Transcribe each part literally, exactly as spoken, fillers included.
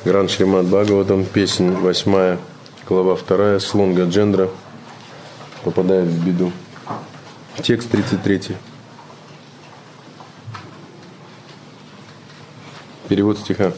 Гран Шримад Бхагаватам, песнь восьмая, глава вторая, слон Гаджендра попадает в беду. Текст тридцать три. Перевод стиха.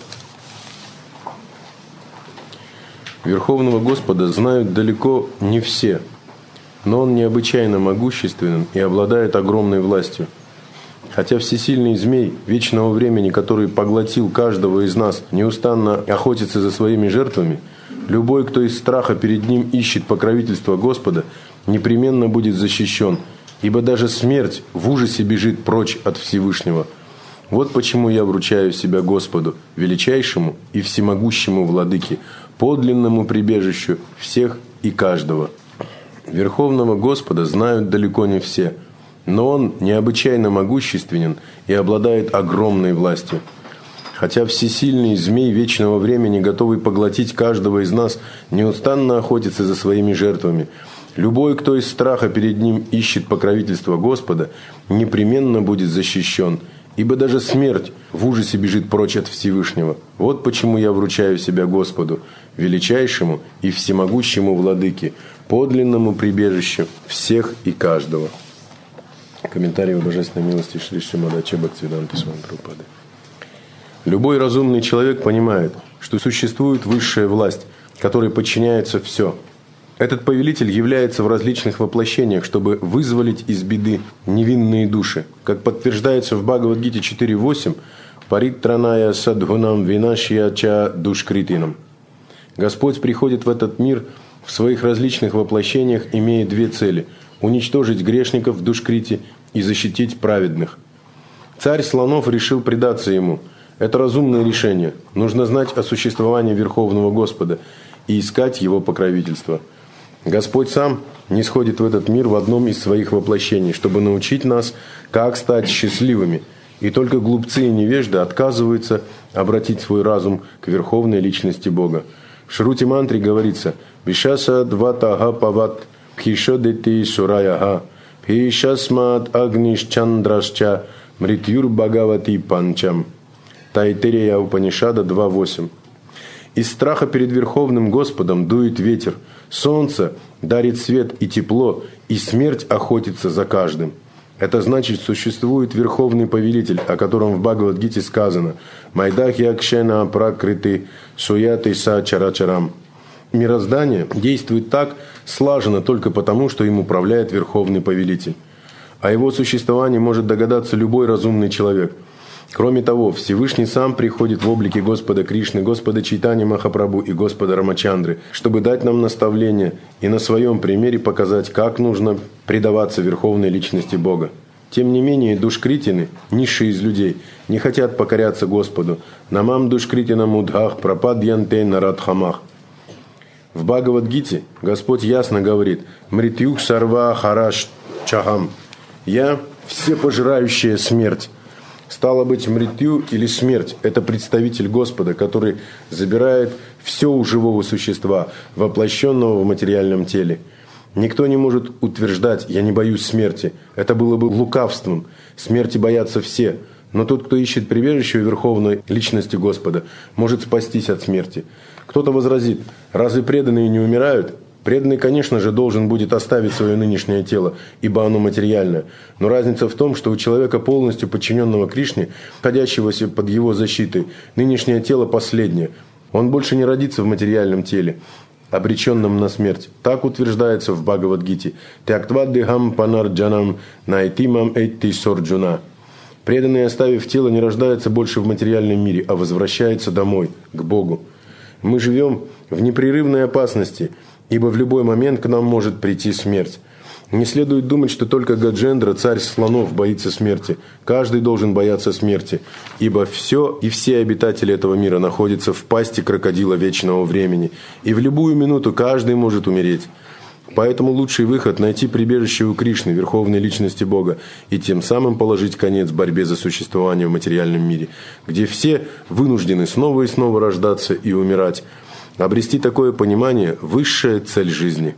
Верховного Господа знают далеко не все, но Он необычайно могущественен и обладает огромной властью. Хотя всесильный змей вечного времени, который поглотил каждого из нас, неустанно охотится за своими жертвами, любой, кто из страха перед ним ищет покровительства Господа, непременно будет защищен, ибо даже смерть в ужасе бежит прочь от Всевышнего. Вот почему я вручаю себя Господу, величайшему и всемогущему Владыке, подлинному прибежищу всех и каждого. Верховного Господа знают далеко не все, но Он необычайно могущественен и обладает огромной властью. Хотя всесильный змей вечного времени, готовый поглотить каждого из нас, неустанно охотится за своими жертвами, любой, кто из страха перед ним ищет покровительства Господа, непременно будет защищен, ибо даже смерть в ужасе бежит прочь от Всевышнего. Вот почему я вручаю себя Господу, величайшему и всемогущему Владыке, подлинному прибежищу всех и каждого. Комментарий о божественной милости Шри Шримад Ачарья Бхактивиданта Свами Прабхупады. Любой разумный человек понимает, что существует высшая власть, которой подчиняется все. Этот повелитель является в различных воплощениях, чтобы вызволить из беды невинные души. Как подтверждается в Бхагавад-гите четыре восемь, «Паритраная садгунам винашья ча душкритинам». Господь приходит в этот мир в своих различных воплощениях, имея две цели – уничтожить грешников в Душкрите и защитить праведных. Царь слонов решил предаться ему. Это разумное решение. Нужно знать о существовании Верховного Господа и искать Его покровительства. Господь сам нисходит в этот мир в одном из своих воплощений, чтобы научить нас, как стать счастливыми. И только глупцы и невежды отказываются обратить свой разум к Верховной Личности Бога. В Шрути-мантре говорится «Вишаса дватага пават Пхишодети сураяха, пхишасмат агнишчандрасча, мритюр бхагавати панчам». Тайтирия Упанишада два восемь. Из страха перед Верховным Господом дует ветер, солнце дарит свет и тепло, и смерть охотится за каждым. Это значит, существует Верховный Повелитель, о котором в Бхагавад-гите сказано «Майдахи акшена пракрити суяты са чарачарам». Мироздание действует так слаженно только потому, что им управляет Верховный Повелитель. О его существовании может догадаться любой разумный человек. Кроме того, Всевышний сам приходит в облике Господа Кришны, Господа Чайтаньи Махапрабху и Господа Рамачандры, чтобы дать нам наставление и на своем примере показать, как нужно предаваться Верховной Личности Бога. Тем не менее, душкритины, низшие из людей, не хотят покоряться Господу. «Намам душкритинам удхах прападьянте нарадхамах». В Бхагавад-гите Господь ясно говорит «Мритюх сарва хараш чахам» – «Я всепожирающая смерть». Стало быть, мритью или смерть – это представитель Господа, который забирает все у живого существа, воплощенного в материальном теле. Никто не может утверждать «я не боюсь смерти». Это было бы лукавством. Смерти боятся все. Но тот, кто ищет прибежище у Верховной Личности Господа, может спастись от смерти. Кто-то возразит, разве преданные не умирают? Преданный, конечно же, должен будет оставить свое нынешнее тело, ибо оно материальное. Но разница в том, что у человека, полностью подчиненного Кришне, находящегося под его защитой, нынешнее тело последнее. Он больше не родится в материальном теле, обреченном на смерть. Так утверждается в Бхагавад-гите. «Тяктваддихам панарджанам найтимам эйти сорджуна». Преданный, оставив тело, не рождается больше в материальном мире, а возвращается домой, к Богу. Мы живем в непрерывной опасности, ибо в любой момент к нам может прийти смерть. Не следует думать, что только Гаджендра, царь слонов, боится смерти. Каждый должен бояться смерти, ибо все и все обитатели этого мира находятся в пасти крокодила вечного времени, и в любую минуту каждый может умереть. Поэтому лучший выход – найти прибежище у Кришны, Верховной Личности Бога, и тем самым положить конец борьбе за существование в материальном мире, где все вынуждены снова и снова рождаться и умирать. Обрести такое понимание – высшая цель жизни.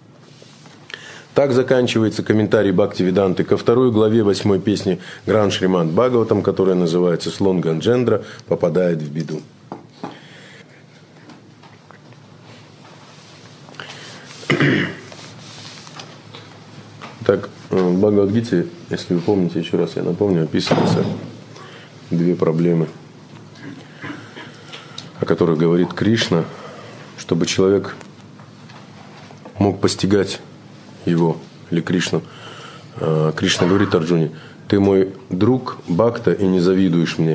Так заканчивается комментарий Бхактивиданты ко второй главе восьмой песни Гран Шримад Бхагаватам, которая называется «Слон Гаджендра попадает в беду». Так, в Бхагавад-гите, если вы помните, еще раз я напомню, описываются две проблемы, о которых говорит Кришна, чтобы человек мог постигать его, или Кришну. Кришна говорит Арджуне: ты мой друг, бхакта, и не завидуешь мне.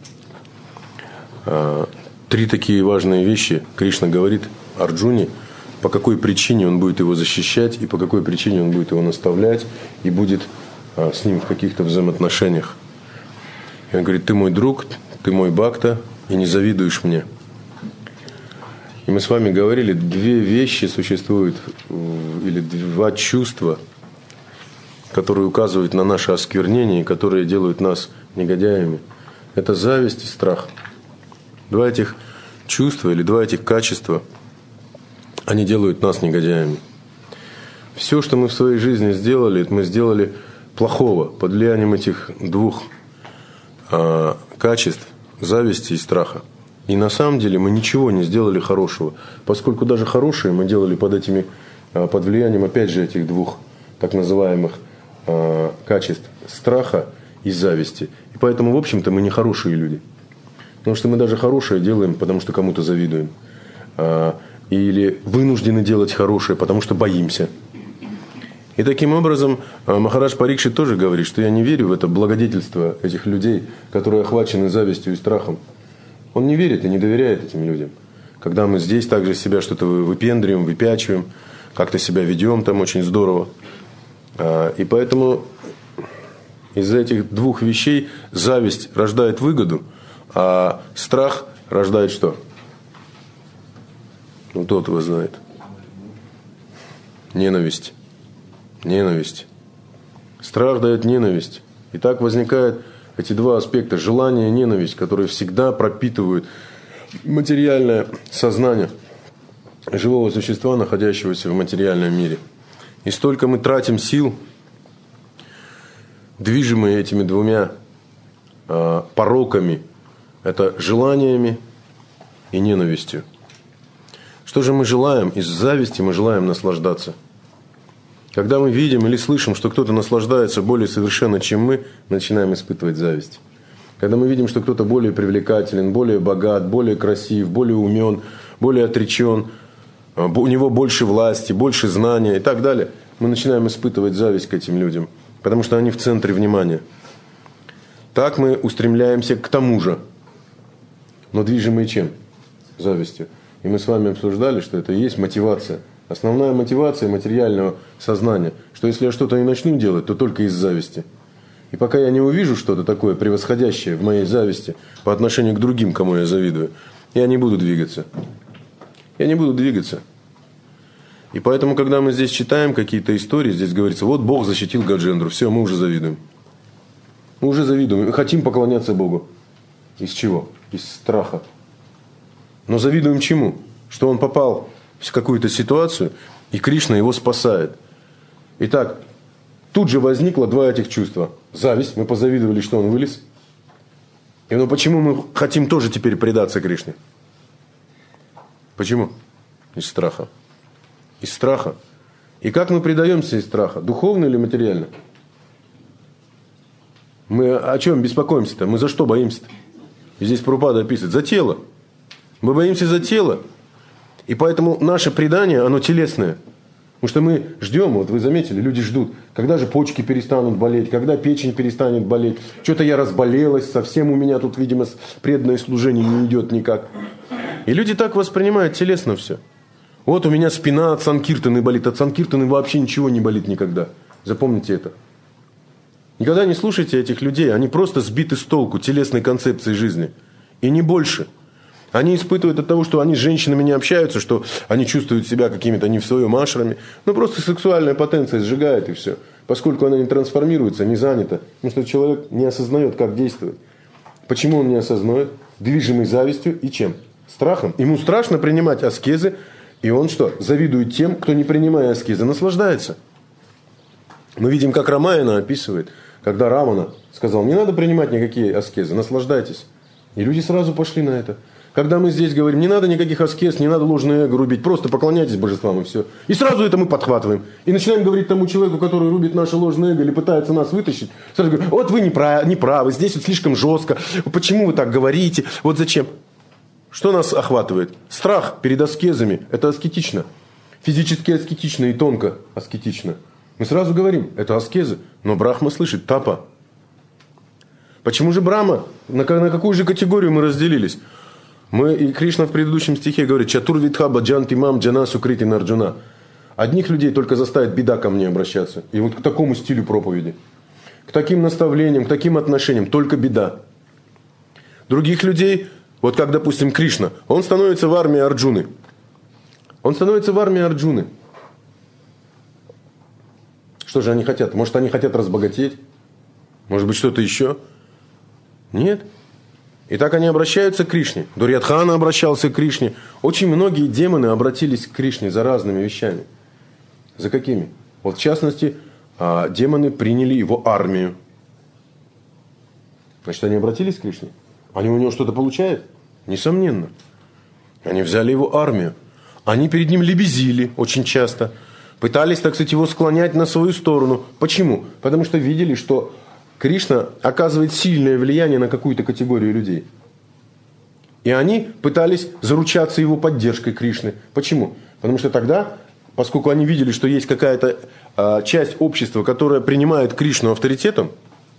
Три такие важные вещи Кришна говорит Арджуне, по какой причине он будет его защищать, и по какой причине он будет его наставлять, и будет с ним в каких-то взаимоотношениях. И он говорит: ты мой друг, ты мой бхакта, и не завидуешь мне. И мы с вами говорили, две вещи существуют, или два чувства, которые указывают на наше осквернение, которые делают нас негодяями. Это зависть и страх. Два этих чувства или два этих качества, они делают нас негодяями. Все, что мы в своей жизни сделали, мы сделали плохого под влиянием этих двух э, качеств, зависти и страха. И на самом деле мы ничего не сделали хорошего, поскольку даже хорошее мы делали под этими, э, под влиянием, опять же, этих двух так называемых э, качеств страха и зависти. И поэтому, в общем-то, мы не хорошие люди. Потому что мы даже хорошее делаем, потому что кому-то завидуем. Или вынуждены делать хорошее, потому что боимся. И таким образом Махарадж Парикшит тоже говорит, что я не верю в это благодетельство этих людей, которые охвачены завистью и страхом. Он не верит и не доверяет этим людям. Когда мы здесь также себя что-то выпендриваем, выпячиваем, как-то себя ведем там очень здорово. И поэтому из-за этих двух вещей зависть рождает выгоду, а страх рождает что? Ну, тот его знает. Ненависть. Ненависть. Страх дает ненависть. И так возникают эти два аспекта: желание и ненависть, которые всегда пропитывают материальное сознание живого существа, находящегося в материальном мире. И столько мы тратим сил, движимые этими двумя э, пороками. Это желаниями и ненавистью. Что же мы желаем? Из зависти мы желаем наслаждаться. Когда мы видим или слышим, что кто-то наслаждается более совершенно, чем мы, мы начинаем испытывать зависть. Когда мы видим, что кто-то более привлекателен, более богат, более красив, более умен, более отречен, у него больше власти, больше знания и так далее, мы начинаем испытывать зависть к этим людям, потому что они в центре внимания. Так мы устремляемся к тому же. Но движимые чем? Завистью. И мы с вами обсуждали, что это и есть мотивация. Основная мотивация материального сознания, что если я что-то не начну делать, то только из зависти. И пока я не увижу что-то такое превосходящее в моей зависти по отношению к другим, кому я завидую, я не буду двигаться. Я не буду двигаться. И поэтому, когда мы здесь читаем какие-то истории, здесь говорится: вот Бог защитил Гаджендру, все, мы уже завидуем. Мы уже завидуем, мы хотим поклоняться Богу. Из чего? Из страха. Но завидуем чему? Что он попал в какую-то ситуацию, и Кришна его спасает. Итак, тут же возникло два этих чувства. Зависть, мы позавидовали, что он вылез. И ну почему мы хотим тоже теперь предаться Кришне? Почему? Из страха. Из страха. И как мы предаемся из страха? Духовно или материально? Мы о чем беспокоимся-то? Мы за что боимся-то? И здесь Прабхупада описывает: за тело. Мы боимся за тело. И поэтому наше предание, оно телесное. Потому что мы ждем, вот вы заметили, люди ждут, когда же почки перестанут болеть, когда печень перестанет болеть. Что-то я разболелась, совсем у меня тут, видимо, преданное служение не идет никак. И люди так воспринимают телесно все. Вот у меня спина от санкиртаны болит, от санкиртаны вообще ничего не болит никогда. Запомните это. Никогда не слушайте этих людей, они просто сбиты с толку телесной концепцией жизни. И не больше. Они испытывают от того, что они с женщинами не общаются, что они чувствуют себя какими-то не в своем ашраме. Ну, просто сексуальная потенция сжигает, и все. Поскольку она не трансформируется, не занята. Потому что человек не осознает, как действовать. Почему он не осознает? Движимый завистью и чем? Страхом. Ему страшно принимать аскезы, и он что? Завидует тем, кто, не принимая аскезы, наслаждается. Мы видим, как Рамаяна описывает, когда Рамана сказал: не надо принимать никакие аскезы, наслаждайтесь. И люди сразу пошли на это. Когда мы здесь говорим, не надо никаких аскез, не надо ложное эго рубить, просто поклоняйтесь божествам и все. И сразу это мы подхватываем. И начинаем говорить тому человеку, который рубит наше ложное эго или пытается нас вытащить, сразу говорим, вот вы не правы, не правы, здесь вот слишком жестко, почему вы так говорите, вот зачем? Что нас охватывает? Страх перед аскезами, это аскетично. Физически аскетично и тонко аскетично. Мы сразу говорим, это аскезы, но Брахма слышит, тапа. Почему же Брахма? На, на какую же категорию мы разделились? Мы, и Кришна в предыдущем стихе говорит, Чатурвидха баджанти мам джана сукрити нарджуна. Одних людей только заставит беда ко мне обращаться. И вот к такому стилю проповеди. К таким наставлениям, к таким отношениям, только беда. Других людей, вот как, допустим, Кришна, он становится в армии Арджуны. Он становится в армии Арджуны. Что же они хотят? Может, они хотят разбогатеть? Может быть, что-то еще? Нет. И так они обращаются к Кришне. Дурьядхана обращался к Кришне. Очень многие демоны обратились к Кришне за разными вещами. За какими? Вот в частности, демоны приняли его армию. Значит, они обратились к Кришне? Они у него что-то получают? Несомненно. Они взяли его армию. Они перед ним лебезили очень часто. Пытались, так сказать, его склонять на свою сторону. Почему? Потому что видели, что Кришна оказывает сильное влияние на какую-то категорию людей. И они пытались заручаться его поддержкой Кришны. Почему? Потому что тогда, поскольку они видели, что есть какая-то э, часть общества, которая принимает Кришну авторитетом,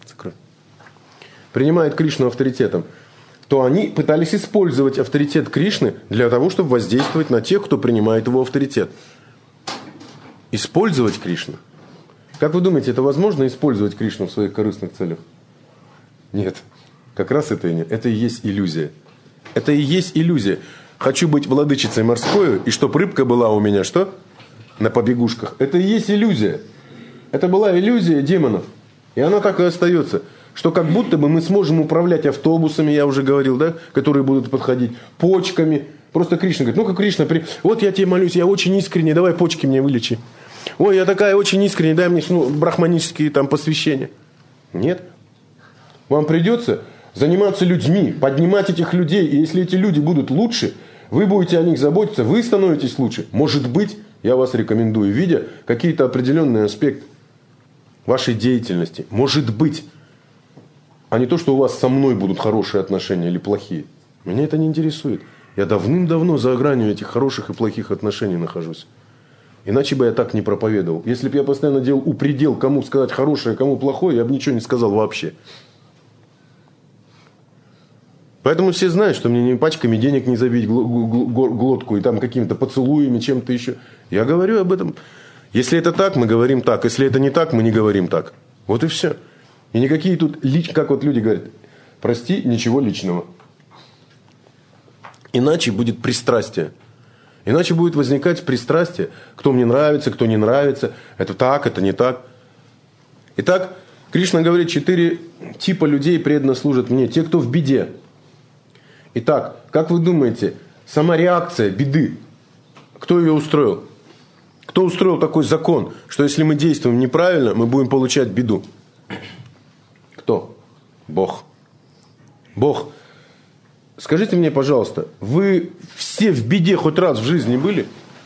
принимает Кришну авторитетом, то они пытались использовать авторитет Кришны для того, чтобы воздействовать на тех, кто принимает его авторитет. Использовать Кришну. Как вы думаете, это возможно использовать Кришну в своих корыстных целях? Нет. Как раз это и нет. Это и есть иллюзия. Это и есть иллюзия. Хочу быть владычицей морской, и чтоб рыбка была у меня что? На побегушках. Это и есть иллюзия. Это была иллюзия демонов. И она так и остается. Что как будто бы мы сможем управлять автобусами, я уже говорил, да, которые будут подходить, почками. Просто Кришна говорит, ну-ка, Кришна, при... вот я тебе молюсь, я очень искренне, давай почки мне вылечи. Ой, я такая очень искренняя, дай мне ну, брахманические там посвящения. Нет. Вам придется заниматься людьми, поднимать этих людей. И если эти люди будут лучше, вы будете о них заботиться, вы становитесь лучше. Может быть, я вас рекомендую, видя какие-то определенные аспекты вашей деятельности. Может быть, а не то, что у вас со мной будут хорошие отношения или плохие. Меня это не интересует. Я давным-давно за гранью этих хороших и плохих отношений нахожусь. Иначе бы я так не проповедовал. Если бы я постоянно делал упредел, кому сказать хорошее, кому плохое, я бы ничего не сказал вообще. Поэтому все знают, что мне ни пачками денег не забить глотку и там какими-то поцелуями, чем-то еще. Я говорю об этом. Если это так, мы говорим так. Если это не так, мы не говорим так. Вот и все. И никакие тут, лич, как вот люди говорят, прости, ничего личного. Иначе будет пристрастие. Иначе будет возникать пристрастие, кто мне нравится, кто не нравится, это так, это не так. Итак, Кришна говорит, четыре типа людей преданно служат мне. Те, кто в беде. Итак, как вы думаете, сама реакция беды, кто ее устроил? Кто устроил такой закон, что если мы действуем неправильно, мы будем получать беду? Кто? Бог. Бог. Скажите мне, пожалуйста, вы все в беде хоть раз в жизни были?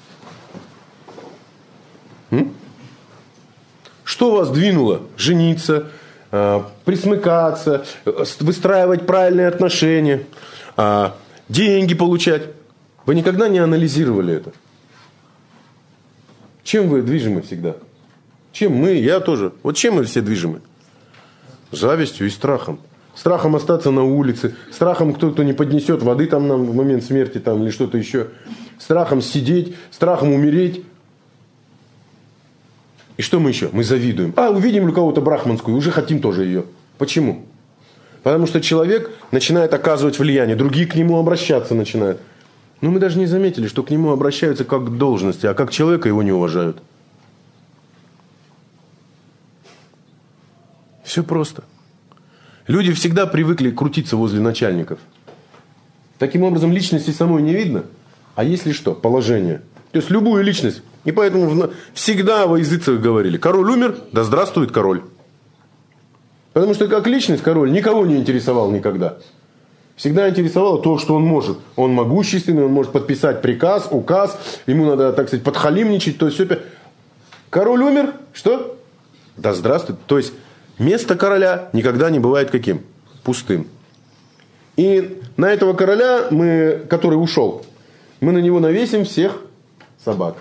М? Что вас двинуло? Жениться, э, присмыкаться, выстраивать правильные отношения, э, деньги получать? Вы никогда не анализировали это? Чем вы движимы всегда? Чем мы, я тоже. Вот чем мы все движимы? Завистью и страхом. Страхом остаться на улице, страхом кто-то не поднесет воды там нам в момент смерти там, или что-то еще. Страхом сидеть, страхом умереть. И что мы еще? Мы завидуем. А, увидим у кого-то брахманскую, уже хотим тоже ее. Почему? Потому что человек начинает оказывать влияние, другие к нему обращаться начинают. Но мы даже не заметили, что к нему обращаются как к должности, а как человека его не уважают. Все просто. Люди всегда привыкли крутиться возле начальников. Таким образом, личности самой не видно. А если что? Положение. То есть, любую личность. И поэтому всегда во языцах говорили. Король умер, да здравствует король. Потому что как личность король никого не интересовал никогда. Всегда интересовало то, что он может. Он могущественный, он может подписать приказ, указ, ему надо, так сказать, подхалимничать, то есть все. Король умер, что? Да здравствует. То есть место короля никогда не бывает каким? Пустым. И на этого короля, мы, который ушел, мы на него навесим всех собак.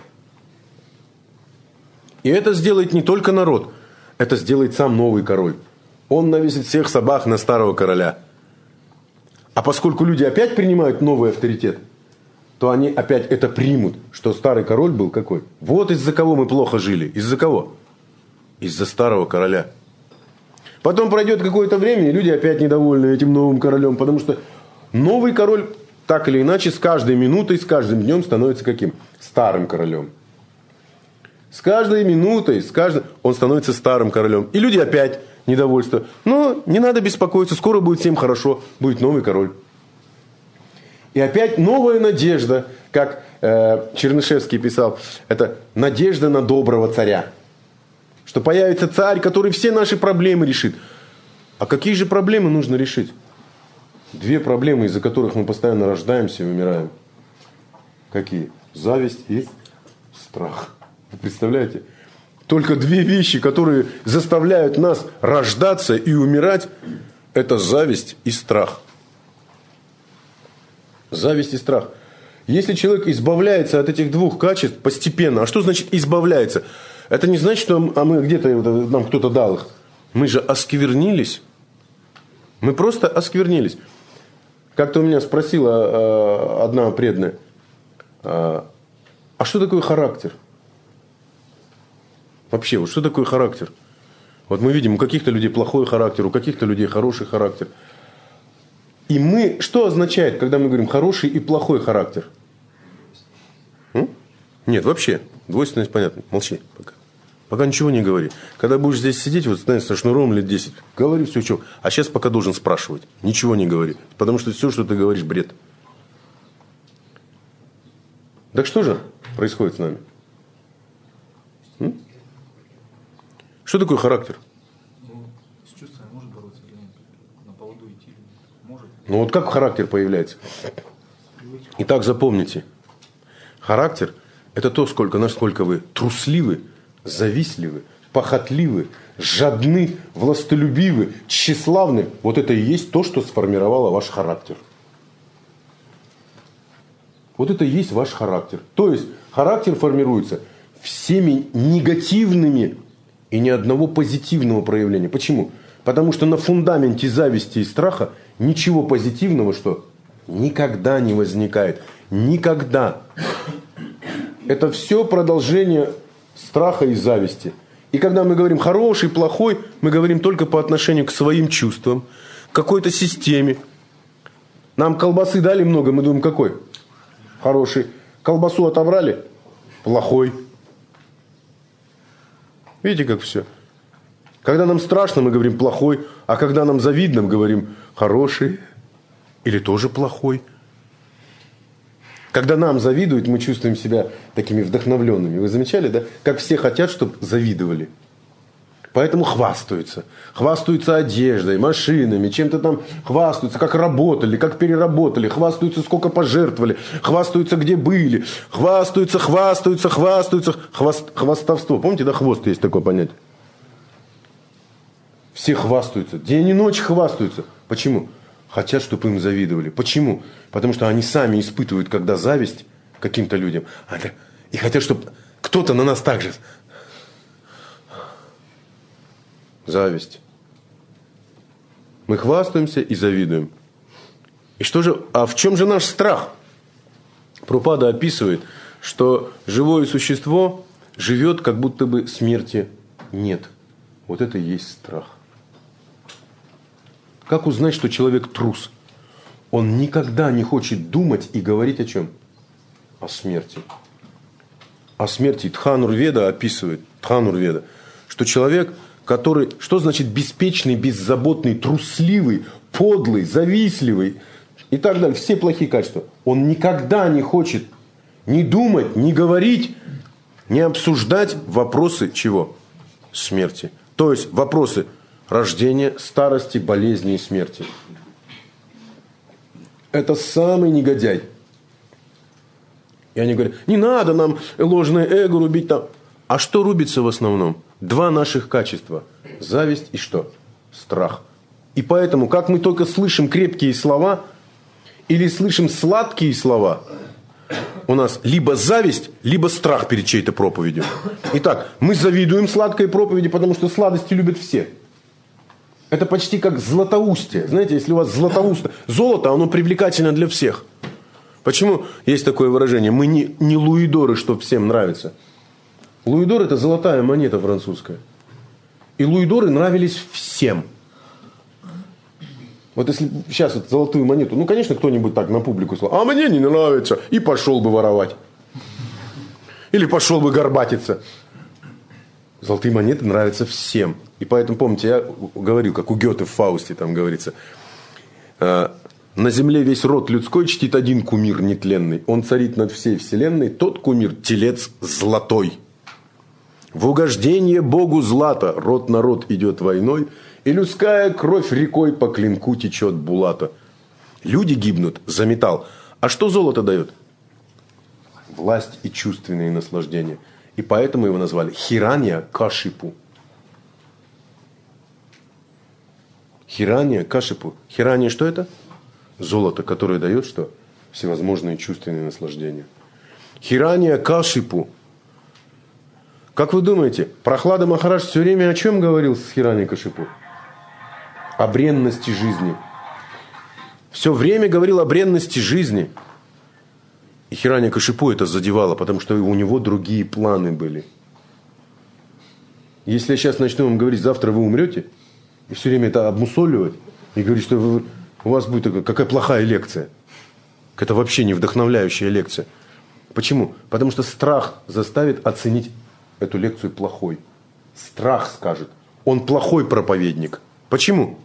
И это сделает не только народ, это сделает сам новый король. Он навесит всех собак на старого короля. А поскольку люди опять принимают новый авторитет, то они опять это примут, что старый король был какой? Вот из-за кого мы плохо жили. Из-за кого? Из-за старого короля. Потом пройдет какое-то время, и люди опять недовольны этим новым королем, потому что новый король так или иначе с каждой минутой, с каждым днем становится каким? Старым королем. С каждой минутой, с каждым... он становится старым королем. И люди опять недовольство. Но не надо беспокоиться, скоро будет всем хорошо, будет новый король. И опять новая надежда, как э, Чернышевский писал, это надежда на доброго царя. Что появится царь, который все наши проблемы решит. А какие же проблемы нужно решить? Две проблемы, из-за которых мы постоянно рождаемся и умираем. Какие? Зависть и страх. Вы представляете? Только две вещи, которые заставляют нас рождаться и умирать, это зависть и страх. Зависть и страх. Если человек избавляется от этих двух качеств постепенно, а что значит избавляется? Это не значит, что а мы где-то, нам кто-то дал их. Мы же осквернились. Мы просто осквернились. Как-то у меня спросила одна преданная, а что такое характер? Вообще, вот что такое характер? Вот мы видим, у каких-то людей плохой характер, у каких-то людей хороший характер. И мы, что означает, когда мы говорим хороший и плохой характер? М? Нет, вообще, двойственность понятно. Молчи пока. Пока ничего не говори. Когда будешь здесь сидеть, вот знаешь, со шнуром лет десять, говори все, что. А сейчас пока должен спрашивать. Ничего не говори. Потому что все, что ты говоришь, бред. Так что же происходит с нами? М? Что такое характер? Ну, с чувствами может бороться или нет? На поводу идти может? Ну вот как характер появляется? Итак, запомните. Характер – это то, сколько, насколько вы трусливы, завистливы, похотливы, жадны, властолюбивы, тщеславны. Вот это и есть то, что сформировало ваш характер. Вот это и есть ваш характер. То есть характер формируется всеми негативными и ни одного позитивного проявления. Почему? Потому что на фундаменте зависти и страха ничего позитивного, что никогда не возникает. Никогда. Это все продолжение страха и зависти. И когда мы говорим хороший, плохой, мы говорим только по отношению к своим чувствам, к какой-то системе. Нам колбасы дали много, мы думаем, какой? Хороший. Колбасу отобрали? Плохой. Видите, как все? Когда нам страшно, мы говорим плохой, а когда нам завидно, мы говорим хороший или тоже плохой. Когда нам завидуют, мы чувствуем себя такими вдохновленными. Вы замечали, да? Как все хотят, чтобы завидовали. Поэтому хвастаются. Хвастаются одеждой, машинами, чем-то там хвастаются, как работали, как переработали, хвастаются, сколько пожертвовали, хвастаются, где были, хвастаются, хвастаются, хвастаются. Хваст, хвастовство. Помните, да, хвост есть такое понятие? Все хвастаются. День и ночь хвастаются. Почему? Хотят, чтобы им завидовали. Почему? Потому что они сами испытывают, когда зависть каким-то людям. И хотят, чтобы кто-то на нас так же... Зависть. Мы хвастаемся и завидуем. И что же, а в чем же наш страх? Прабхупада описывает, что живое существо живет, как будто бы смерти нет. Вот это и есть страх. Как узнать, что человек трус? Он никогда не хочет думать и говорить о чем? О смерти. О смерти. Дханур-веда описывает, Дханур-веда, что человек, который, что значит беспечный, беззаботный, трусливый, подлый, завистливый и так далее, все плохие качества. Он никогда не хочет ни думать, ни говорить, ни обсуждать вопросы чего? Смерти. То есть вопросы рождения, старости, болезни и смерти. это самый негодяй. И они говорят, не надо нам ложное эго рубить там. А что рубится в основном? Два наших качества. Зависть и что? Страх. И поэтому, как мы только слышим крепкие слова или слышим сладкие слова, у нас либо зависть, либо страх перед чьей-то проповедью. Итак, мы завидуем сладкой проповеди, потому что сладости любят все. Это почти как златоустие. Знаете, если у вас златоустое золото, оно привлекательно для всех. Почему есть такое выражение? Мы не, не луидоры, что всем нравится. Луидор – это золотая монета французская. И луидоры нравились всем. Вот если сейчас вот золотую монету, ну, конечно, кто-нибудь так на публику сказал, а мне не нравится, и пошел бы воровать. Или пошел бы горбатиться. Золотые монеты нравятся всем. И поэтому, помните, я говорил, как у Гёте в Фаусте, там говорится, на земле весь род людской чтит один кумир нетленный. Он царит над всей вселенной, тот кумир – телец золотой. В угождение Богу злато род на род идет войной, и людская кровь рекой по клинку течет булата. Люди гибнут за металл. А что золото дает? Власть и чувственные наслаждения. И поэтому его назвали Хиранья Кашипу. Хиранья Кашипу. Хиранья что это? Золото, которое дает что? Всевозможные чувственные наслаждения. Хиранья Кашипу. Как вы думаете, Прохлада Махарадж все время о чем говорил с Хиранья Кашипу? О бренности жизни. Все время говорил о бренности жизни. И Хиранья Кашипу это задевало, потому что у него другие планы были. Если я сейчас начну вам говорить, завтра вы умрете, и все время это обмусоливать, и говорить, что вы, у вас будет такая, какая плохая лекция. Это вообще не вдохновляющая лекция. Почему? Потому что страх заставит оценить эту лекцию плохой. Страх скажет, он плохой проповедник. Почему?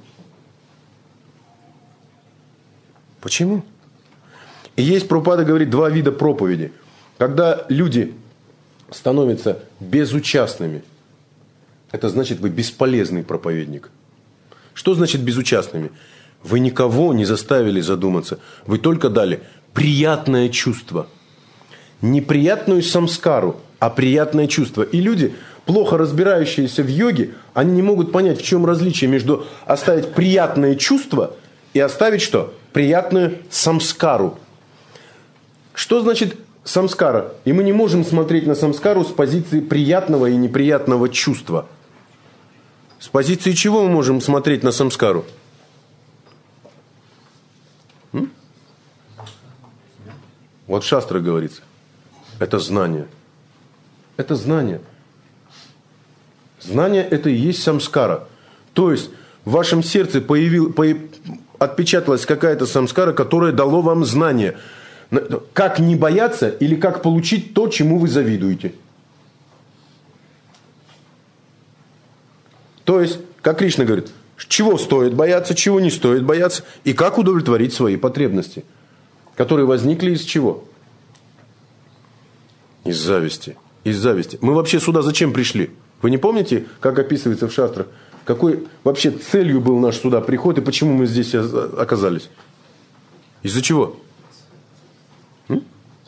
Почему? И есть, Прабхупада говорит, два вида проповеди. Когда люди становятся безучастными, это значит, вы бесполезный проповедник. Что значит безучастными? Вы никого не заставили задуматься. Вы только дали приятное чувство. Не приятную самскару, а приятное чувство. И люди, плохо разбирающиеся в йоге, они не могут понять, в чем различие между оставить приятное чувство и оставить что? Приятную самскару. Что значит самскара? И мы не можем смотреть на самскару с позиции приятного и неприятного чувства. С позиции чего мы можем смотреть на самскару? М? Вот в шастрах говорится. Это знание. Это знание. Знание – это и есть самскара. То есть в вашем сердце появил, по, отпечаталась какая-то самскара, которая дало вам знание. Как не бояться или как получить то, чему вы завидуете. То есть, как Кришна говорит, чего стоит бояться, чего не стоит бояться, и как удовлетворить свои потребности, которые возникли из чего? Из зависти. Из зависти. Мы вообще сюда зачем пришли? Вы не помните, как описывается в шастрах, какой вообще целью был наш сюда приход и почему мы здесь оказались? Из-за чего? М?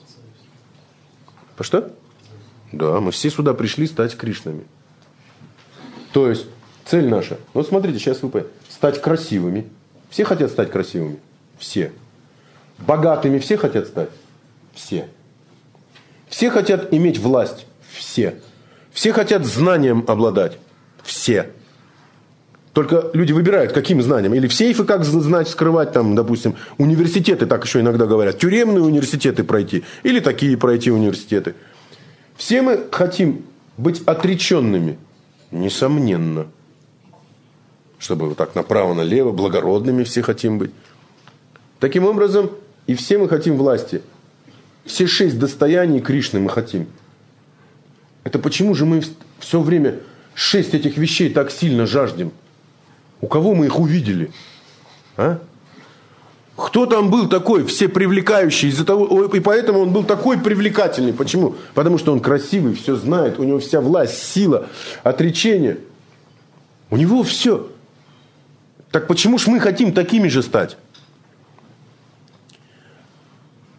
По что? Да, мы все сюда пришли стать Кришнами. То есть, цель наша, вот смотрите, сейчас вы поймете, стать красивыми. Все хотят стать красивыми? Все. Богатыми все хотят стать? Все. Все хотят иметь власть? Все. Все хотят знанием обладать? Все. Только люди выбирают, каким знанием. Или в сейфы как знать, скрывать, там, допустим, университеты, так еще иногда говорят, тюремные университеты пройти, или такие пройти университеты. Все мы хотим быть отреченными, несомненно. Чтобы вот так направо-налево, благородными все хотим быть. Таким образом, и все мы хотим власти. Все шесть достояний Кришны мы хотим. Это почему же мы все время шесть этих вещей так сильно жаждем? У кого мы их увидели? А? Кто там был такой все привлекающий из-за того, и поэтому он был такой привлекательный. Почему? Потому что он красивый, все знает, у него вся власть, сила, отречение. У него все. Так почему ж мы хотим такими же стать?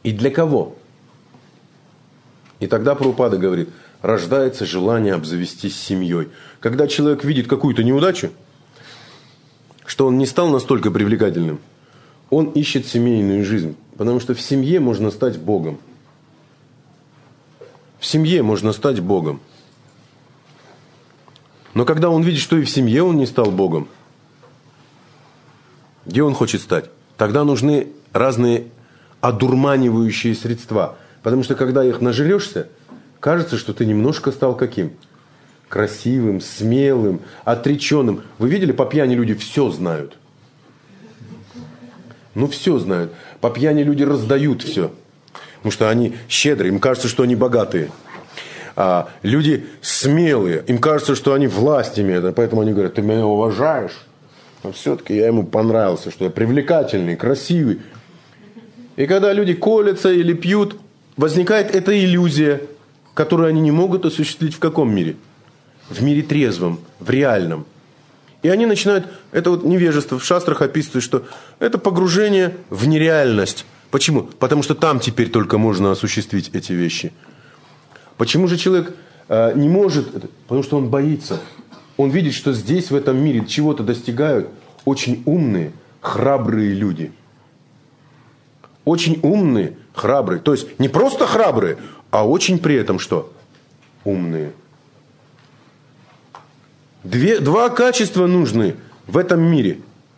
И для кого? И тогда Прабхупада говорит, рождается желание обзавестись семьей. Когда человек видит какую-то неудачу, что он не стал настолько привлекательным, он ищет семейную жизнь. Потому что в семье можно стать Богом. В семье можно стать Богом. Но когда он видит, что и в семье он не стал Богом, где он хочет стать? Тогда нужны разные одурманивающие средства. Потому что когда их нажрешься, кажется, что ты немножко стал каким? Красивым, смелым, отреченным. Вы видели, по пьяни люди все знают. Ну, все знают. По пьяни люди раздают все. Потому что они щедрые, им кажется, что они богатые. А люди смелые, им кажется, что они власть имеют. Поэтому они говорят, ты меня уважаешь? Но все-таки я ему понравился, что я привлекательный, красивый. И когда люди колятся или пьют, возникает эта иллюзия, которую они не могут осуществить в каком мире? В мире трезвом, в реальном. И они начинают, это вот невежество, в шастрах описывается, что это погружение в нереальность. Почему? Потому что там теперь только можно осуществить эти вещи. Почему же человек э, не может? Потому что он боится. Он видит, что здесь, в этом мире, чего-то достигают очень умные, храбрые люди. Очень умные, храбрые. То есть не просто храбрые, а очень при этом что? Умные. Две, два качества нужны в этом мире.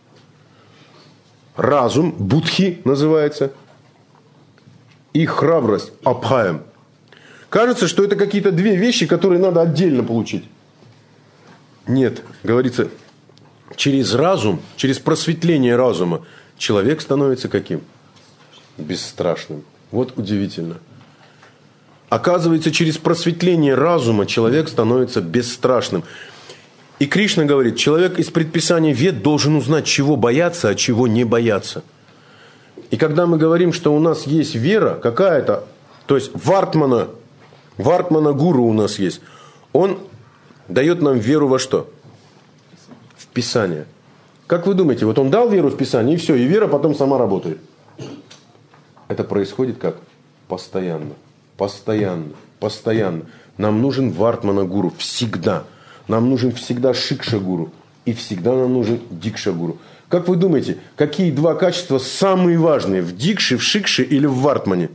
Разум, будхи называется, и храбрость, абхаям. Кажется, что это какие-то две вещи, которые надо отдельно получить. Нет, говорится, через разум, через просветление разума человек становится каким? Бесстрашным. Вот удивительно. Оказывается, через просветление разума человек становится бесстрашным. И Кришна говорит, человек из предписания Вед должен узнать, чего бояться, а чего не бояться. И когда мы говорим, что у нас есть вера какая-то, то есть Вартмана, Вартмана гуру у нас есть, он дает нам веру во что? В Писание. Как вы думаете, вот он дал веру в Писание, и все, и вера потом сама работает. Это происходит как? Постоянно, постоянно, постоянно. Нам нужен Вартмана гуру всегда. Нам нужен всегда Шикша-гуру. И всегда нам нужен Дикша-гуру. Как вы думаете, какие два качества самые важные? В Дикше, в Шикше или в Вартмане?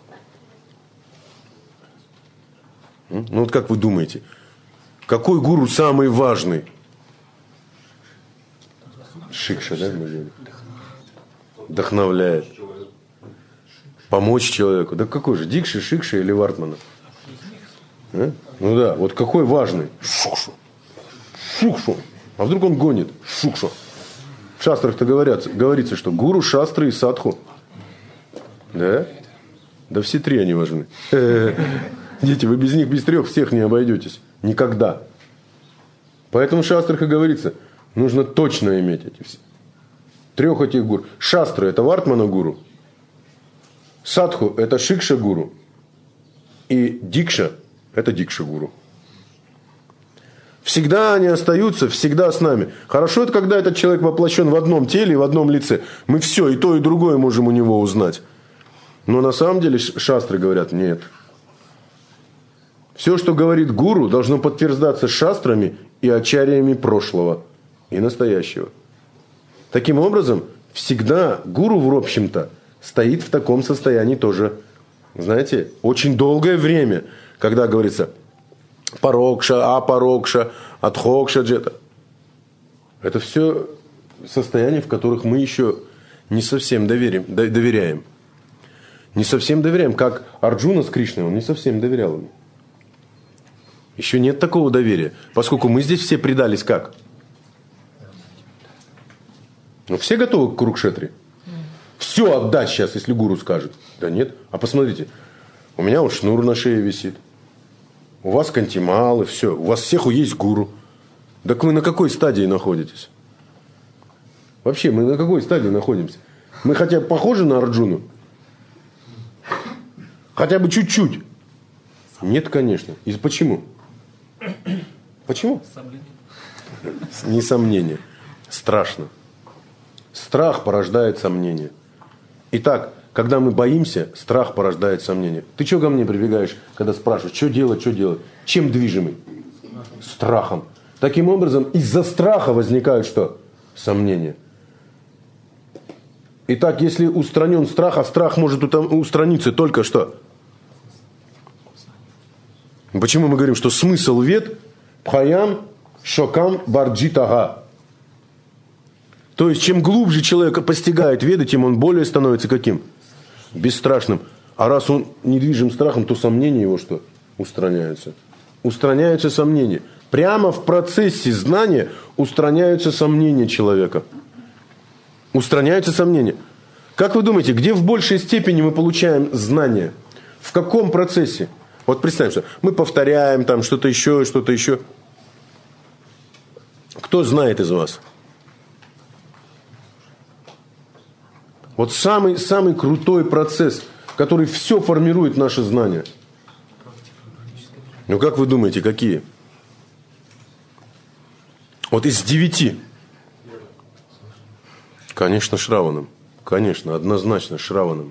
Ну вот как вы думаете? Какой гуру самый важный? Шикша, да? Вдохновляет. Помочь человеку. Да какой же? Дикша, Шикша или Вартмана? А? Ну да, вот какой важный? Шукшу. Шукшу. А вдруг он гонит? Шукшу. В шастрах-то говорят, говорится, что гуру, шастры и садху. Да? Да все три они важны. Дети, вы без них, без трех всех не обойдетесь. Никогда. Поэтому в шастрах и говорится, нужно точно иметь эти все. Трех этих гуру. Шастры – это Вартмана гуру. Садху – это Шикша гуру. И Дикша – это Дикша гуру. Всегда они остаются, всегда с нами. Хорошо это, когда этот человек воплощен в одном теле и в одном лице. Мы все, и то, и другое можем у него узнать. Но на самом деле шастры говорят, нет. Все, что говорит гуру, должно подтверждаться шастрами и ачарьями прошлого и настоящего. Таким образом, всегда гуру, в общем-то, стоит в таком состоянии тоже, знаете, очень долгое время, когда говорится парокша, апарокша, адхокша, джета. Это все состояния, в которых мы еще не совсем доверим, доверяем. Не совсем доверяем, как Арджуна с Кришной, он не совсем доверял ему. Еще нет такого доверия, поскольку мы здесь все предались как? Ну, все готовы к Курукшетре? Все отдать сейчас, если гуру скажет. Да нет. А посмотрите, у меня вот шнур на шее висит. У вас кантималы, все. У вас всех есть гуру. Так вы на какой стадии находитесь? Вообще, мы на какой стадии находимся? Мы хотя бы похожи на Арджуну? Хотя бы чуть-чуть? Нет, конечно. И почему? Почему? Не сомнение. Страшно. Страх порождает сомнение. Итак, Когда мы боимся, страх порождает сомнение. Ты что ко мне прибегаешь, когда спрашиваешь, что делать, что делать? Чем движимый? Страхом. Таким образом, из-за страха возникают что? Сомнения. Итак, если устранен страх, а страх может устраниться только что? Почему мы говорим, что смысл вед пхаям шокам барджитага? То есть, чем глубже человек постигает веды, тем он более становится каким? Бесстрашным. А раз он недвижим страхом, то сомнения его что? Устраняются. Устраняются сомнения. Прямо в процессе знания устраняются сомнения человека. Устраняются сомнения. Как вы думаете, где в большей степени мы получаем знания? В каком процессе? Вот представьте, что мы повторяем там что-то еще, что-то еще. Кто знает из вас? Вот самый, самый крутой процесс, который все формирует наше знание. Ну как вы думаете, какие? Вот из девяти. Конечно, Шраванам. Конечно, однозначно Шраванам.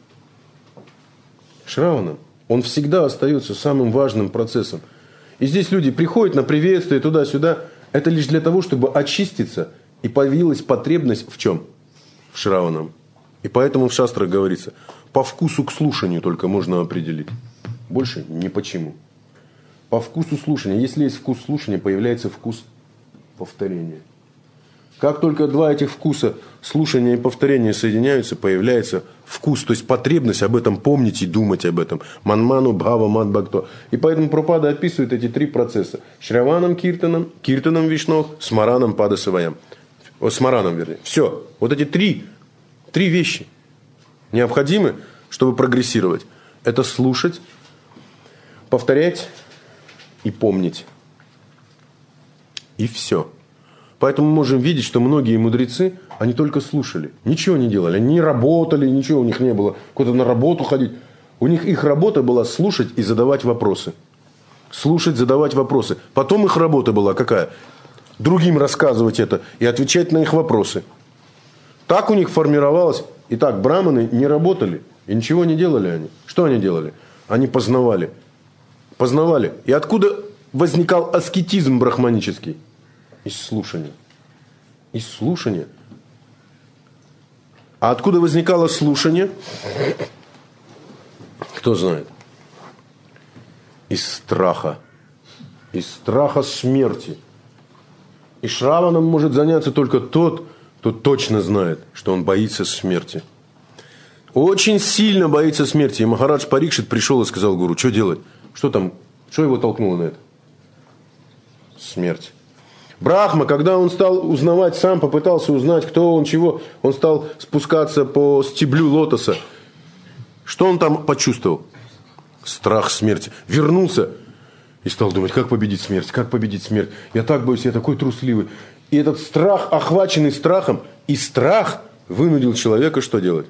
Шраванам. Он всегда остается самым важным процессом. И здесь люди приходят на приветствие туда-сюда. Это лишь для того, чтобы очиститься. И появилась потребность в чем? В Шраванам. И поэтому в шастрах говорится, по вкусу к слушанию только можно определить. Больше ни почему. По вкусу слушания. Если есть вкус слушания, появляется вкус повторения. Как только два этих вкуса, слушания и повторения соединяются, появляется вкус, то есть потребность об этом помнить и думать об этом. Манману, бхава, мадбхакто. И поэтому Прабхупада описывает эти три процесса. Шраванам, киртанам, киртанам вишнох, смаранам, падасаваям. О, смаранам, вернее. Все. Вот эти три, три вещи необходимы, чтобы прогрессировать. Это слушать, повторять и помнить. И все. Поэтому мы можем видеть, что многие мудрецы, они только слушали. Ничего не делали. Они не работали, ничего у них не было. Куда-то на работу ходить. У них их работа была слушать и задавать вопросы. Слушать, задавать вопросы. Потом их работа была какая? Другим рассказывать это и отвечать на их вопросы. Так у них формировалось. Итак, браманы не работали. И ничего не делали они. Что они делали? Они познавали. Познавали. И откуда возникал аскетизм брахманический? Из слушания. Из слушания. А откуда возникало слушание? Кто знает? Из страха. Из страха смерти. И Шраваном может заняться только тот, кто точно знает, что он боится смерти. Очень сильно боится смерти. И Махарадж Парикшит пришел и сказал гуру, что делать? Что там? Что его толкнуло на это? Смерть. Брахма, когда он стал узнавать сам, попытался узнать, кто он, чего, он стал спускаться по стеблю лотоса. Что он там почувствовал? Страх смерти. Вернулся и стал думать, как победить смерть, как победить смерть. Я так боюсь, я такой трусливый. И этот страх, охваченный страхом, и страх вынудил человека что делать?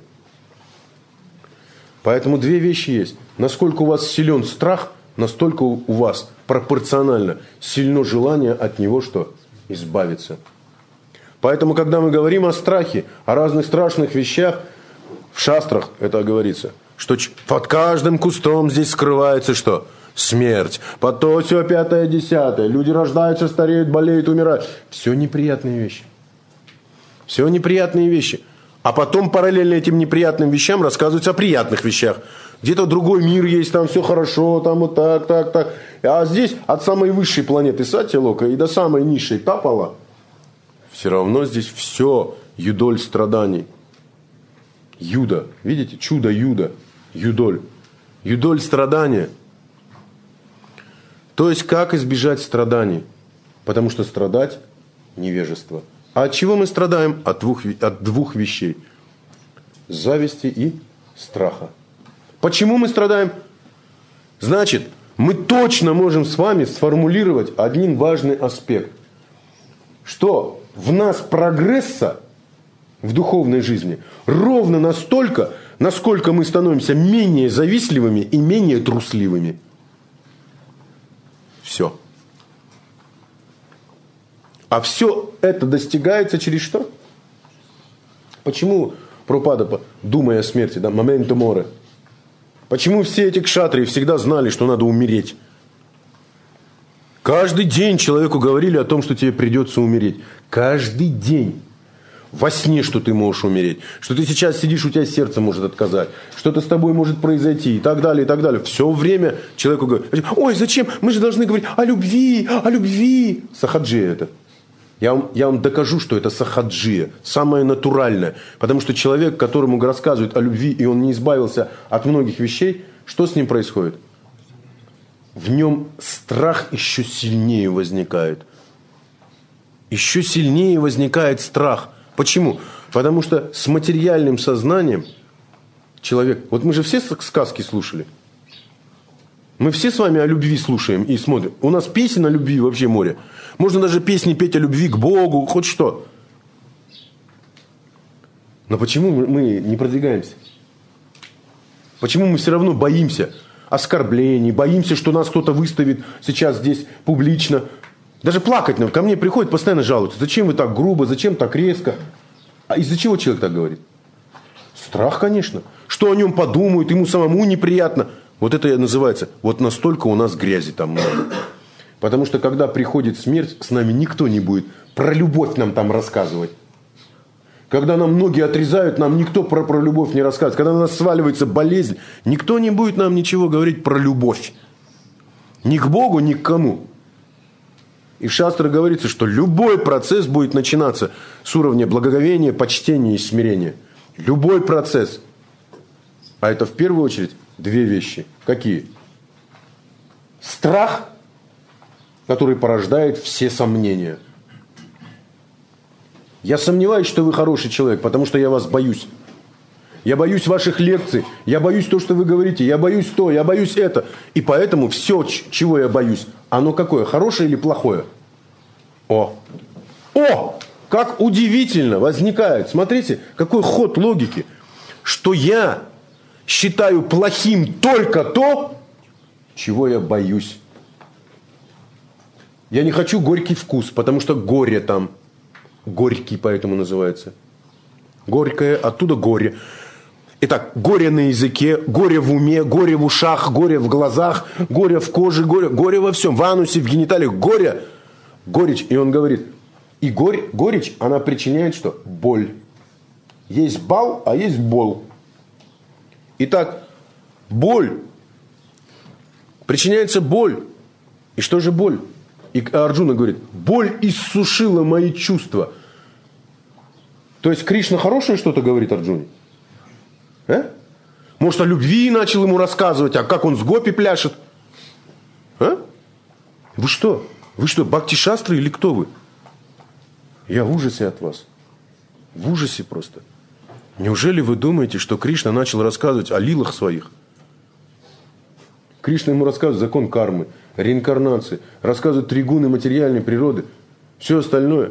Поэтому две вещи есть. Насколько у вас силен страх, настолько у вас пропорционально сильно желание от него что? Избавиться. Поэтому, когда мы говорим о страхе, о разных страшных вещах, в шастрах это говорится, что под каждым кустом здесь скрывается что? Смерть. Под то, все пятое, десятое. Люди рождаются, стареют, болеют, умирают. Все неприятные вещи. Все неприятные вещи. А потом параллельно этим неприятным вещам рассказывается о приятных вещах. Где-то другой мир есть, там все хорошо, там вот так, так, так. А здесь от самой высшей планеты Сатьялока и до самой низшей Тапала все равно здесь все юдоль страданий. Юда. Видите? Чудо Юда. Юдоль. Юдоль страдания. То есть, как избежать страданий? Потому что страдать – невежество. А от чего мы страдаем? От двух, от двух вещей. Зависти и страха. Почему мы страдаем? Значит, мы точно можем с вами сформулировать один важный аспект. Что в нас прогресса в духовной жизни ровно настолько, насколько мы становимся менее завистливыми и менее трусливыми. Все. А все это достигается через что? Почему Прабхупада, думая о смерти, да, моменто море. Почему все эти кшатрии всегда знали, что надо умереть? Каждый день человеку говорили о том, что тебе придется умереть. Каждый день. Во сне, что ты можешь умереть. Что ты сейчас сидишь, у тебя сердце может отказать. Что-то с тобой может произойти. И так далее, и так далее. Все время человеку говорят: ой, зачем? Мы же должны говорить о любви, о любви. Сахаджия это. Я вам, я вам докажу, что это сахаджия. Самое натуральное. Потому что человек, которому рассказывают о любви, и он не избавился от многих вещей, что с ним происходит? В нем страх еще сильнее возникает. Еще сильнее возникает страх. Почему? Потому что с материальным сознанием человек... Вот мы же все сказки слушали. Мы все с вами о любви слушаем и смотрим. У нас песен о любви вообще море. Можно даже песни петь о любви к Богу, хоть что. Но почему мы не продвигаемся? Почему мы все равно боимся оскорблений, боимся, что нас кто-то выставит сейчас здесь публично? Даже плакать ко мне приходят, постоянно жалуются. Зачем вы так грубо, зачем так резко? А из-за чего человек так говорит? Страх, конечно. Что о нем подумают, ему самому неприятно. Вот это и называется, вот настолько у нас грязи там много. Потому что когда приходит смерть, с нами никто не будет про любовь нам там рассказывать. Когда нам ноги отрезают, нам никто про, про любовь не рассказывает. Когда на нас сваливается болезнь, никто не будет нам ничего говорить про любовь. Ни к Богу, ни к кому. И в шастре говорится, что любой процесс будет начинаться с уровня благоговения, почтения и смирения. Любой процесс. А это в первую очередь две вещи. Какие? Страх, который порождает все сомнения. Я сомневаюсь, что вы хороший человек, потому что я вас боюсь. Я боюсь ваших лекций, я боюсь то, что вы говорите, я боюсь то, я боюсь это. И поэтому все, чего я боюсь, оно какое, хорошее или плохое? О! О! Как удивительно возникает, смотрите, какой ход логики, что я считаю плохим только то, чего я боюсь. Я не хочу горький вкус, потому что горе там. Горький поэтому называется. Горькое, оттуда горе. Итак, горе на языке, горе в уме, горе в ушах, горе в глазах, горе в коже, горе, горе во всем, в анусе, в гениталиях, горе, горечь. И он говорит, и горь, горечь, она причиняет что? Боль. Есть бал, а есть бол. Итак, боль. Причиняется боль. И что же боль? И Арджуна говорит, боль иссушила мои чувства. То есть Кришна хорошее что-то говорит Арджуне? А? Может, о любви начал ему рассказывать, а как он с гопи пляшет? А? Вы что? Вы что, бхакти-шастры или кто вы? Я в ужасе от вас. В ужасе просто. Неужели вы думаете, что Кришна начал рассказывать о лилах своих? Кришна ему рассказывает закон кармы, реинкарнации, рассказывает три гуны материальной природы, все остальное.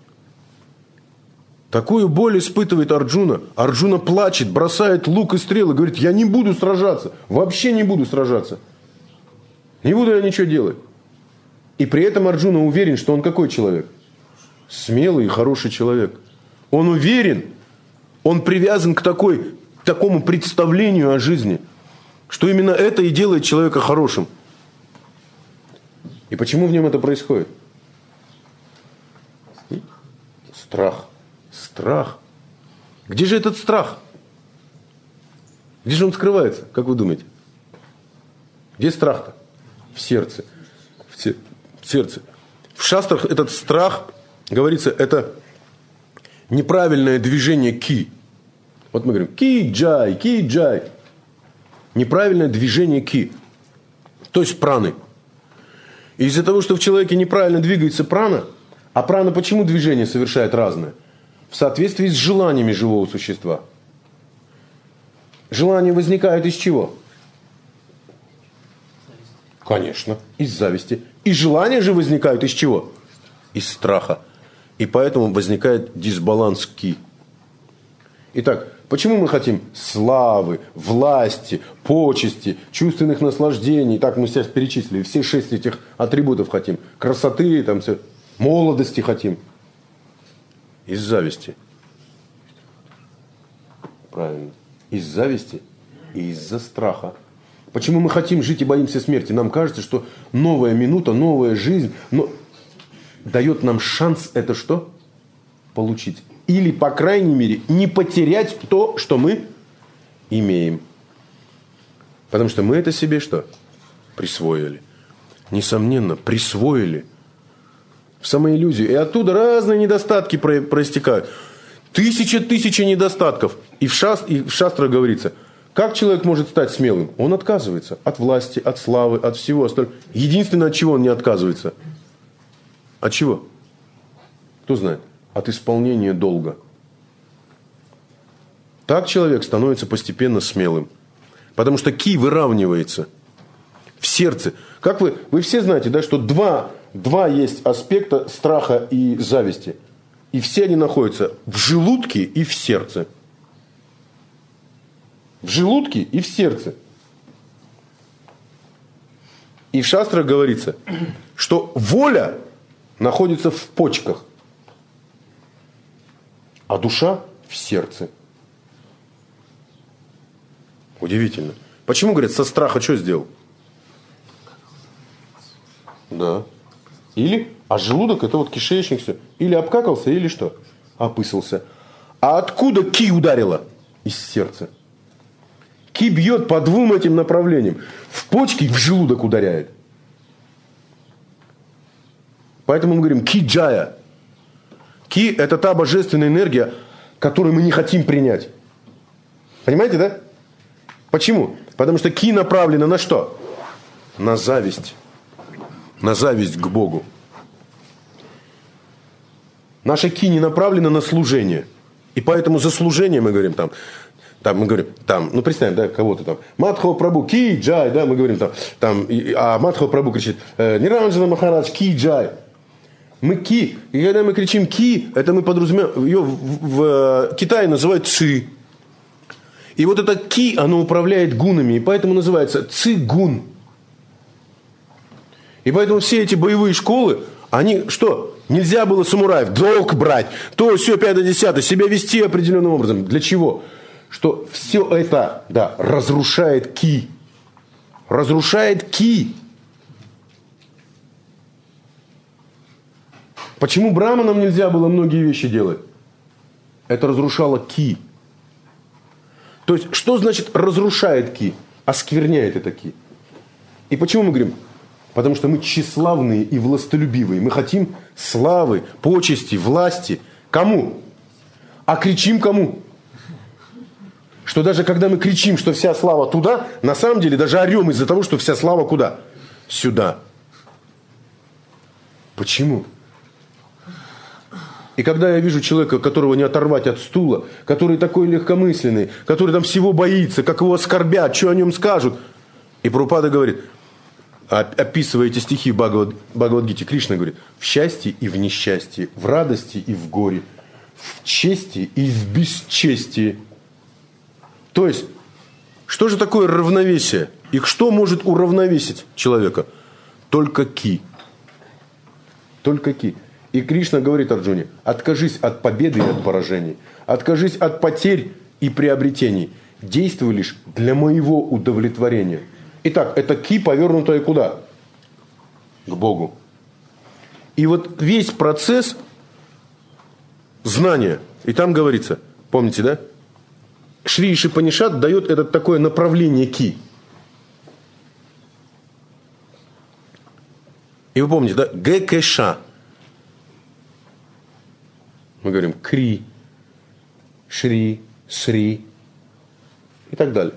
Такую боль испытывает Арджуна. Арджуна плачет, бросает лук и стрелы, говорит, я не буду сражаться, вообще не буду сражаться. Не буду я ничего делать. И при этом Арджуна уверен, что он какой человек? Смелый и хороший человек. Он уверен, он привязан к, такой, к такому представлению о жизни, что именно это и делает человека хорошим. И почему в нем это происходит? Страх. Страх. Где же этот страх? Где же он скрывается, как вы думаете? Где страх-то? В сердце. В, се- в сердце. В шастрах этот страх, говорится, это неправильное движение ки. Вот мы говорим ки-джай, ки-джай. Неправильное движение ки. То есть праны. И из-за того, что в человеке неправильно двигается прана, а прана почему движение совершает разное? В соответствии с желаниями живого существа. Желание возникает из чего? Конечно, из зависти. И желания же возникают из чего? Из страха. И поэтому возникает дисбаланс ки. Итак, почему мы хотим славы, власти, почести, чувственных наслаждений? Так мы сейчас перечислили. Все шесть этих атрибутов хотим. Красоты, там все, молодости хотим. Из зависти. Правильно. Из зависти и из-за страха. Почему мы хотим жить и боимся смерти? Нам кажется, что новая минута, новая жизнь но... дает нам шанс это что? Получить. Или, по крайней мере, не потерять то, что мы имеем. Потому что мы это себе что? Присвоили. Несомненно, присвоили. В самоиллюзию. И оттуда разные недостатки проистекают. Тысяча тысяча недостатков. И в, шаст, и в шастрах говорится, как человек может стать смелым? Он отказывается от власти, от славы, от всего остального. Единственное, от чего он не отказывается. От чего? Кто знает? От исполнения долга. Так человек становится постепенно смелым. Потому что ки выравнивается в сердце. Как вы, вы все знаете, да, что два, два есть аспекта страха и зависти. И все они находятся в желудке и в сердце. В желудке и в сердце. И в шастрах говорится, что воля находится в почках, а душа в сердце. Удивительно. Почему, говорят, со страха что сделал? Да. Или, а желудок это вот кишечник все. Или обкакался, или что? Опысался. А откуда ки ударила? Из сердца. Ки бьет по двум этим направлениям. В почки и в желудок ударяет. Поэтому мы говорим ки джая. Ки это та божественная энергия, которую мы не хотим принять. Понимаете, да? Почему? Потому что ки направлена на что? На зависть. На зависть к Богу. Наша ки не направлена на служение. И поэтому за служение мы говорим там, там мы говорим, там, ну представим, да, кого-то там, Мадхо Прабху, ки джай, да, мы говорим там, там а Мадхо Прабху кричит, Ниранджана Махарадж, ки джай. Мы ки, и когда мы кричим ки, это мы подразумеваем, ее в, в, в Китае называют ци. И вот это ки, оно управляет гунами, и поэтому называется ци-гун. И поэтому все эти боевые школы, они что? Нельзя было самураев долг брать, то все пятое-десятое, себя вести определенным образом. Для чего? Что все это, да, разрушает ки. Разрушает ки. Почему браманам нельзя было многие вещи делать? Это разрушало ки. То есть, что значит разрушает ки? Оскверняет это ки. И почему мы говорим? Потому что мы тщеславные и властолюбивые. Мы хотим славы, почести, власти. Кому? А кричим кому? Что даже когда мы кричим, что вся слава туда, на самом деле даже орем из-за того, что вся слава куда? Сюда. Почему? И когда я вижу человека, которого не оторвать от стула, который такой легкомысленный, который там всего боится, как его оскорбят, что о нем скажут. И Прабхупада говорит, описывая эти стихи в Бхагавад, Бхагавад-гите, Кришна говорит, в счастье и в несчастье, в радости и в горе, в чести и в бесчестии. То есть, что же такое равновесие? И что может уравновесить человека? Только ки. Только ки. И Кришна говорит Арджуне, откажись от победы и от поражений, откажись от потерь и приобретений, действуй лишь для моего удовлетворения. Итак, это ки, повернутое куда? К Богу. И вот весь процесс знания, и там говорится, помните, да? Шри Ишипанишат дает это такое направление ки. И вы помните, да? Гэкэша. Мы говорим кри, шри, сри и так далее.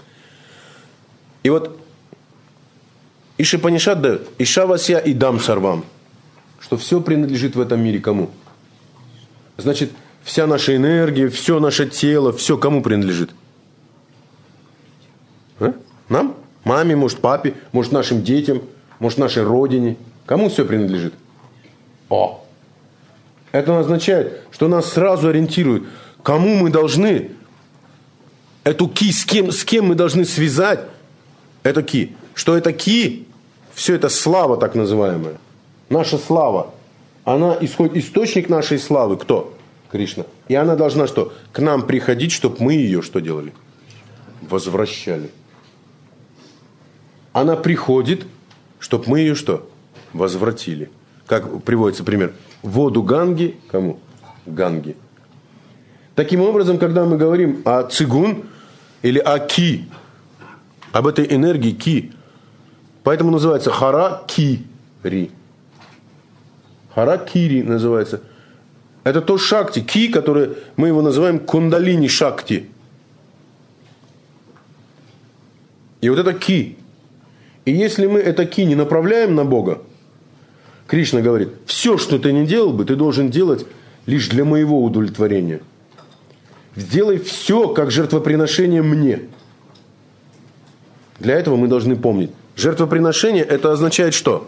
И вот Ишипанишат дает Ишавасья и дам сарвам, что все принадлежит в этом мире кому? Значит, вся наша энергия, все наше тело, все кому принадлежит? А? Нам? Маме, может, папе, может, нашим детям, может, нашей родине. Кому все принадлежит? О! Это означает, что нас сразу ориентируют, кому мы должны эту ки, с кем, с кем мы должны связать эту ки. Что это ки, все это слава так называемая. Наша слава. Она исходит, источник нашей славы кто? Кришна. И она должна что? К нам приходить, чтобы мы ее что делали? Возвращали. Она приходит, чтобы мы ее что? Возвратили. Как приводится пример. Воду Ганги, кому? Ганги. Таким образом, когда мы говорим о цигун или о ки, об этой энергии ки, поэтому называется хара-ки-ри. Хара-кири называется. Это то шакти, ки, которое мы его называем кундалини-шакти. И вот это ки. И если мы это ки не направляем на Бога, Кришна говорит, все, что ты не делал бы, ты должен делать лишь для моего удовлетворения. Сделай все, как жертвоприношение мне. Для этого мы должны помнить. Жертвоприношение, это означает что?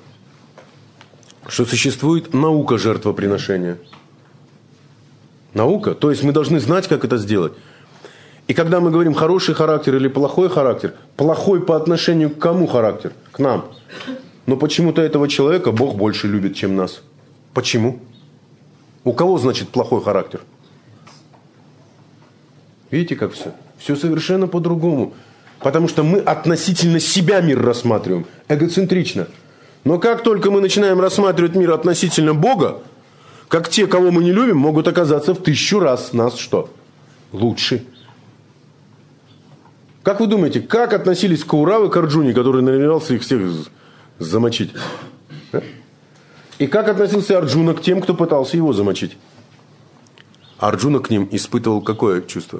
Что существует наука жертвоприношения. Наука, то есть мы должны знать, как это сделать. И когда мы говорим хороший характер или плохой характер, плохой по отношению к кому характер? К нам. Но почему-то этого человека Бог больше любит, чем нас. Почему? У кого, значит, плохой характер? Видите, как все? Все совершенно по-другому. Потому что мы относительно себя мир рассматриваем. Эгоцентрично. Но как только мы начинаем рассматривать мир относительно Бога, как те, кого мы не любим, могут оказаться в тысячу раз нас что? Лучше. Как вы думаете, как относились к Кауравы к Арджуне, который намеревался их всех замочить? И как относился Арджуна к тем, кто пытался его замочить? Арджуна к ним испытывал какое чувство?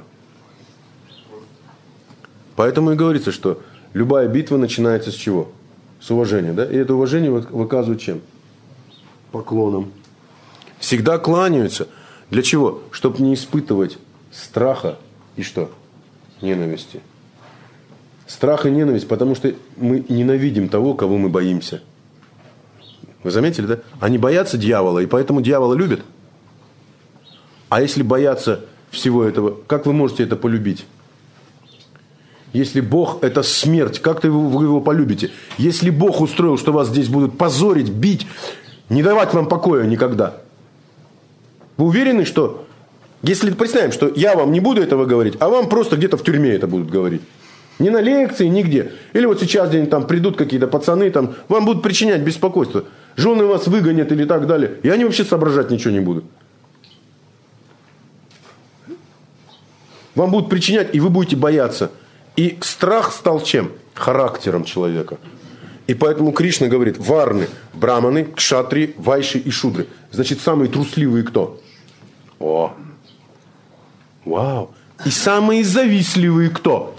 Поэтому и говорится, что любая битва начинается с чего? С уважения, да? И это уважение выказывают чем? Поклоном. Всегда кланяются. Для чего? Чтобы не испытывать страха и что? Ненависти. Страх и ненависть, потому что мы ненавидим того, кого мы боимся. Вы заметили, да? Они боятся дьявола, и поэтому дьявола любят. А если боятся всего этого, как вы можете это полюбить? Если Бог – это смерть, как ты его, вы его полюбите? Если Бог устроил, что вас здесь будут позорить, бить, не давать вам покоя никогда. Вы уверены, что… Если представим, что я вам не буду этого говорить, а вам просто где-то в тюрьме это будут говорить. Не на лекции, нигде. Или вот сейчас где-нибудь там придут какие-то пацаны, там, вам будут причинять беспокойство. Жены вас выгонят или так далее. И они вообще соображать ничего не будут. Вам будут причинять, и вы будете бояться. И страх стал чем? Характером человека. И поэтому Кришна говорит, варны, браманы, кшатри, вайши и шудры. Значит, самые трусливые кто? О! Вау! И самые завистливые кто?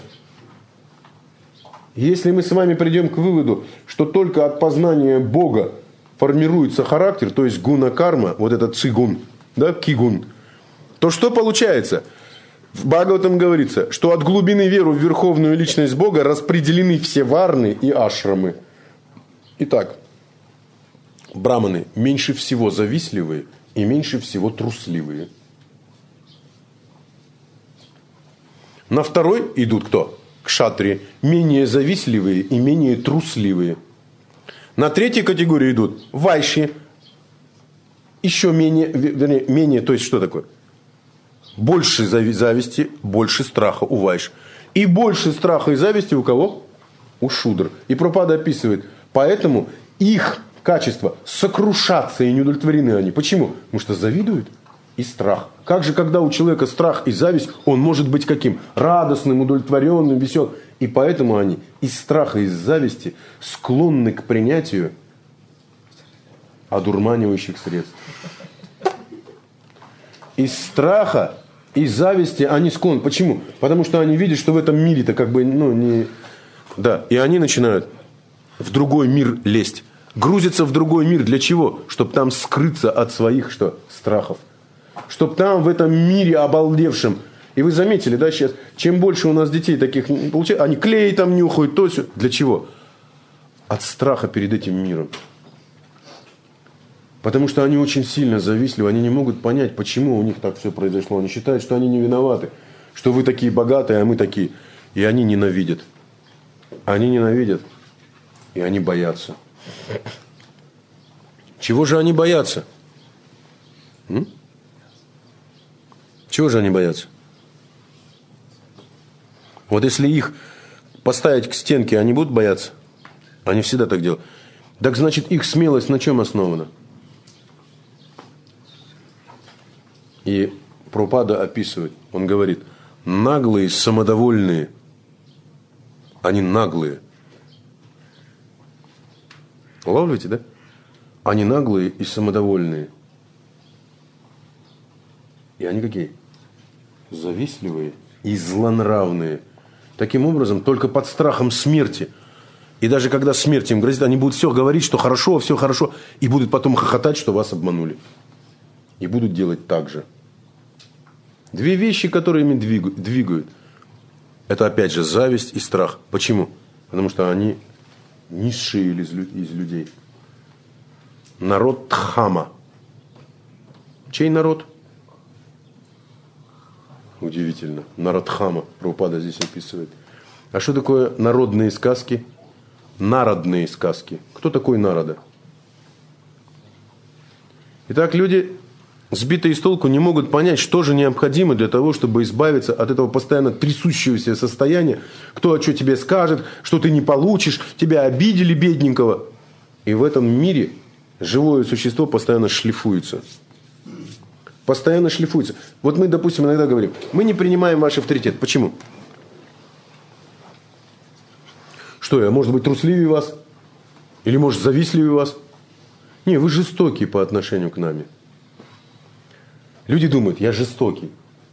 Если мы с вами придем к выводу, что только от познания Бога формируется характер, то есть гуна-карма, вот этот цигун, да, кигун, то что получается? В Бхагаватам говорится, что от глубины веры в верховную личность Бога распределены все варны и ашрамы. Итак, браманы меньше всего завистливые и меньше всего трусливые. На второй идут кто? Кшатри, менее завистливые и менее трусливые. На третьей категории идут вайши, еще менее, вернее, менее, то есть что такое? Больше зависти, больше страха у вайш. И больше страха и зависти у кого? У шудр. И Прабхупада описывает, поэтому их качество сокрушаться и не удовлетворены они. Почему? Потому что завидуют и страх. Как же, когда у человека страх и зависть, он может быть каким? Радостным, удовлетворенным, веселым. И поэтому они из страха и из зависти склонны к принятию одурманивающих средств. Из страха и зависти они склонны. Почему? Потому что они видят, что в этом мире-то как бы, ну, не... Да, и они начинают в другой мир лезть. Грузятся в другой мир. Для чего? Чтобы там скрыться от своих, что? Страхов. Чтобы там, в этом мире обалдевшем. И вы заметили, да, сейчас, чем больше у нас детей таких получается, они клей там нюхают, то все. Для чего? От страха перед этим миром. Потому что они очень сильно завистливы, они не могут понять, почему у них так все произошло. Они считают, что они не виноваты, что вы такие богатые, а мы такие. И они ненавидят. Они ненавидят, и они боятся. Чего же они боятся? М? Чего же они боятся? Вот если их поставить к стенке, они будут бояться? Они всегда так делают. Так значит, их смелость на чем основана? И Прабхупада описывает, он говорит, наглые, самодовольные, они наглые. Улавливаете, да? Они наглые и самодовольные. И они какие? Завистливые и злонравные. Таким образом, только под страхом смерти. И даже когда смерть им грозит, они будут все говорить, что хорошо, все хорошо. И будут потом хохотать, что вас обманули. И будут делать так же. Две вещи, которые ими двигают. Это опять же зависть и страх. Почему? Потому что они низшие из людей. Народ Дхамма. Чей народ? Удивительно. Народ Дхамма. Прабхупада здесь описывает. А что такое народные сказки? Народные сказки. Кто такой Нарада? Итак, люди, сбитые с толку, не могут понять, что же необходимо для того, чтобы избавиться от этого постоянно трясущегося состояния. Кто о что тебе скажет, что ты не получишь, тебя обидели, бедненького. И в этом мире живое существо постоянно шлифуется. Постоянно шлифуется. Вот мы, допустим, иногда говорим, мы не принимаем ваш авторитет. Почему? Что, я, может быть, трусливее вас? Или, может, завистливее вас? Не, вы жестокие по отношению к нами. Люди думают, я жестокий.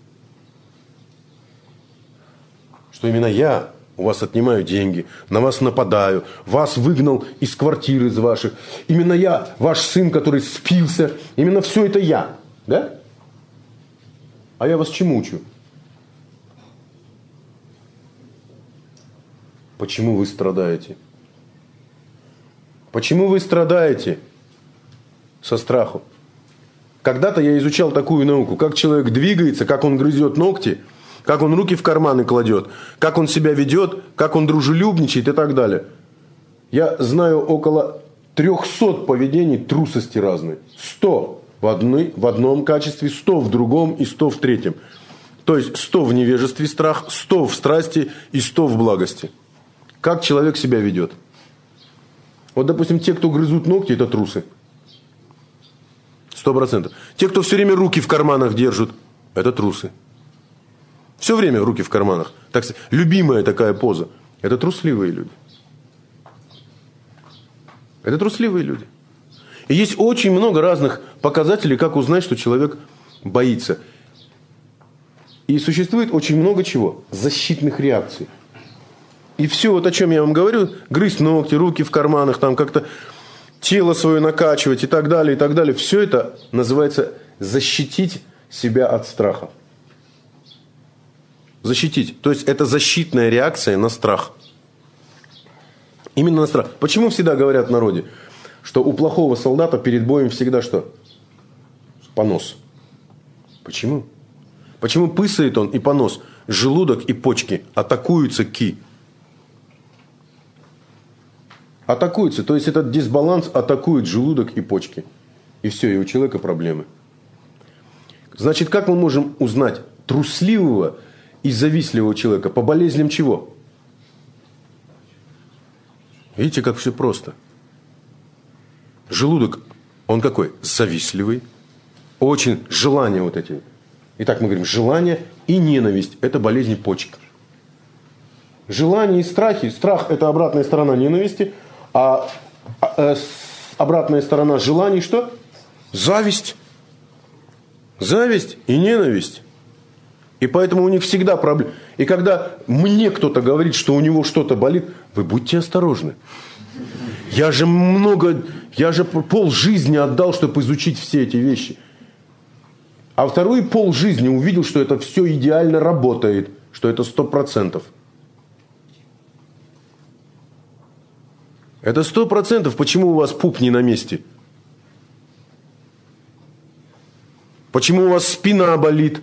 Что именно я у вас отнимаю деньги, на вас нападаю, вас выгнал из квартиры из ваших. Именно я, ваш сын, который спился. Именно все это я. Да? А я вас чему учу? Почему вы страдаете? Почему вы страдаете со страху? Когда-то я изучал такую науку, как человек двигается, как он грызет ногти, как он руки в карманы кладет, как он себя ведет, как он дружелюбничает и так далее. Я знаю около трехсот поведений трусости разной. Сто в, одной, в одном качестве, сто в другом и сто в третьем. То есть сто в невежестве страх, сто в страсти и сто в благости. Как человек себя ведет? Вот, допустим, те, кто грызут ногти, это трусы. Сто процентов. Те, кто все время руки в карманах держат, это трусы. Все время руки в карманах. Так сказать, любимая такая поза. Это трусливые люди. Это трусливые люди. И есть очень много разных показателей, как узнать, что человек боится. И существует очень много чего? Защитных реакций. И все, вот о чем я вам говорю, грызть ногти, руки в карманах, там как-то тело свое накачивать и так далее, и так далее. Все это называется защитить себя от страха. Защитить. То есть это защитная реакция на страх. Именно на страх. Почему всегда говорят в народе, что у плохого солдата перед боем всегда что? Понос. Почему? Почему пысает он и понос? Желудок и почки атакуются ки. Атакуются. То есть этот дисбаланс атакует желудок и почки. И все, и у человека проблемы. Значит, как мы можем узнать трусливого и завистливого человека? По болезням чего? Видите, как все просто. Желудок, он какой? Завистливый. Очень желания вот эти. Итак, мы говорим, желание и ненависть – это болезни почек. Желание и страхи. Страх – это обратная сторона ненависти. А э, обратная сторона желаний что? Зависть. Зависть и ненависть. И поэтому у них всегда проблемы. И когда мне кто-то говорит, что у него что-то болит, вы будьте осторожны. Я же много, я же пол жизни отдал, чтобы изучить все эти вещи. А второй пол жизни увидел, что это все идеально работает, что это сто процентов. Это сто процентов. Почему у вас пуп не на месте? Почему у вас спина болит?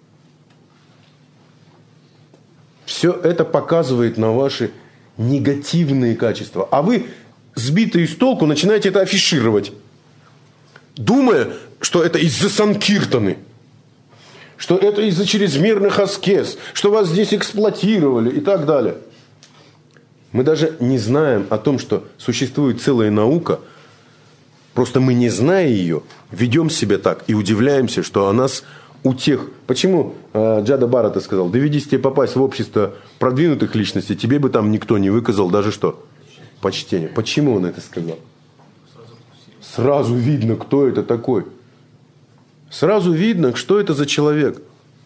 Все это показывает на ваши негативные качества. А вы, сбитые с толку, начинаете это афишировать. Думая, что это из-за санкиртаны. что это из-за чрезмерных аскез, что вас здесь эксплуатировали и так далее. Мы даже не знаем о том, что существует целая наука, просто мы, не зная ее, ведем себя так и удивляемся, что о нас у тех... Почему э, Джада Барата сказал, доведись тебе попасть в общество продвинутых личностей, тебе бы там никто не выказал даже что? Почтение. Почему он это сказал? Сразу видно, кто это такой. Сразу видно, что это за человек.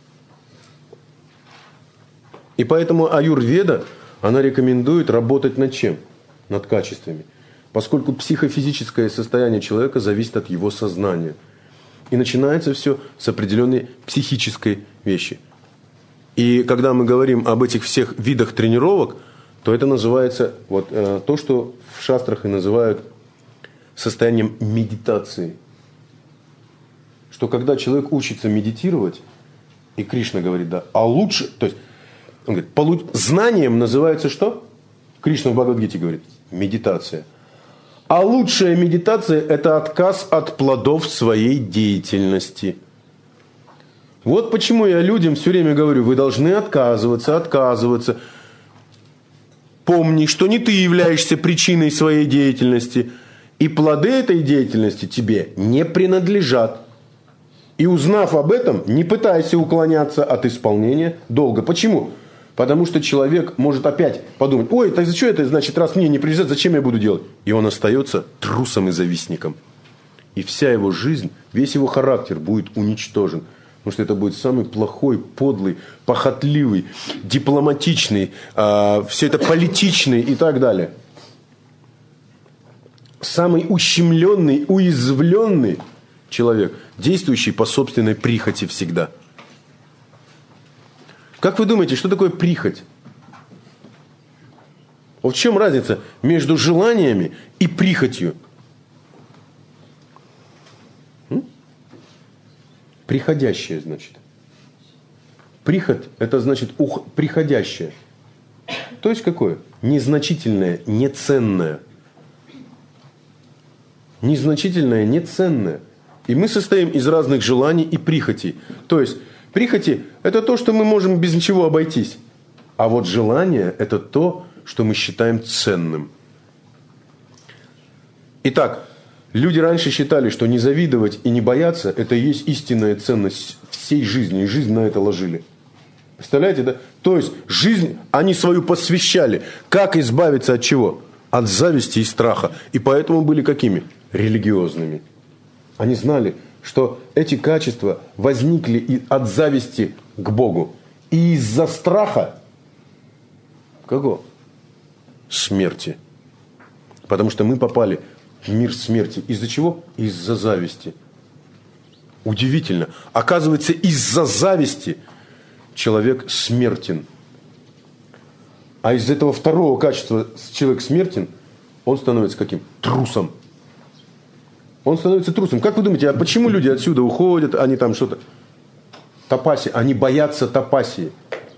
И поэтому аюрведа, она рекомендует работать над чем? Над качествами. Поскольку психофизическое состояние человека зависит от его сознания. И начинается все с определенной психической вещи. И когда мы говорим об этих всех видах тренировок, то это называется вот, э, то, что в шастрах и называют состоянием медитации. Что когда человек учится медитировать, и Кришна говорит, да, а лучше, то есть, он говорит, полу... знанием называется что? Кришна в Бхагавад-гите говорит, медитация. А лучшая медитация – это отказ от плодов своей деятельности. Вот почему я людям все время говорю, вы должны отказываться, отказываться. Помни, что не ты являешься причиной своей деятельности, и плоды этой деятельности тебе не принадлежат. И узнав об этом, не пытайся уклоняться от исполнения долга. Почему? Потому что человек может опять подумать, ой, так что это значит, раз мне не принадлежит, зачем я буду делать? И он остается трусом и завистником. И вся его жизнь, весь его характер будет уничтожен. Потому что это будет самый плохой, подлый, похотливый, дипломатичный, э, все это политичный и так далее. Самый ущемленный, уязвленный человек, действующий по собственной прихоти всегда. Как вы думаете, что такое прихоть? Вот в чем разница между желаниями и прихотью? М? Приходящее, значит. Прихоть – это значит ух, приходящее. То есть какое? Незначительное, неценное. Незначительное, неценное. И мы состоим из разных желаний и прихотей. То есть прихоти – это то, что мы можем без ничего обойтись. А вот желание – это то, что мы считаем ценным. Итак, люди раньше считали, что не завидовать и не бояться – это и есть истинная ценность всей жизни. И жизнь на это ложили. Представляете, да? То есть жизнь они свою посвящали. Как избавиться от чего? От зависти и страха. И поэтому были какими? Религиозными. Они знали, что эти качества возникли и от зависти к Богу. И из-за страха какого? Смерти. Потому что мы попали в мир смерти. Из-за чего? Из-за зависти. Удивительно. Оказывается, из-за зависти человек смертен. А из этого второго качества человек смертен, он становится каким? Трусом. Он становится трусом. Как вы думаете, а почему люди отсюда уходят, они там что-то... Тапаси, они боятся тапасии.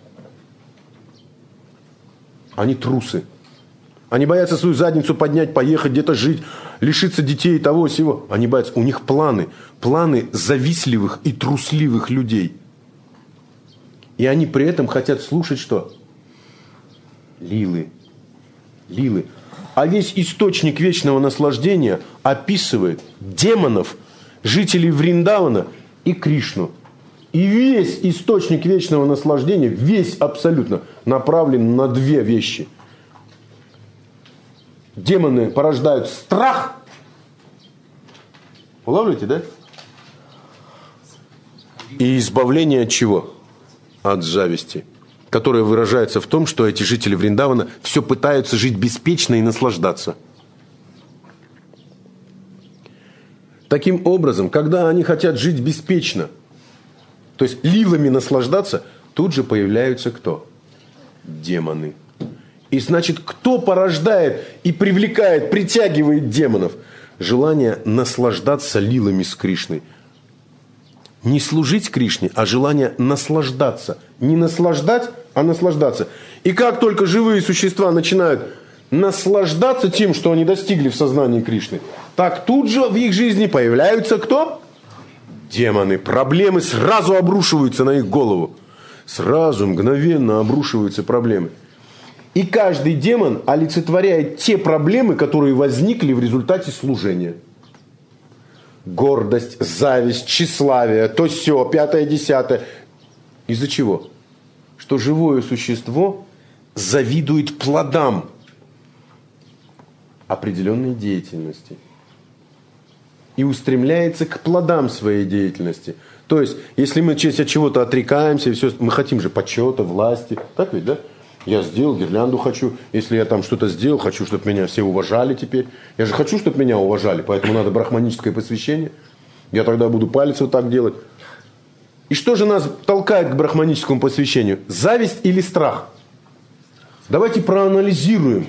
Они трусы. Они боятся свою задницу поднять, поехать, где-то жить, лишиться детей, того, сего. Они боятся. У них планы. Планы завистливых и трусливых людей. И они при этом хотят слушать что? Лилы. Лилы. А весь источник вечного наслаждения описывает демонов, жителей Вриндавана и Кришну. И весь источник вечного наслаждения, весь абсолютно направлен на две вещи. Демоны порождают страх. Улавливаете, да? И избавление от чего? От зависти. Которая выражается в том, что эти жители Вриндавана все пытаются жить беспечно и наслаждаться. Таким образом, когда они хотят жить беспечно, то есть лилами наслаждаться, тут же появляются кто? Демоны. И значит, кто порождает и привлекает, притягивает демонов? Желание наслаждаться лилами с Кришной. Не служить Кришне, а желание наслаждаться. Не наслаждать, а наслаждаться. И как только живые существа начинают наслаждаться тем, что они достигли в сознании Кришны, так тут же в их жизни появляются кто? демоны, проблемы сразу обрушиваются на их голову. Сразу, мгновенно обрушиваются проблемы. И каждый демон олицетворяет те проблемы, которые возникли в результате служения. Гордость, зависть, тщеславие, то сё, пятое, десятое. Из-за чего? Что живое существо завидует плодам определенной деятельности и устремляется к плодам своей деятельности. То есть, если мы от чего-то отрекаемся, все, мы хотим же почета, власти. Так ведь, да? Я сделал, гирлянду хочу. Если я там что-то сделал, хочу, чтобы меня все уважали теперь. Я же хочу, чтобы меня уважали, поэтому надо брахманическое посвящение. Я тогда буду палец вот так делать. И что же нас толкает к брахманическому посвящению? Зависть или страх? Давайте проанализируем.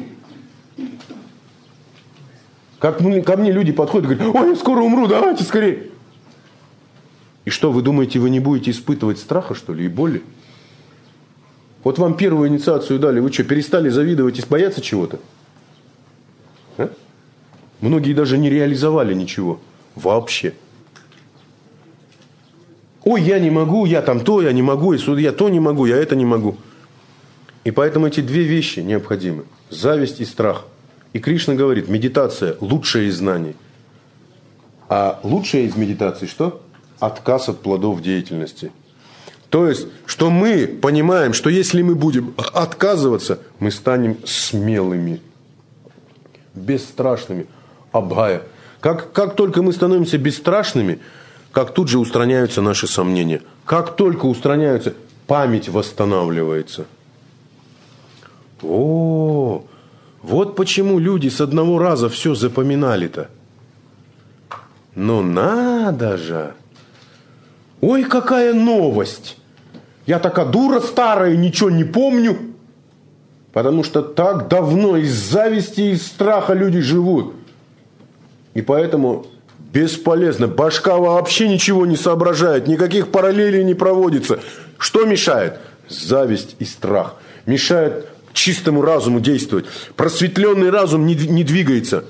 Как ко мне люди подходят и говорят: ой, я скоро умру, давайте скорее. И что, вы думаете, вы не будете испытывать страха, что ли, и боли? Вот вам первую инициацию дали, вы что, перестали завидовать и бояться чего-то? А? Многие даже не реализовали ничего. Вообще. Ой, я не могу, я там то, я не могу, и я то не могу, я это не могу. И поэтому эти две вещи необходимы. Зависть и страх. И Кришна говорит, медитация – лучшее из знаний. А лучшее из медитации что? Отказ от плодов деятельности. То есть, что мы понимаем, что если мы будем отказываться, мы станем смелыми, бесстрашными. Абхая. Как, как только мы становимся бесстрашными, как тут же устраняются наши сомнения. Как только устраняются, память восстанавливается. О, вот почему люди с одного раза все запоминали-то. Ну надо же! Ой, какая новость! Я такая дура старая, ничего не помню. Потому что так давно из зависти и из страха люди живут. И поэтому бесполезно. Башка вообще ничего не соображает. Никаких параллелей не проводится. Что мешает? Зависть и страх. Мешает чистому разуму действовать. Просветленный разум не, не двигается.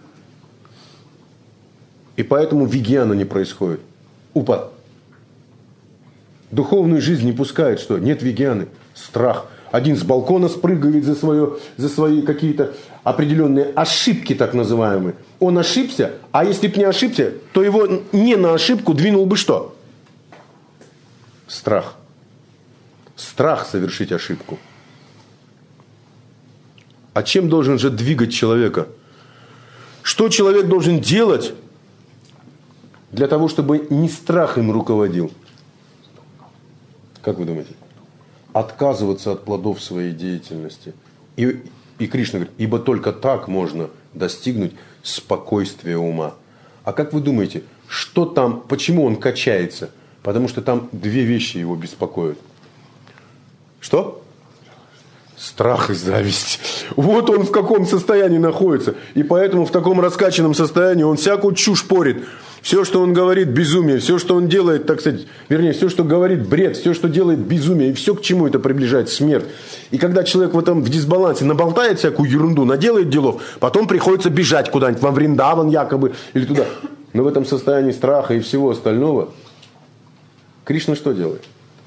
И поэтому вигьяна не происходит. Упад. Духовную жизнь не пускает, что? Нет вигьяны. Страх. Один с балкона спрыгивает за, свое, за свои какие-то определенные ошибки, так называемые. Он ошибся, а если бы не ошибся, то его не на ошибку двинул бы что? Страх. Страх совершить ошибку. А чем должен же двигать человека? Что человек должен делать для того, чтобы не страх им руководил? Как вы думаете? Отказываться от плодов своей деятельности. И, и Кришна говорит, ибо только так можно достигнуть спокойствия ума. А как вы думаете, что там, почему он качается? Потому что там две вещи его беспокоят. Что? Страх и зависть. Вот он в каком состоянии находится. И поэтому в таком раскачанном состоянии он всякую чушь порит. Все, что он говорит, безумие. Все, что он делает, так сказать, вернее, все, что говорит, бред. Все, что делает, безумие. И все, к чему это приближает смерть. И когда человек в этом в дисбалансе наболтает всякую ерунду, наделает делов, потом приходится бежать куда-нибудь, во Вриндаван якобы, или туда. Но в этом состоянии страха и всего остального Кришна что делает?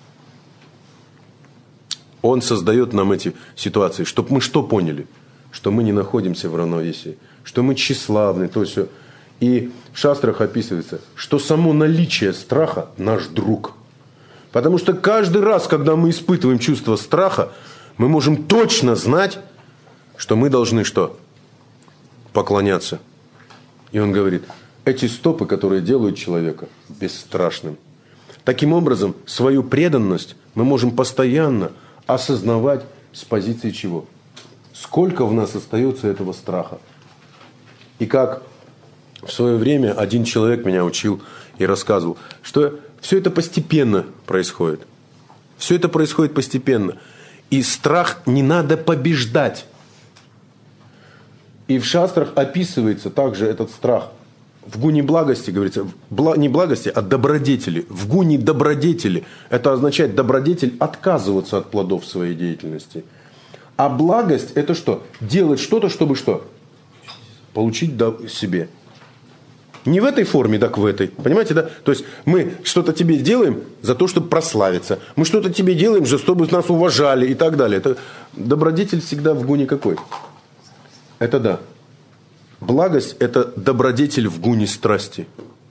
Он создает нам эти ситуации, чтобы мы что поняли? Что мы не находимся в равновесии, что мы тщеславны, то все. И в шастрах описывается, что само наличие страха наш друг. Потому что каждый раз, когда мы испытываем чувство страха, мы можем точно знать, что мы должны что? Поклоняться. И он говорит, эти стопы, которые делают человека бесстрашным. Таким образом, свою преданность мы можем постоянно осознавать с позиции чего? Сколько в нас остается этого страха? И как в свое время один человек меня учил и рассказывал, что все это постепенно происходит. Все это происходит постепенно. И страх не надо побеждать. И в шастрах описывается также этот страх. В гуне благости, говорится, не благости, а добродетели. В гуне добродетели. Это означает добродетель отказываться от плодов своей деятельности. А благость это что? Делать что-то, чтобы что? Получить себе. Не в этой форме, так в этой. Понимаете, да? То есть мы что-то тебе делаем за то, чтобы прославиться. Мы что-то тебе делаем, чтобы нас уважали и так далее. Это добродетель всегда в гуне какой? Это да. Благость – это добродетель в гуне страсти.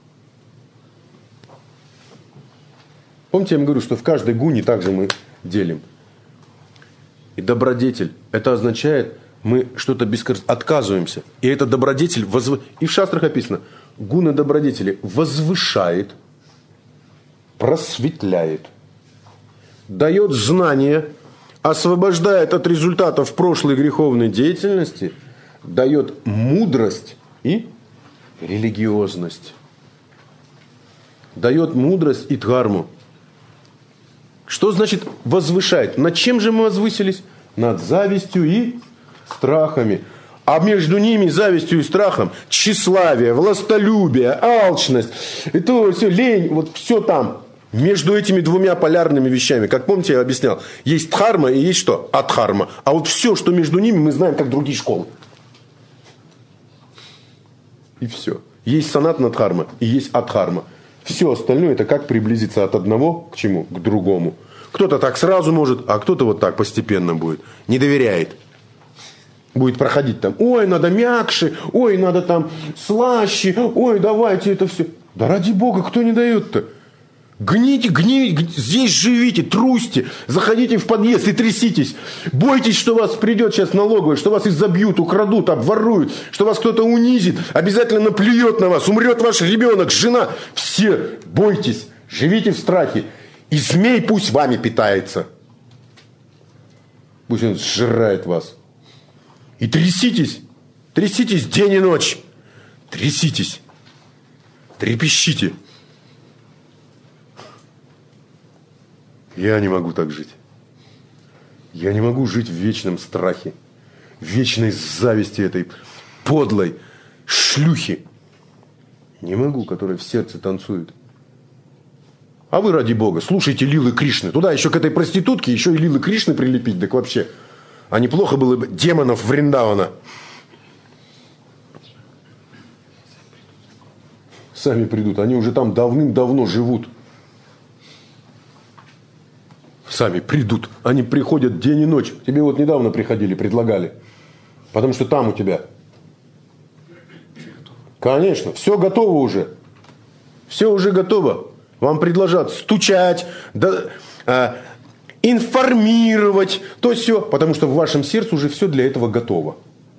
Помните, я вам говорю, что в каждой гуне также мы делим. И добродетель – это означает, мы что-то бескорыстно отказываемся. И это добродетель, возв... и в шастрах описано, гуна добродетели возвышает, просветляет, дает знание, освобождает от результатов прошлой греховной деятельности, дает мудрость и религиозность. Дает мудрость и дхарму. Что значит возвышает? Над чем же мы возвысились? Над завистью и страхами. А между ними, завистью и страхом, тщеславие, властолюбие, алчность, и то, все, лень, вот все там. Между этими двумя полярными вещами, как помните, я объяснял, есть дхарма и есть что? Адхарма. А вот все, что между ними, мы знаем, как другие школы. И все. Есть санатана дхарма и есть адхарма. Все остальное это как приблизиться от одного к чему? К другому. Кто-то так сразу может, а кто-то вот так постепенно будет. Не доверяет. Будет проходить там, ой, надо мягче, ой, надо там слаще, ой, давайте это все. Да ради Бога, кто не дает-то? Гните, гните, здесь живите, трусьте, заходите в подъезд и тряситесь. Бойтесь, что вас придет сейчас налоговая, что вас изобьют, украдут, обворуют, что вас кто-то унизит, обязательно наплюет на вас, умрет ваш ребенок, жена. Все бойтесь, живите в страхе. И змей пусть вами питается. Пусть он сжирает вас. И тряситесь, тряситесь день и ночь. Тряситесь, трепещите. Я не могу так жить. Я не могу жить в вечном страхе, в вечной зависти этой подлой шлюхи. Не могу, которая в сердце танцует. А вы, ради Бога, слушайте Лилы Кришны. Туда еще к этой проститутке еще и Лилы Кришны прилепить, так вообще. А неплохо было бы демонов Вриндавана. Сами придут. Они уже там давным-давно живут. Сами придут. Они приходят день и ночь. Тебе вот недавно приходили, предлагали. Потому что там у тебя. Конечно, все готово уже. Все уже готово. Вам предложат стучать, да, э, информировать, то все. Потому что в вашем сердце уже все для этого готово.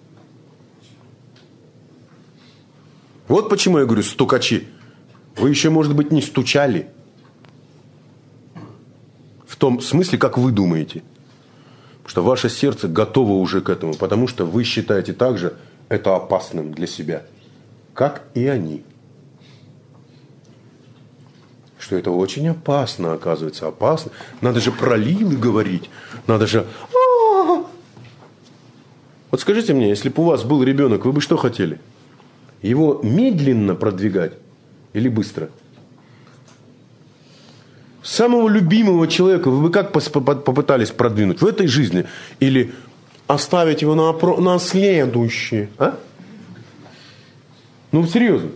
Вот почему я говорю, стукачи. Вы еще, может быть, не стучали. В том смысле, как вы думаете. Потому что ваше сердце готово уже к этому. Потому что вы считаете также это опасным для себя. Как и они. Что это очень опасно, оказывается. Опасно. Надо же про Лилы говорить. Надо же... А-а-а. Вот скажите мне, если бы у вас был ребенок, вы бы что хотели? Его медленно продвигать или быстро? Самого любимого человека вы бы как попытались продвинуть в этой жизни? Или оставить его на, на следующее? А? Ну, серьезно.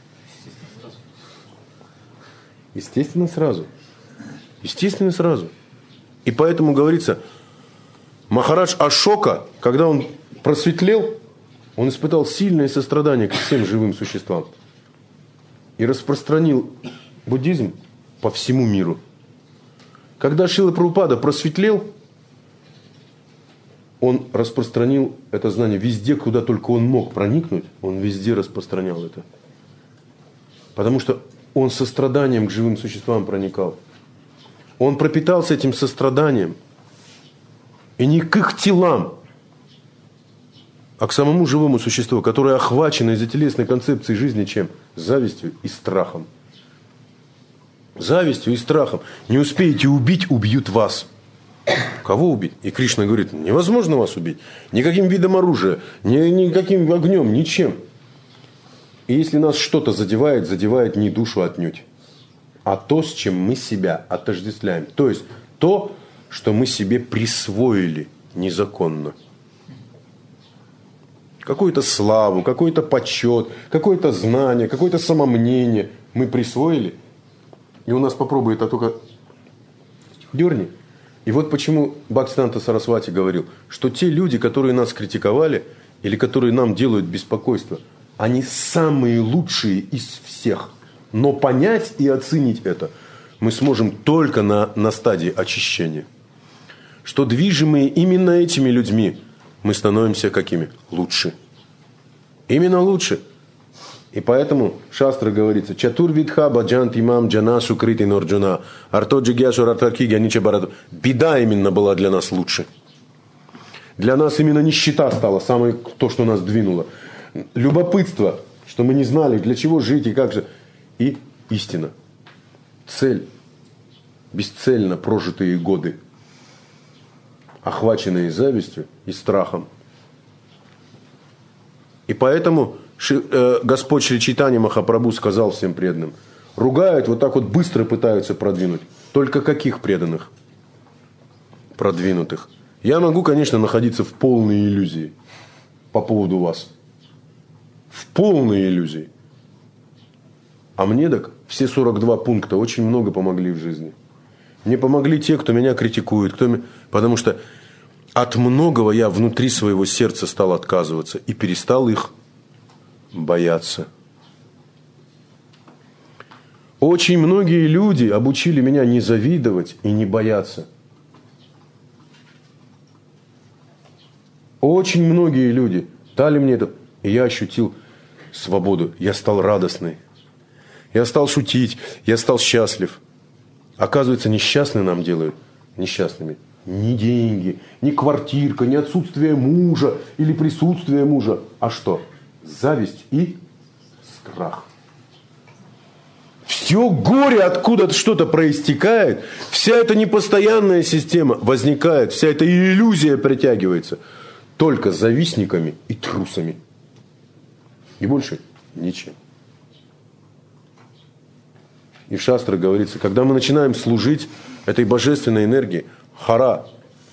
Естественно, сразу. Естественно, сразу. И поэтому говорится, Махарадж Ашока, когда он просветлел, он испытал сильное сострадание к всем живым существам. И распространил буддизм по всему миру. Когда Шрила Прабхупада просветлел, он распространил это знание везде, куда только он мог проникнуть, он везде распространял это. Потому что он состраданием к живым существам проникал. Он пропитался этим состраданием. И не к их телам, а к самому живому существу, которое охвачено из-за телесной концепции жизни чем? Завистью и страхом. Завистью и страхом. Не успеете убить, убьют вас. Кого убить? И Кришна говорит, невозможно вас убить. Никаким видом оружия, ни, никаким огнем, ничем. И если нас что-то задевает, задевает не душу отнюдь, а то, с чем мы себя отождествляем. То есть то, что мы себе присвоили незаконно. какую-то славу, какой-то почет, какое-то знание, какое-то самомнение мы присвоили, и у нас попробует, а только дерни. И вот почему Бхактисиданта Сарасвати говорил, что те люди, которые нас критиковали, или которые нам делают беспокойство, они самые лучшие из всех. Но понять и оценить это мы сможем только на, на стадии очищения. Что движимые именно этими людьми, мы становимся какими? Лучше. Именно лучше. И поэтому в Шастре говорится: Чатурвидха баджант имам джана сукрити норджуна арто джигьясу ратарки гянича бараду. Беда именно была для нас лучше. Для нас именно нищета стала самой, то, что нас двинуло. Любопытство, что мы не знали, для чего жить и как же. И истина. Цель. Бесцельно прожитые годы, охваченные завистью и страхом. И поэтому Господь Шри Чайтанья Махапрабху сказал всем преданным: ругают, вот так вот быстро пытаются продвинуть. Только каких преданных? Продвинутых. Я могу, конечно, находиться в полной иллюзии по поводу вас. В полной иллюзии. А мне так все сорок два пункта очень много помогли в жизни. Мне помогли те, кто меня критикует, кто... потому что от многого я внутри своего сердца стал отказываться и перестал их бояться. Очень многие люди обучили меня не завидовать и не бояться. Очень многие люди дали мне это, и я ощутил свободу. Я стал радостный. Я стал шутить, я стал счастлив. Оказывается, несчастные нам делают несчастными ни деньги, ни квартирка, ни отсутствие мужа или присутствие мужа. А что? Зависть и страх. Все горе откуда-то что-то проистекает, вся эта непостоянная система возникает, вся эта иллюзия притягивается только завистниками и трусами. И больше ничем. И в Шастрах говорится, когда мы начинаем служить этой божественной энергии, хара,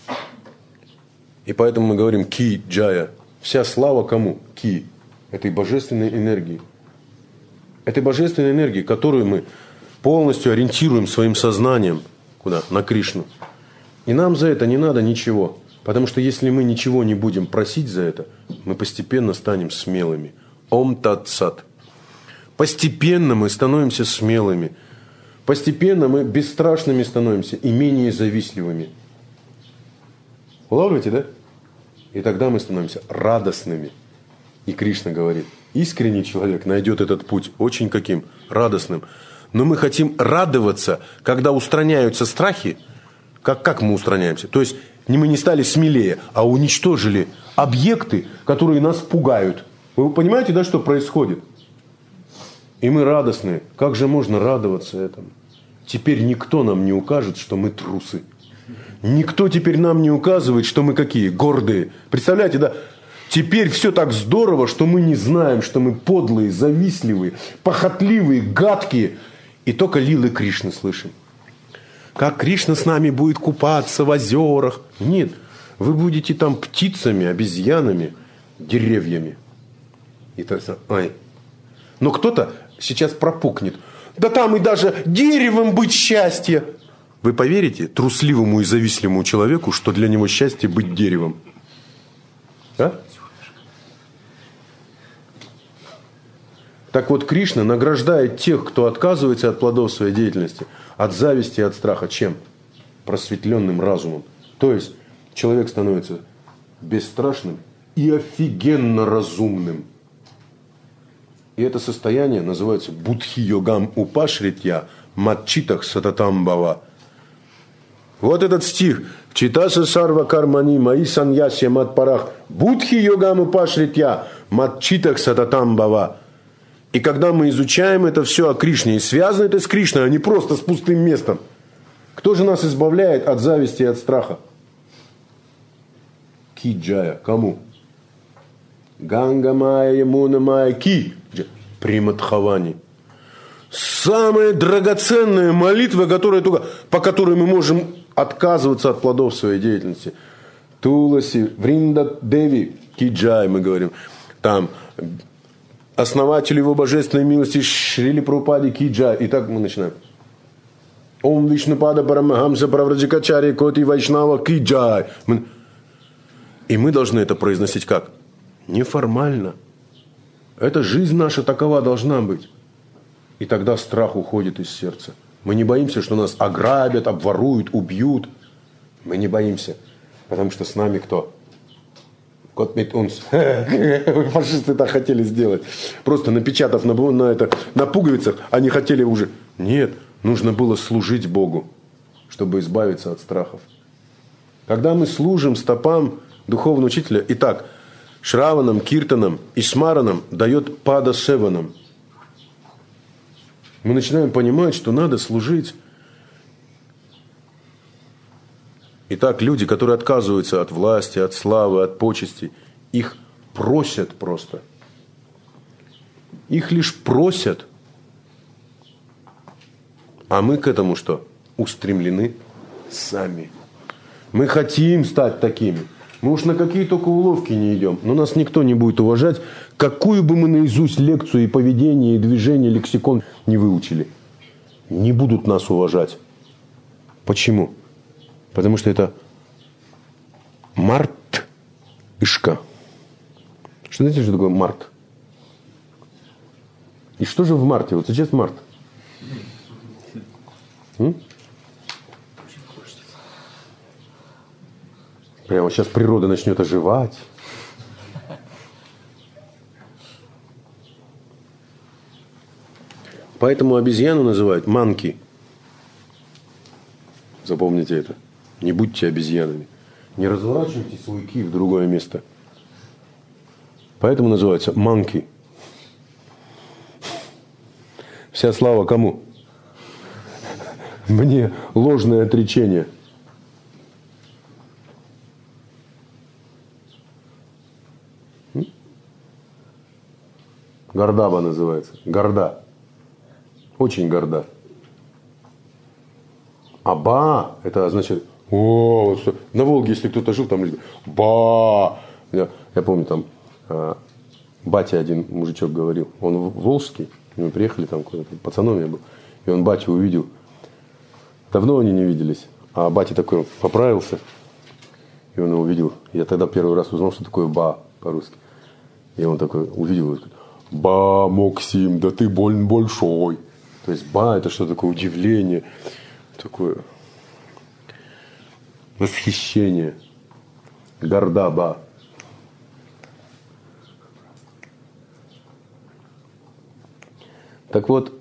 и поэтому мы говорим ки джая, вся слава кому? Ки, этой божественной энергии. Этой божественной энергии, которую мы полностью ориентируем своим сознанием, куда? На Кришну. И нам за это не надо ничего. Потому что если мы ничего не будем просить за это, мы постепенно станем смелыми. Ом тат сат. Постепенно мы становимся смелыми. Постепенно мы бесстрашными становимся и менее завистливыми. Улавливаете, да? И тогда мы становимся радостными. И Кришна говорит, искренний человек найдет этот путь очень каким? Радостным. Но мы хотим радоваться, когда устраняются страхи. Как, как мы устраняемся? То есть не мы не стали смелее, а уничтожили объекты, которые нас пугают. Вы понимаете, да, что происходит? И мы радостные. Как же можно радоваться этому? Теперь никто нам не укажет, что мы трусы. Никто теперь нам не указывает, что мы какие? Гордые. Представляете, да? Теперь все так здорово, что мы не знаем, что мы подлые, завистливые, похотливые, гадкие. И только лилы Кришны слышим. Как Кришна с нами будет купаться в озерах. Нет, вы будете там птицами, обезьянами, деревьями. И так, ай. Но кто-то сейчас пропукнет. Да там и даже деревом быть счастье. Вы поверите трусливому и завистливому человеку, что для него счастье быть деревом? А? Так вот, Кришна награждает тех, кто отказывается от плодов своей деятельности, от зависти и от страха. Чем? Просветленным разумом. То есть, человек становится бесстрашным и офигенно разумным. И это состояние называется будхи-йогам упашритья матчитах сататам бава. Вот этот стих. Читаса сарва кармани маи саньясья мат парах будхи-йогам упашритья матчитах сататам бава. И когда мы изучаем это все о Кришне, и связано это с Кришной, а не просто с пустым местом, кто же нас избавляет от зависти и от страха? Ки джая. Кому? Ганга майя ямуна майя ки. Примадхавани. Самая драгоценная молитва, которая только, по которой мы можем отказываться от плодов своей деятельности. Туласи, Вринда Деви, Ки джай, мы говорим. там основатель его божественной милости Шрили Прабхупади ки джай. И так мы начинаем. Ом Вишнупада Парамахамса Правраджикачари Коти Вайшнава ки джай. И мы должны это произносить как? Неформально. Эта жизнь наша такова должна быть. И тогда страх уходит из сердца. Мы не боимся, что нас ограбят, обворуют, убьют. Мы не боимся. Потому что с нами кто? Гott mit uns. Фашисты так хотели сделать. Просто напечатав на, на, это, на пуговицах, они хотели уже... Нет, нужно было служить Богу, чтобы избавиться от страхов. Когда мы служим стопам духовного учителя, итак, Шраванам, Киртанам и Смаранам дает Пада Севанам. Мы начинаем понимать, что надо служить. Итак, люди, которые отказываются от власти, от славы, от почестей, их просят просто. Их лишь просят. А мы к этому что? Устремлены сами. Мы хотим стать такими. Мы уж на какие только уловки не идем. Но нас никто не будет уважать, какую бы мы наизусть лекцию и поведение, и движение, лексикон не выучили. Не будут нас уважать. Почему? Потому что это март-ишка. Что знаете, что такое март? И что же в марте? Вот сейчас март. М? Прямо сейчас природа начнет оживать. Поэтому обезьяну называют манки. Запомните это. Не будьте обезьянами. Не разворачивайте свой ки в другое место. Поэтому называется манки. Вся слава кому? Мне ложное отречение. Гордаба называется. Горда. Очень горда. Аба, это значит, о, на Волге, если кто-то жил, там ба. Я, я помню, там э, батя один мужичок говорил, он волжский, мы приехали там куда-то, пацаном я был, и он батю увидел. Давно они не виделись, а батя такой поправился, и он его увидел. Я тогда первый раз узнал, что такое ба по-русски. И он такой увидел, ба, Максим, да ты больно большой. То есть ба, это что такое удивление, такое восхищение, гордаба. Так вот,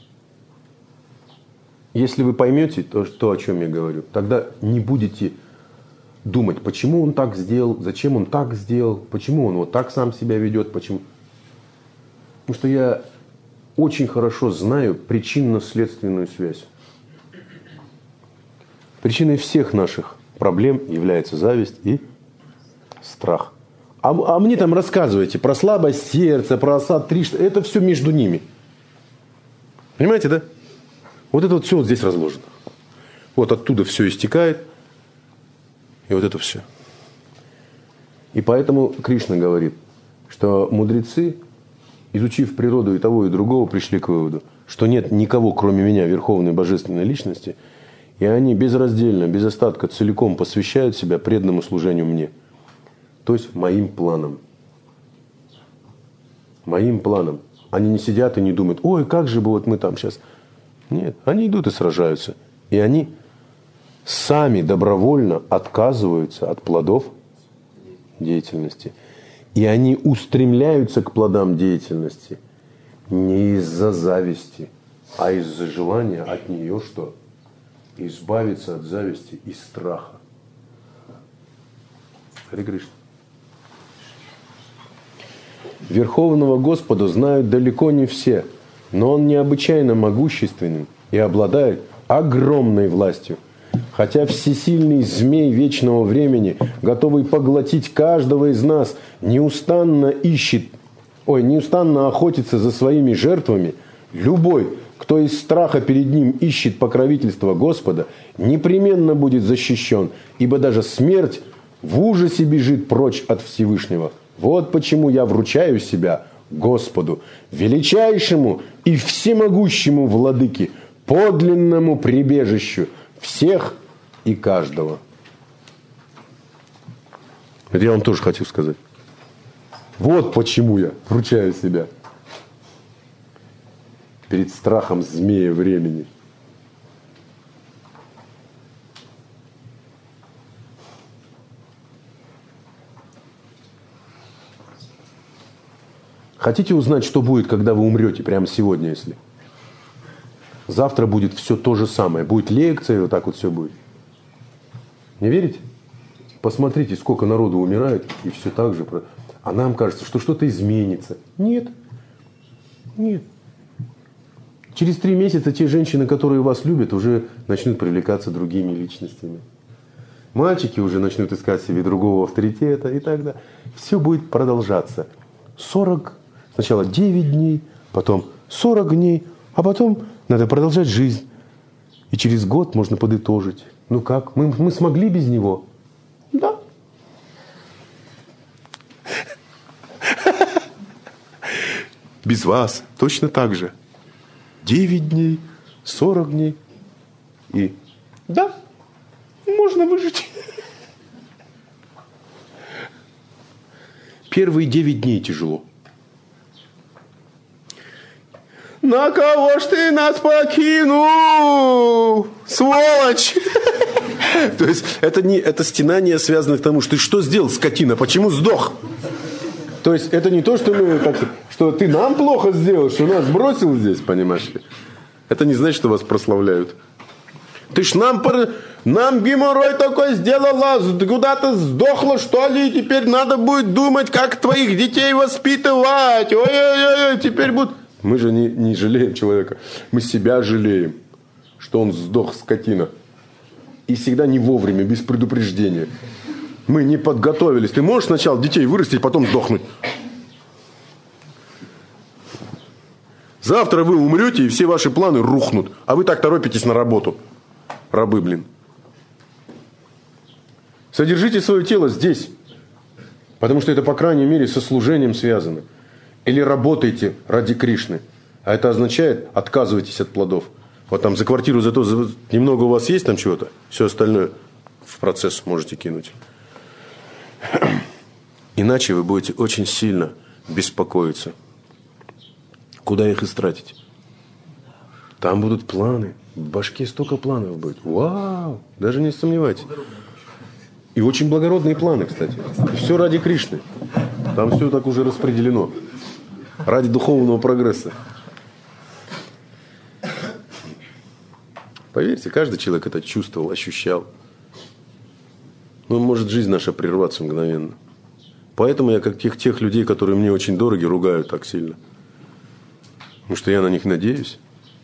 если вы поймете то, то, о чем я говорю, тогда не будете думать, почему он так сделал, зачем он так сделал, почему он вот так сам себя ведет, почему. Потому что я очень хорошо знаю причинно-следственную связь. Причиной всех наших проблем является зависть и страх. А, а мне там рассказывайте про слабость сердца, про осад Тришна. Это все между ними. Понимаете, да? Вот это вот все вот здесь разложено. Вот оттуда все истекает. И вот это все. И поэтому Кришна говорит, что мудрецы, изучив природу и того, и другого, пришли к выводу, что нет никого, кроме меня, верховной божественной личности, и они безраздельно, без остатка, целиком посвящают себя преданному служению мне. То есть моим планам. Моим планам. Они не сидят и не думают, ой, как же бы вот мы там сейчас. Нет, они идут и сражаются. И они сами добровольно отказываются от плодов деятельности. И они устремляются к плодам деятельности не из-за зависти, а из-за желания от нее что? Избавиться от зависти и страха. Харе Кришна. Верховного Господа знают далеко не все, но Он необычайно могущественен и обладает огромной властью. Хотя всесильный змей вечного времени, готовый поглотить каждого из нас, неустанно ищет, ой, неустанно охотится за своими жертвами, любой, кто из страха перед ним ищет покровительства Господа, непременно будет защищен, ибо даже смерть в ужасе бежит прочь от Всевышнего. Вот почему я вручаю себя Господу, величайшему и всемогущему владыке, подлинному прибежищу всех и каждого. Это я вам тоже хочу сказать. Вот почему я вручаю себя перед страхом змея времени. Хотите узнать, что будет, когда вы умрете, прямо сегодня, если? Завтра будет все то же самое. Будет лекция, и вот так вот все будет. Не верите? Посмотрите, сколько народу умирает, и все так же. А нам кажется, что что-то изменится. Нет. Нет. Через три месяца те женщины, которые вас любят, уже начнут привлекаться другими личностями. Мальчики уже начнут искать себе другого авторитета и так далее. Все будет продолжаться. сорок, сначала девять дней, потом сорок дней, а потом надо продолжать жизнь. И через год можно подытожить. Ну как, мы, мы смогли без него? Да. Без вас точно так же. девять дней, сорок дней. И да, можно выжить. Первые девять дней тяжело. На кого ж ты нас покинул, сволочь? То есть это, не, это стенание связано к тому, что ты что сделал, скотина, почему сдох? То есть это не то, что, мы, так, что ты нам плохо сделал, что нас бросил здесь, понимаешь ли? Это не значит, что вас прославляют. Ты ж нам, нам геморрой такой сделала, куда-то сдохла, что ли, и теперь надо будет думать, как твоих детей воспитывать. Ой-ой-ой, теперь будут... Мы же не, не жалеем человека, мы себя жалеем, что он сдох, скотина. И всегда не вовремя, без предупреждения. Мы не подготовились. Ты можешь сначала детей вырастить, потом сдохнуть? Завтра вы умрете, и все ваши планы рухнут. А вы так торопитесь на работу. Рабы, блин. Содержите свое тело здесь. Потому что это, по крайней мере, со служением связано. Или работайте ради Кришны. А это означает, отказывайтесь от плодов. Вот там за квартиру, зато за... немного у вас есть там чего-то. Все остальное в процесс можете кинуть. Иначе вы будете очень сильно беспокоиться. Куда их истратить? Там будут планы. В башке столько планов будет. Вау! Даже не сомневайтесь. И очень благородные планы, кстати. И все ради Кришны. Там все так уже распределено. Ради духовного прогресса. Поверьте, каждый человек это чувствовал, ощущал. Ну, может жизнь наша прерваться мгновенно. Поэтому я как тех, тех людей, которые мне очень дороги, ругаю так сильно. Потому что я на них надеюсь.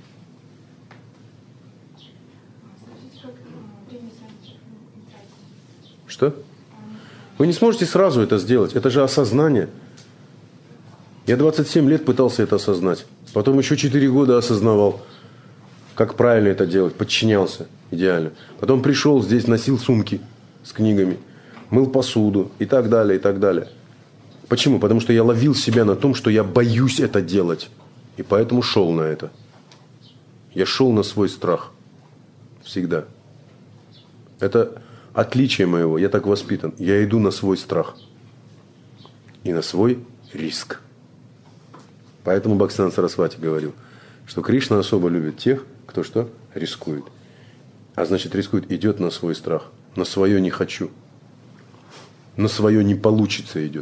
Что? Вы не сможете сразу это сделать. Это же осознание. Я двадцать семь лет пытался это осознать. Потом еще четыре года осознавал, как правильно это делать. Подчинялся идеально. Потом пришел здесь, носил сумки с книгами, мыл посуду и так далее, и так далее. Почему? Потому что я ловил себя на том, что я боюсь это делать. И поэтому шел на это. Я шел на свой страх. Всегда. Это отличие моего. Я так воспитан. Я иду на свой страх. И на свой риск. Поэтому Бхактисиданта Сарасвати говорил, что Кришна особо любит тех, кто что? Рискует. А значит, рискует, идет на свой страх. На свое не хочу. На свое не получится идет.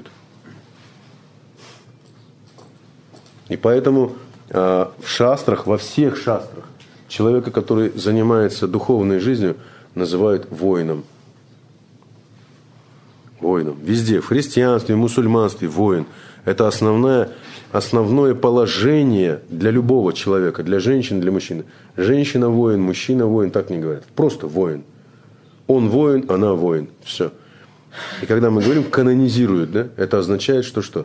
И поэтому э, в шастрах, во всех шастрах, человека, который занимается духовной жизнью, называют воином. Воином. Везде, в христианстве, в мусульманстве, воин. Это основное, основное положение для любого человека, для женщины, для мужчины. Женщина воин, мужчина воин, так не говорят. Просто воин. Он воин, она воин. Все. И когда мы говорим канонизируют, да, это означает, что что?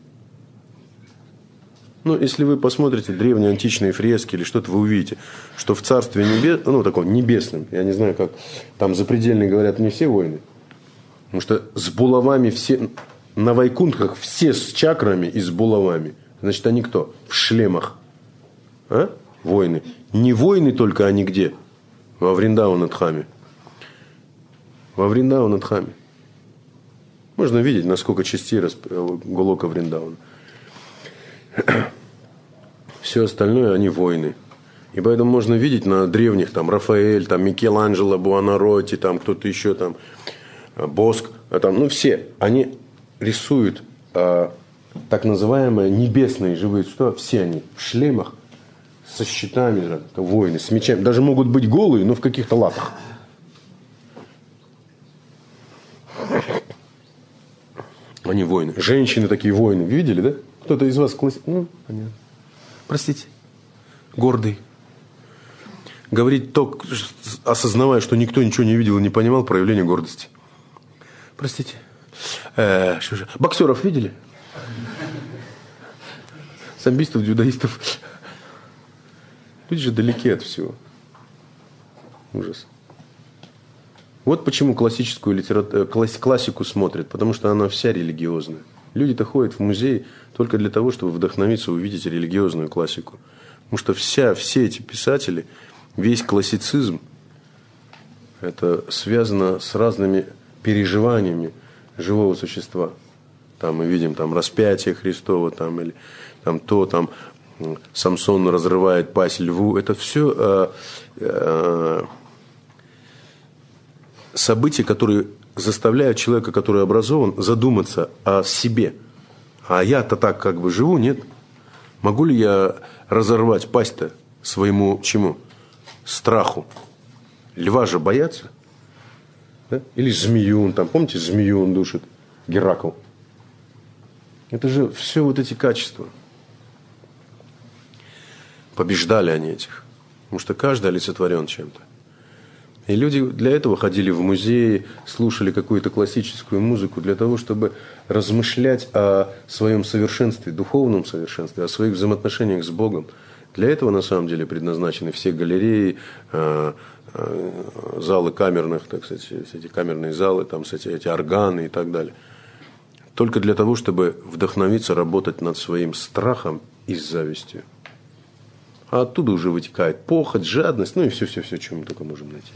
Ну, если вы посмотрите древние античные фрески или что-то, вы увидите, что в Царстве Небесном, ну, таком небесном, я не знаю, как там запредельные говорят, не все воины. Потому что с булавами все... на Вайкунтхах все с чакрами и с булавами. Значит, они кто? В шлемах. А? Воины. Не воины только, они где? Во Вриндаванадхаме. Во Вриндаванадхаме. Можно видеть, насколько частей расп... Голока Вриндавана. Все остальное, они воины. И поэтому можно видеть на древних, там, Рафаэль, там, Микеланджело, Буонаротти, там, кто-то еще, там, Боск, там, ну, все, они рисуют а, так называемые небесные живые существа, все они в шлемах, со щитами, воины, с мечами, даже могут быть голые, но в каких-то латах. Они воины. Женщины такие воины. Видели, да? Кто-то из вас классик? Ну, понятно. Простите. Гордый. Говорить то, осознавая, что никто ничего не видел и не понимал, проявление гордости. Простите. Э, что же? Боксеров видели? Самбистов, дзюдоистов. Люди же далеки от всего. Ужас. Вот почему классическую литературу, классику смотрят, потому что она вся религиозная. Люди-то ходят в музей только для того, чтобы вдохновиться, увидеть религиозную классику. Потому что вся, все эти писатели, весь классицизм, это связано с разными переживаниями живого существа. Там мы видим там, распятие Христово, там, или там, то, там, Самсон разрывает пасть льву. Это все... Э, э, события, которые заставляют человека, который образован, задуматься о себе. А я-то так как бы живу, нет? Могу ли я разорвать пасть-то своему чему? Страху. Льва же боятся. Да? Или змею, там, помните, змею он душит, Геракл. Это же все вот эти качества. Побеждали они этих. Потому что каждый олицетворен чем-то. И люди для этого ходили в музеи, слушали какую-то классическую музыку, для того, чтобы размышлять о своем совершенстве, духовном совершенстве, о своих взаимоотношениях с Богом. Для этого, на самом деле, предназначены все галереи, залы камерных, так сказать, эти камерные залы, там, эти, эти органы и так далее. Только для того, чтобы вдохновиться, работать над своим страхом и завистью. А оттуда уже вытекает похоть, жадность, ну и все-все-все, что мы только можем найти.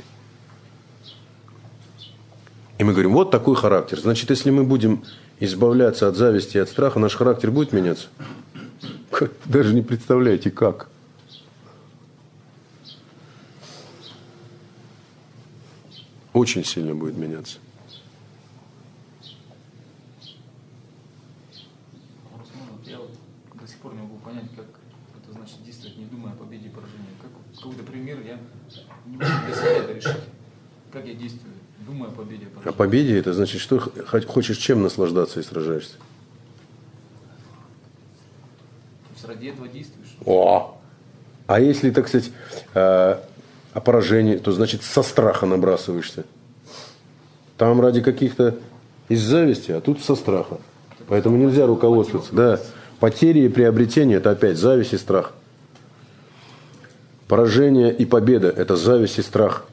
И мы говорим, вот такой характер. Значит, если мы будем избавляться от зависти и от страха, наш характер будет меняться? Даже не представляете, как. Очень сильно будет меняться. Я вот до сих пор не могу понять, как это значит действовать, не думая о победе и поражении. Как, какой-то пример, я не могу для себя это решить. Как я действую, думая о победе и поражении. А победе это значит, что хочешь чем наслаждаться и сражаешься? То есть ради этого действуешь. О! А если, так сказать, о поражении, то значит со страха набрасываешься. Там ради каких-то из зависти, а тут со страха. Поэтому нельзя руководствоваться. Да. Потери и приобретения – это опять зависть и страх. Поражение и победа – это зависть и страх.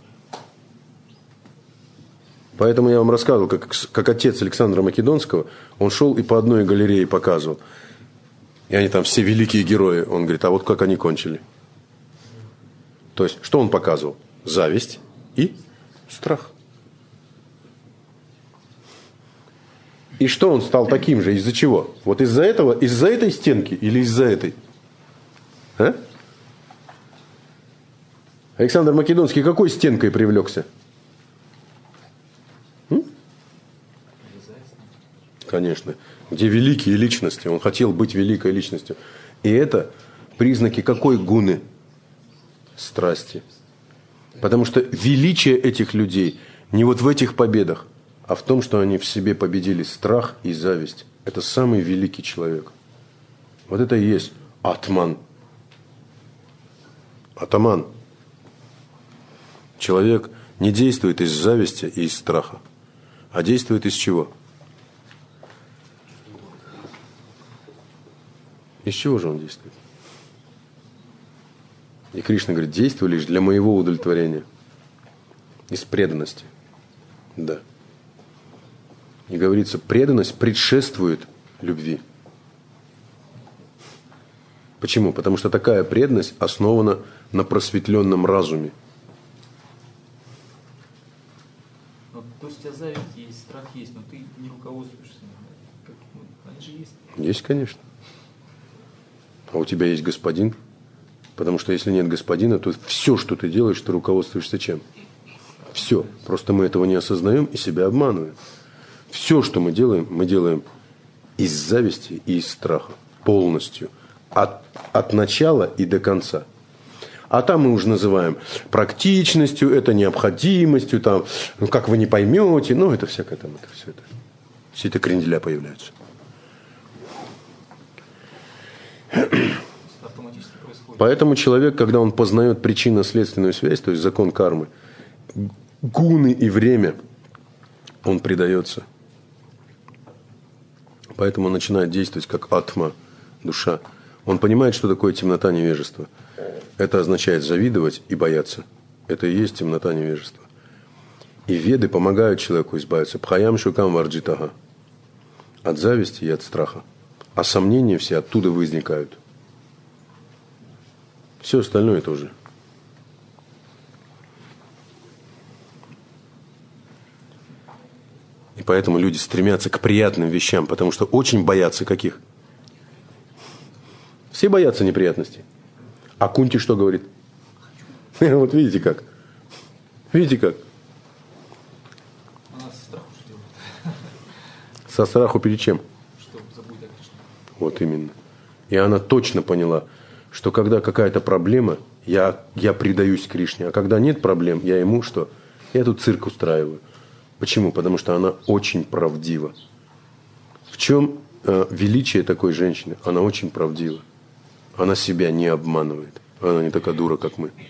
Поэтому я вам рассказывал, как, как отец Александра Македонского, он шел и по одной галерее показывал. И они там все великие герои. Он говорит, а вот как они кончили. То есть, что он показывал? Зависть и страх. И что он стал таким же? Из-за чего? Вот из-за этого, из-за этой стенки или из-за этой? А? Александр Македонский какой стенкой привлекся? М? Конечно. Где великие личности. Он хотел быть великой личностью. И это признаки какой гуны? Страсти. Потому что величие этих людей не вот в этих победах, а в том, что они в себе победили страх и зависть. Это самый великий человек. Вот это и есть атман. Атаман. Человек не действует из зависти и из страха, а действует из чего? Из чего же он действует? И Кришна говорит, действуй лишь для моего удовлетворения. Из преданности. Да. И говорится, преданность предшествует любви. Почему? Потому что такая преданность основана на просветленном разуме. Но, то есть у тебя зависть есть, страх есть, но ты не руководствуешься. Как, ну, они же есть. Есть, конечно. А у тебя есть господин. Потому что если нет господина, то все, что ты делаешь, ты руководствуешься чем? Все. Просто мы этого не осознаем и себя обманываем. Все, что мы делаем, мы делаем из зависти и из страха. Полностью. От, от начала и до конца. А там мы уже называем практичностью, это необходимостью, там, ну как вы не поймете, ну это всякое там, это все это. Все это кренделя появляются. Поэтому человек, когда он познает причинно-следственную связь, то есть закон кармы, гуны и время, он предается. Поэтому он начинает действовать как атма, душа. Он понимает, что такое темнота невежества. Это означает завидовать и бояться. Это и есть темнота невежества. И веды помогают человеку избавиться. Пхаям шукам варджитага. От зависти и от страха. А сомнения все оттуда возникают. Все остальное тоже. И поэтому люди стремятся к приятным вещам, потому что очень боятся каких? Все боятся неприятностей. А Кунти что говорит? Вот видите как? Видите как? Она со страху что делает? Со страху перед чем? Что забудет о Кришне. Вот именно. И она точно поняла, что когда какая-то проблема, я, я предаюсь Кришне. А когда нет проблем, я ему что? Я тут цирк устраиваю. Почему? Потому что она очень правдива. В чем э, величие такой женщины? Она очень правдива. Она себя не обманывает. Она не такая дура, как мы.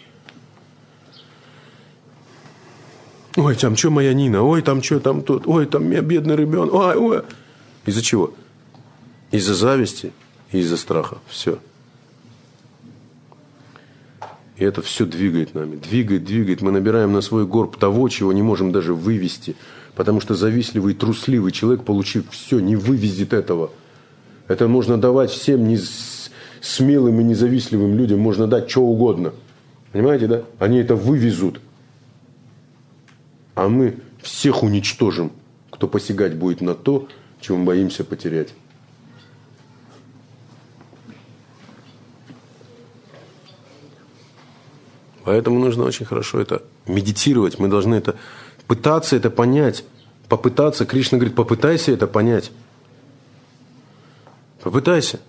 Ой, там что моя Нина? Ой, там что там тут? Ой, там меня бедный ребенок. Ой, ой. Из-за чего? Из-за зависти и из-за страха. Все. И это все двигает нами. Двигает, двигает. Мы набираем на свой горб того, чего не можем даже вывести. Потому что завистливый, трусливый человек, получив все, не вывезет этого. Это можно давать всем не смелым и независтливым людям. Можно дать что угодно. Понимаете, да? Они это вывезут. А мы всех уничтожим, кто посягать будет на то, чего мы боимся потерять. Поэтому нужно очень хорошо это медитировать. Мы должны это пытаться это понять. Попытаться. Кришна говорит, попытайся это понять. Попытайся.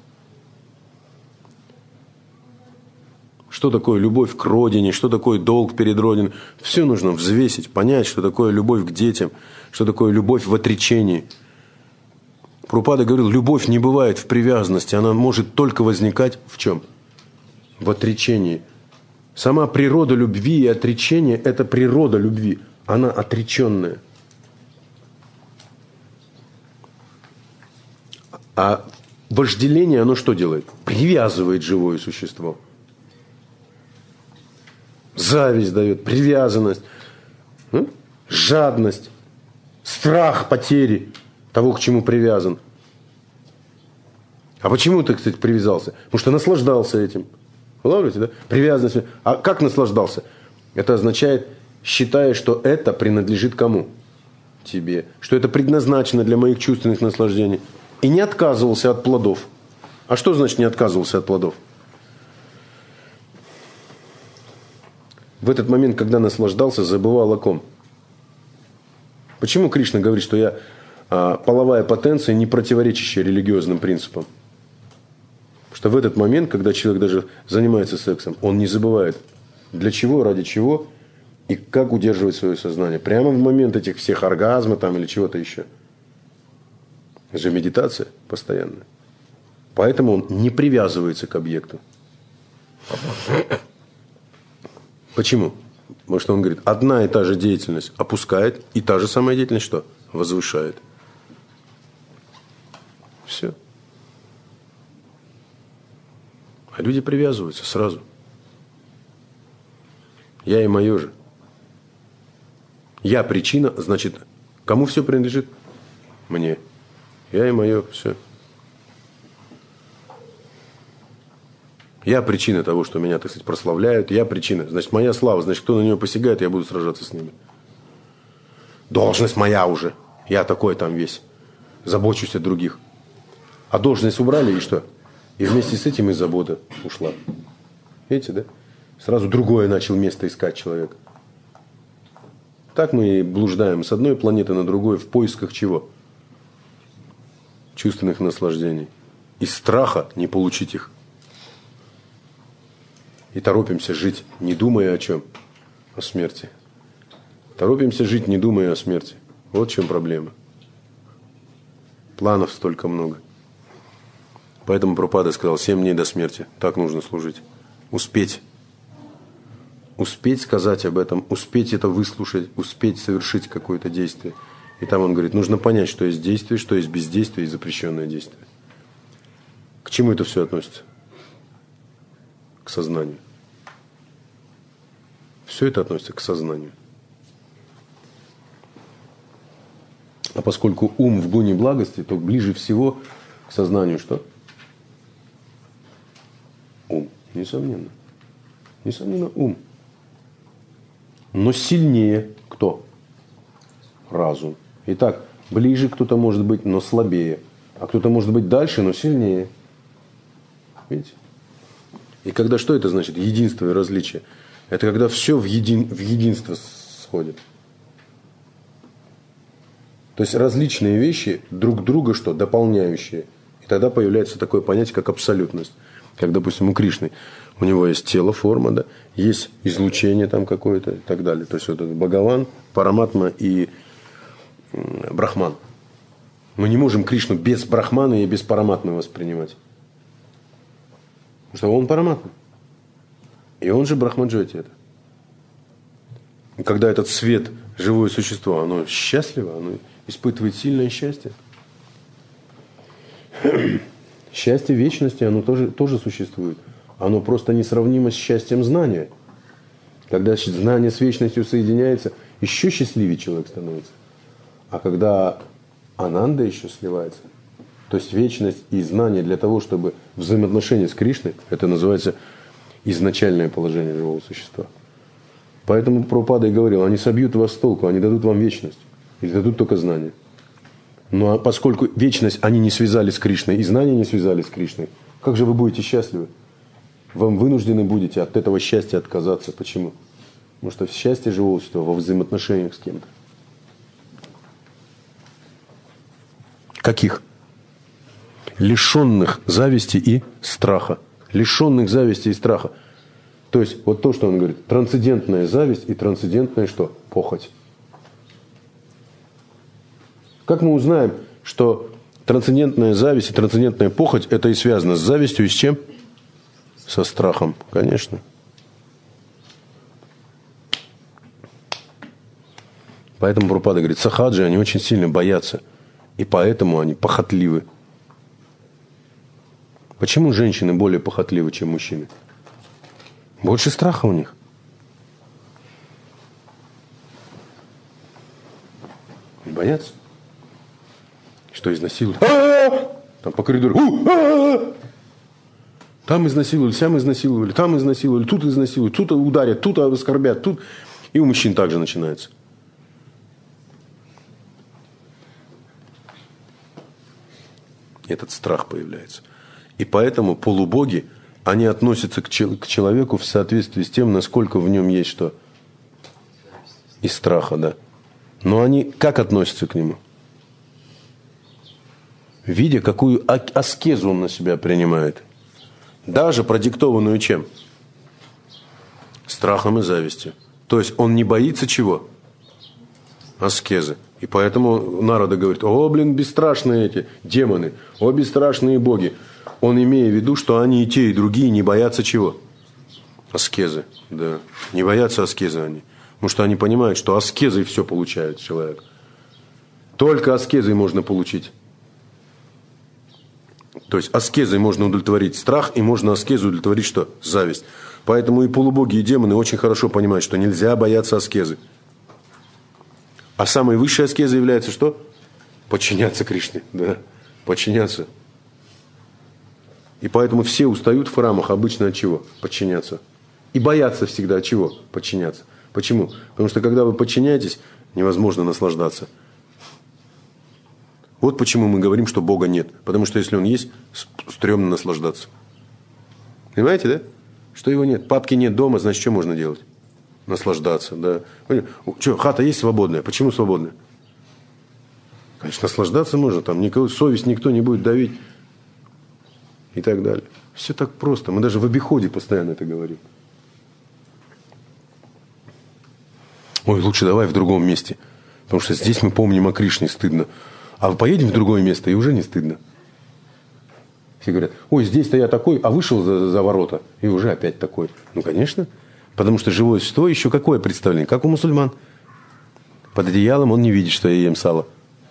Что такое любовь к родине, что такое долг перед родиной. Все нужно взвесить, понять, что такое любовь к детям, что такое любовь в отречении. Прабхупада говорил, любовь не бывает в привязанности, она может только возникать в чем? В отречении. Сама природа любви и отречения – это природа любви. Она отреченная. А вожделение, оно что делает? Привязывает живое существо. Зависть дает, привязанность, жадность, страх потери того, к чему привязан. А почему ты, кстати, привязался? Потому что наслаждался этим. Улавливаете, да? Привязанность. А как наслаждался? Это означает, считая, что это принадлежит кому? Тебе. Что это предназначено для моих чувственных наслаждений. И не отказывался от плодов. А что значит не отказывался от плодов? В этот момент, когда наслаждался, забывал о ком? Почему Кришна говорит, что я а, половая потенция, не противоречащая религиозным принципам? Потому что в этот момент, когда человек даже занимается сексом, он не забывает, для чего, ради чего и как удерживать свое сознание. Прямо в момент этих всех оргазмов там, или чего-то еще. Это же медитация постоянная. Поэтому он не привязывается к объекту. Почему? Потому что он говорит, одна и та же деятельность опускает, и та же самая деятельность что? Возвышает. Все. А люди привязываются сразу. Я и мое же. Я причина, значит, кому все принадлежит? мне. Я и мое, все. Я причина того, что меня, так сказать, прославляют. Я причина. Значит, моя слава. Значит, кто на нее посягает, я буду сражаться с ними. Должность моя уже. Я такой там весь. Забочусь о других. А должность убрали, и что? И вместе с этим и забота ушла. Видите, да? Сразу другое начал место искать человек. Так мы и блуждаем с одной планеты на другую в поисках чего? Чувственных наслаждений. Из страха не получить их. И торопимся жить, не думая о чем? О смерти. Торопимся жить, не думая о смерти. Вот в чем проблема. Планов столько много. Поэтому Прабхупада сказал, семь дней до смерти. Так нужно служить. Успеть. Успеть сказать об этом, успеть это выслушать, успеть совершить какое-то действие. И там он говорит, нужно понять, что есть действие, что есть бездействие и запрещенное действие. К чему это все относится? К сознанию. Все это относится к сознанию. А поскольку ум в гуне благости, то ближе всего к сознанию что? Ум. Несомненно. Несомненно, ум. Но сильнее кто? Разум. Итак, ближе кто-то может быть, но слабее. А кто-то может быть дальше, но сильнее. Видите? И когда что это значит? Единство и различие. Это когда все в, един, в единство сходит. То есть различные вещи друг друга что? Дополняющие. И тогда появляется такое понятие, как абсолютность. Как, допустим, у Кришны. У него есть тело, форма, да, есть излучение там какое-то и так далее. То есть вот это Бхагаван, Параматма и Брахман. Мы не можем Кришну без Брахмана и без Параматмы воспринимать. Потому что он Параматма. И он же Брахмаджоти это. И когда этот свет, живое существо, оно счастливо, оно испытывает сильное счастье. Счастье вечности, оно тоже, тоже существует. Оно просто несравнимо с счастьем знания. Когда знание с вечностью соединяется, еще счастливее человек становится. А когда ананда еще сливается, то есть вечность и знание для того, чтобы взаимоотношения с Кришной, это называется изначальное положение живого существа. Поэтому Прабхупада и говорил, они собьют вас с толку, они дадут вам вечность. Или дадут только знание. Ну а поскольку вечность они не связали с Кришной, и знание не связали с Кришной, как же вы будете счастливы? Вам вынуждены будете от этого счастья отказаться. Почему? Потому что счастье живого существа во взаимоотношениях с кем-то. Каких? Лишенных зависти и страха. Лишенных зависти и страха. То есть, вот то, что он говорит, трансцендентная зависть и трансцендентная что? Похоть. Как мы узнаем, что трансцендентная зависть и трансцендентная похоть это и связано с завистью и с чем? Со страхом, конечно. Поэтому Прабхупада говорит, сахаджи, они очень сильно боятся. И поэтому они похотливы. Почему женщины более похотливы, чем мужчины? Больше страха у них. Не боятся? Что изнасилуют? Там по коридору. Там изнасиловали, сям изнасиловали, там изнасиловали, тут изнасилуют, тут ударят, тут оскорбят, тут. И у мужчин также начинается. Этот страх появляется. И поэтому полубоги, они относятся к человеку в соответствии с тем, насколько в нем есть что? И страха, да. Но они как относятся к нему? Видя, какую аскезу он на себя принимает. Даже продиктованную чем? Страхом и завистью. То есть он не боится чего? Аскезы. И поэтому Нарада говорит, о, блин, бесстрашные эти демоны, о, бесстрашные боги. Он имея в виду, что они и те, и другие не боятся чего? Аскезы. Да. Не боятся аскезы они. Потому что они понимают, что аскезой все получает человек. Только аскезой можно получить. То есть аскезой можно удовлетворить страх, и можно аскезой удовлетворить что? Зависть. Поэтому и полубоги, и демоны очень хорошо понимают, что нельзя бояться аскезы. А самой высшей аскезой является что? Подчиняться Кришне, да, подчиняться. И поэтому все устают в храмах обычно от чего? Подчиняться. И боятся всегда от чего? Подчиняться. Почему? Потому что когда вы подчиняетесь, невозможно наслаждаться. Вот почему мы говорим, что Бога нет. Потому что если Он есть, стрёмно наслаждаться. Понимаете, да? Что Его нет. Папки нет дома, значит, что можно делать? Наслаждаться, да. Что, хата есть свободная? Почему свободная? Конечно, наслаждаться можно. Там никого, совесть никто не будет давить. И так далее. Все так просто. Мы даже в обиходе постоянно это говорим. Ой, лучше давай в другом месте. Потому что здесь мы помним о Кришне, стыдно. А поедем в другое место, и уже не стыдно. Все говорят, ой, здесь-то я такой, а вышел за, за ворота, и уже опять такой. Ну, конечно. Потому что живое существо еще какое представление? Как у мусульман. Под одеялом он не видит, что я ем сало.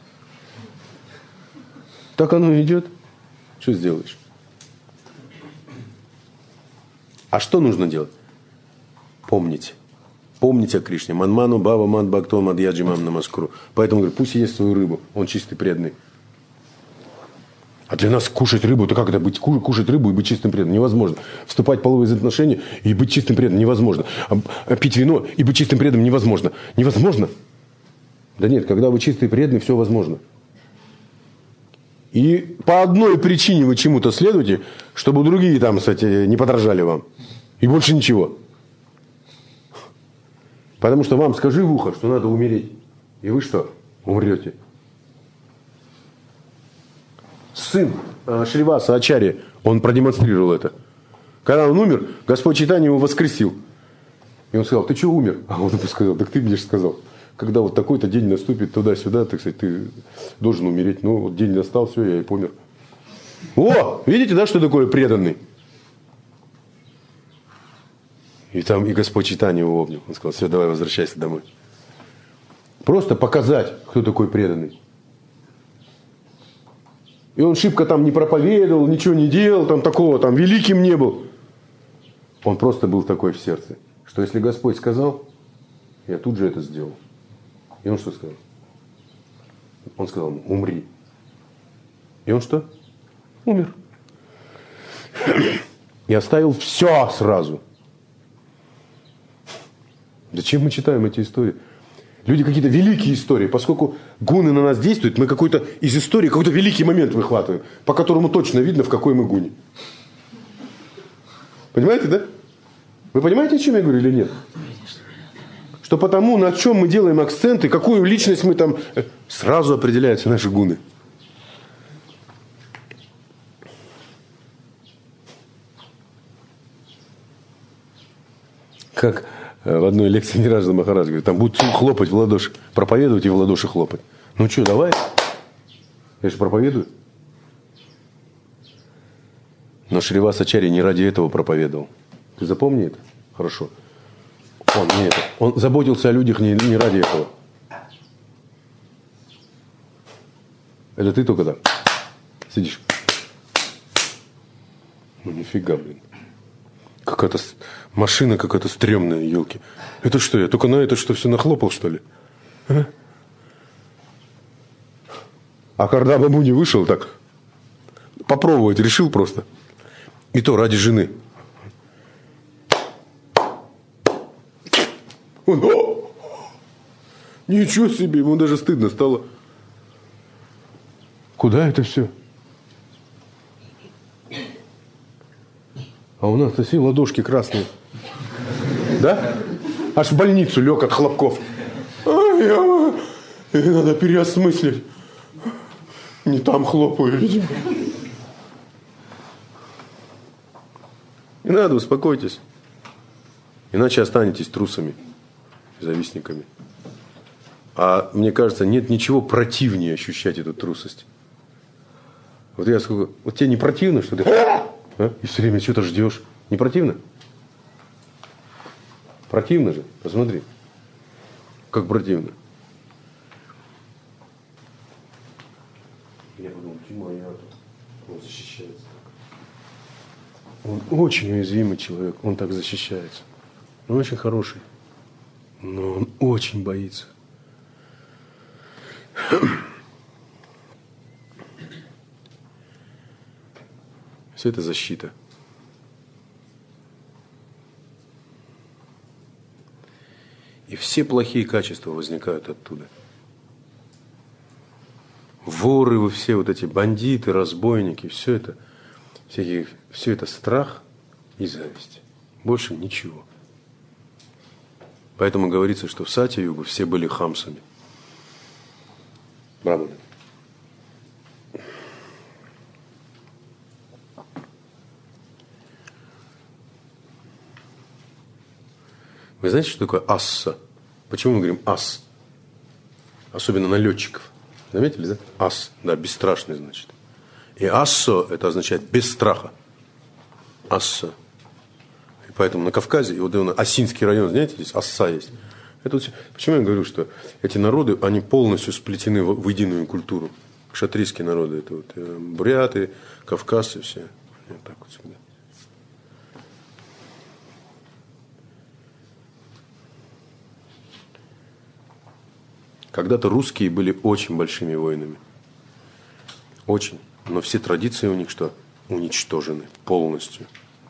Так оно и идет. Что сделаешь? А что нужно делать? Помнить. Помнить о Кришне. Манману бава ман бхакто мадьяджимам намаскуру. Поэтому говорит, пусть ест свою рыбу. Он чистый, преданный. А для нас кушать рыбу, это как это быть? Кушать рыбу и быть чистым преданным невозможно. Вступать в половые отношения и быть чистым преданным невозможно. А пить вино и быть чистым преданным невозможно. Невозможно. Да нет, когда вы чистый преданный, все возможно. И по одной причине вы чему-то следуете, чтобы другие там, кстати, не подражали вам. И больше ничего. Потому что вам скажи в ухо, что надо умереть. И вы что? Умрете. Сын э, Шриваса Ачарья, он продемонстрировал это. Когда он умер, Господь Чайтанья его воскресил. И он сказал, ты что умер? А он сказал, так ты мне же сказал. Когда вот такой-то день наступит туда-сюда, так сказать, ты должен умереть. Ну, вот день настал, все, я и помер. О, видите, да, что такое преданный? И там и Господь Чайтанья его обнял. Он сказал, все, давай возвращайся домой. Просто показать, кто такой преданный. И он шибко там не проповедовал, ничего не делал, там такого, там великим не был. Он просто был такой в сердце, что если Господь сказал, я тут же это сделал. И он что сказал? Он сказал, умри. И он что? Умер. И оставил все сразу. Зачем мы читаем эти истории? Люди какие-то великие истории. Поскольку гуны на нас действуют, мы какой-то из истории какой-то великий момент выхватываем, по которому точно видно, в какой мы гуне. Понимаете, да? Вы понимаете, о чем я говорю или нет? Что потому, на чем мы делаем акценты, какую личность мы там... Сразу определяются наши гуны. Как в одной лекции Нирада Махарадж говорит, там будут хлопать в ладоши, проповедовать и в ладоши хлопать. Ну что, давай. Я же проповедую. Но Шриваса Ачарья не ради этого проповедовал. Ты запомни это? Хорошо. Он, не это. Он заботился о людях не, не ради этого. Это ты только так сидишь. Ну нифига, блин. Какая-то машина какая-то стрёмная, елки. Это что, я только на это что, все нахлопал, что ли? А, а когда бабуни вышел, так попробовать решил просто. И то ради жены. Он, о! Ничего себе, ему даже стыдно стало. Куда это все? А у нас-то все ладошки красные. Да? Аж в больницу лег от хлопков. Ай, а, и надо переосмыслить. Не там хлопаю, видимо. Не надо, успокойтесь. Иначе останетесь трусами, завистниками. А мне кажется, нет ничего противнее ощущать эту трусость. Вот я сколько... Вот тебе не противно, что ты... А? И все время что-то ждешь. Не противно? Противно же. Посмотри. Как противно. Я подумал, почему я... Он защищается. Он очень уязвимый человек. Он так защищается. Он очень хороший. Но он очень боится. Все это защита. И все плохие качества возникают оттуда. Воры, вы все вот эти бандиты, разбойники, все это, всякие, все это страх и зависть. Больше ничего. Поэтому говорится, что в Сатья-югу все были хамсами. Браманы. Вы знаете, что такое асса? Почему мы говорим ас? Особенно на летчиков. Заметили, да? Ас, да, бесстрашный, значит. И ассо, это означает без страха. Асса. И поэтому на Кавказе, и вот Осинский район, знаете, здесь асса есть. Это вот, почему я говорю, что эти народы, они полностью сплетены в, в единую культуру. Кшатрийские народы, это вот буряты, кавказцы все. Вот так вот всегда. Когда-то русские были очень большими воинами. Очень. Но все традиции у них что? Уничтожены полностью.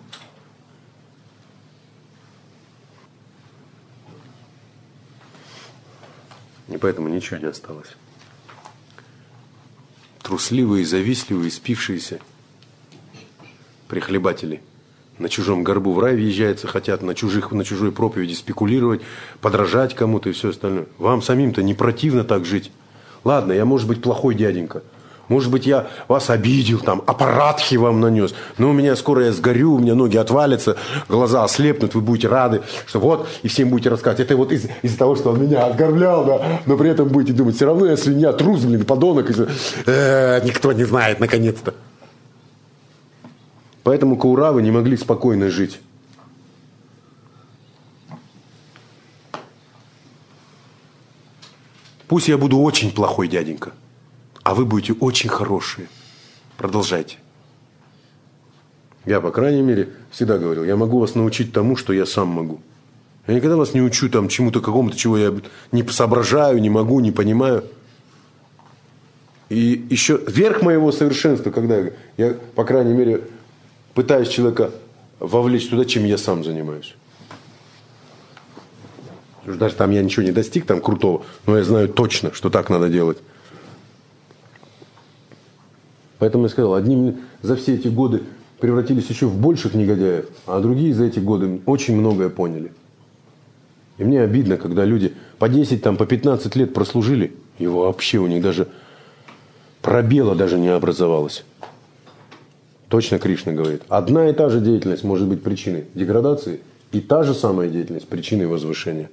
И поэтому ничего не осталось. Трусливые, завистливые, спившиеся прихлебатели. На чужом горбу в рай въезжаются, хотят на, чужих, на чужой проповеди спекулировать, подражать кому-то и все остальное. Вам самим-то не противно так жить? Ладно, я, может быть, плохой дяденька. Может быть, я вас обидел, там, аппаратхи вам нанес. Но у меня скоро я сгорю, у меня ноги отвалятся, глаза ослепнут, вы будете рады, что вот, и всем будете рассказывать. Это вот из- из-за того, что он меня оскорблял, да, но при этом будете думать, все равно я свинья, трус, блин, подонок. И всё. Э, никто не знает, наконец-то. Поэтому кауравы не могли спокойно жить. Пусть я буду очень плохой дяденька, а вы будете очень хорошие. Продолжайте. Я, по крайней мере, всегда говорил, я могу вас научить тому, что я сам могу. Я никогда вас не учу там чему-то какому-то, чего я не соображаю, не могу, не понимаю. И еще верх моего совершенства, когда я, я, по крайней мере, пытаюсь человека вовлечь туда, чем я сам занимаюсь. Потому что даже там я ничего не достиг, там крутого, но я знаю точно, что так надо делать. Поэтому я сказал, одни за все эти годы превратились еще в больших негодяев, а другие за эти годы очень многое поняли. И мне обидно, когда люди по десять, там, по пятнадцать лет прослужили, и вообще у них даже пробела даже не образовалось. Точно Кришна говорит. Одна и та же деятельность может быть причиной деградации, и та же самая деятельность причиной возвышения.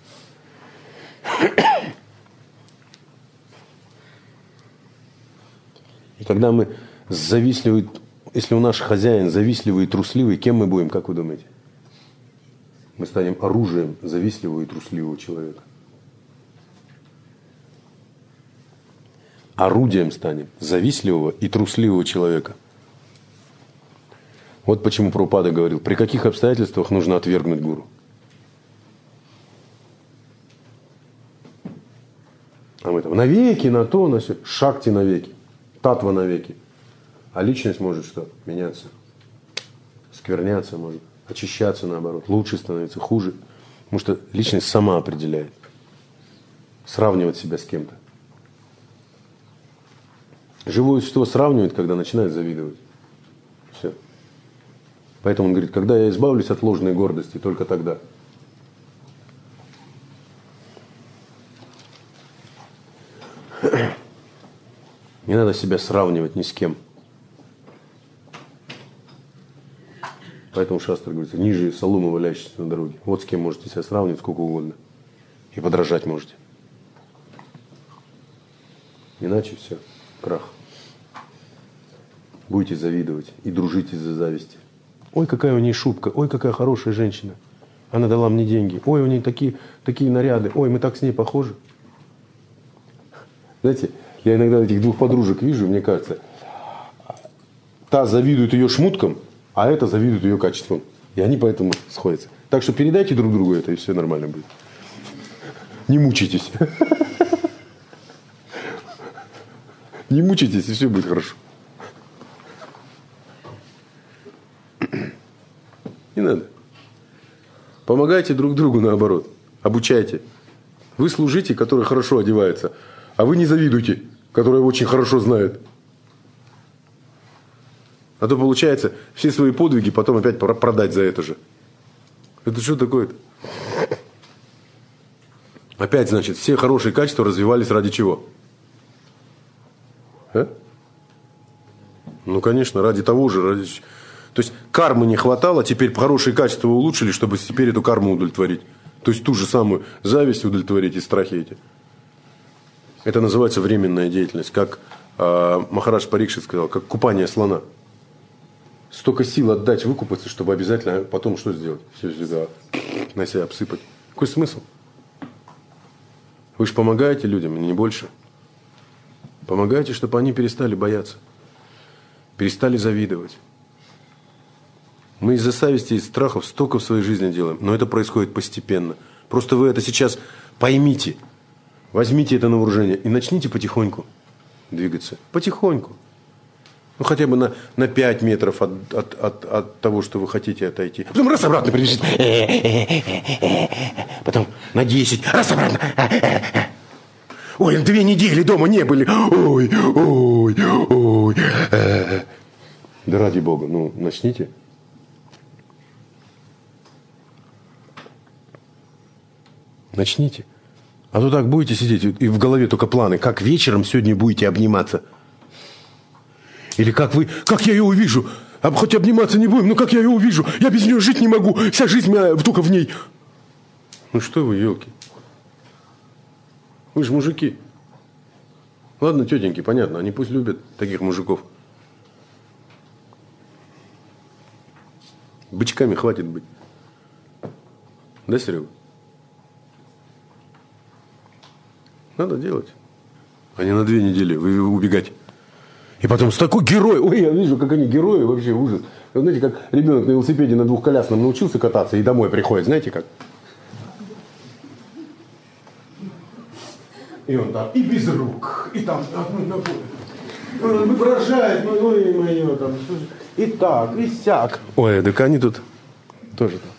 И когда мы завистливые, если у нас хозяин завистливый и трусливый, кем мы будем, как вы думаете? Мы станем оружием завистливого и трусливого человека. Орудием станем завистливого и трусливого человека. Вот почему Прабхупада говорил, при каких обстоятельствах нужно отвергнуть гуру. А мы там навеки, на то, на все. Шакти навеки, татва навеки. А личность может что? Меняться. Скверняться может. Очищаться наоборот. Лучше становиться, хуже. Потому что личность сама определяет. Сравнивать себя с кем-то. Живое существо сравнивает, когда начинает завидовать. Все. Поэтому он говорит, когда я избавлюсь от ложной гордости, только тогда. Не надо себя сравнивать ни с кем. Поэтому Шастра говорит, ниже соломы, валяющейся на дороге. Вот с кем можете себя сравнивать сколько угодно. И подражать можете. Иначе все, крах. Будете завидовать и дружить из-за зависти. Ой, какая у нее шубка, ой, какая хорошая женщина. Она дала мне деньги. Ой, у нее такие, такие наряды. Ой, мы так с ней похожи. Знаете, я иногда этих двух подружек вижу, мне кажется, та завидует ее шмуткам, а эта завидует ее качествам. И они поэтому сходятся. Так что передайте друг другу это, и все нормально будет. Не мучайтесь. Не мучайтесь, и все будет хорошо. Не надо. Помогайте друг другу наоборот. Обучайте. Вы служите, который хорошо одевается. А вы не завидуйте, который очень хорошо знает. А то получается все свои подвиги потом опять продать за это же. Это что такое-то? Опять, значит, все хорошие качества развивались ради чего? А? Ну, конечно, ради того же. Ради... То есть кармы не хватало, теперь хорошие качества улучшили, чтобы теперь эту карму удовлетворить. То есть ту же самую зависть удовлетворить и страхи эти. Это называется временная деятельность. Как э, Махарадж Парикшит сказал, как купание слона. Столько сил отдать, выкупаться, чтобы обязательно потом что сделать? Все сюда на себя обсыпать. Какой смысл? Вы же помогаете людям, не больше. Помогаете, чтобы они перестали бояться. Перестали завидовать. Мы из-за зависти и страхов столько в своей жизни делаем, но это происходит постепенно. Просто вы это сейчас поймите, возьмите это на вооружение и начните потихоньку двигаться. Потихоньку. Ну, хотя бы на, на пять метров от, от, от, от того, что вы хотите отойти. Потом раз обратно прибежите. Потом на десять. Раз обратно. Ой, две недели дома не были. Ой, ой, ой. Да ради Бога, ну, начните. Начните. А то так будете сидеть, и в голове только планы. Как вечером сегодня будете обниматься? Или как вы... Как я ее увижу? А хоть обниматься не будем, но как я ее увижу? Я без нее жить не могу. Вся жизнь моя только в ней. Ну что вы, елки? Вы же мужики. Ладно, тетеньки, понятно. Они пусть любят таких мужиков. Бычками хватит быть. Да, Серега? Надо делать. А не на две недели вы убегать. И потом с такой герой. Ой, я вижу, как они герои, вообще ужас. Вы знаете, как ребенок на велосипеде на двухколясном научился кататься и домой приходит. Знаете как? И он там и без рук, и там он выражает, ой, мое там, и так, и сяк. Ой, так они тут тоже там.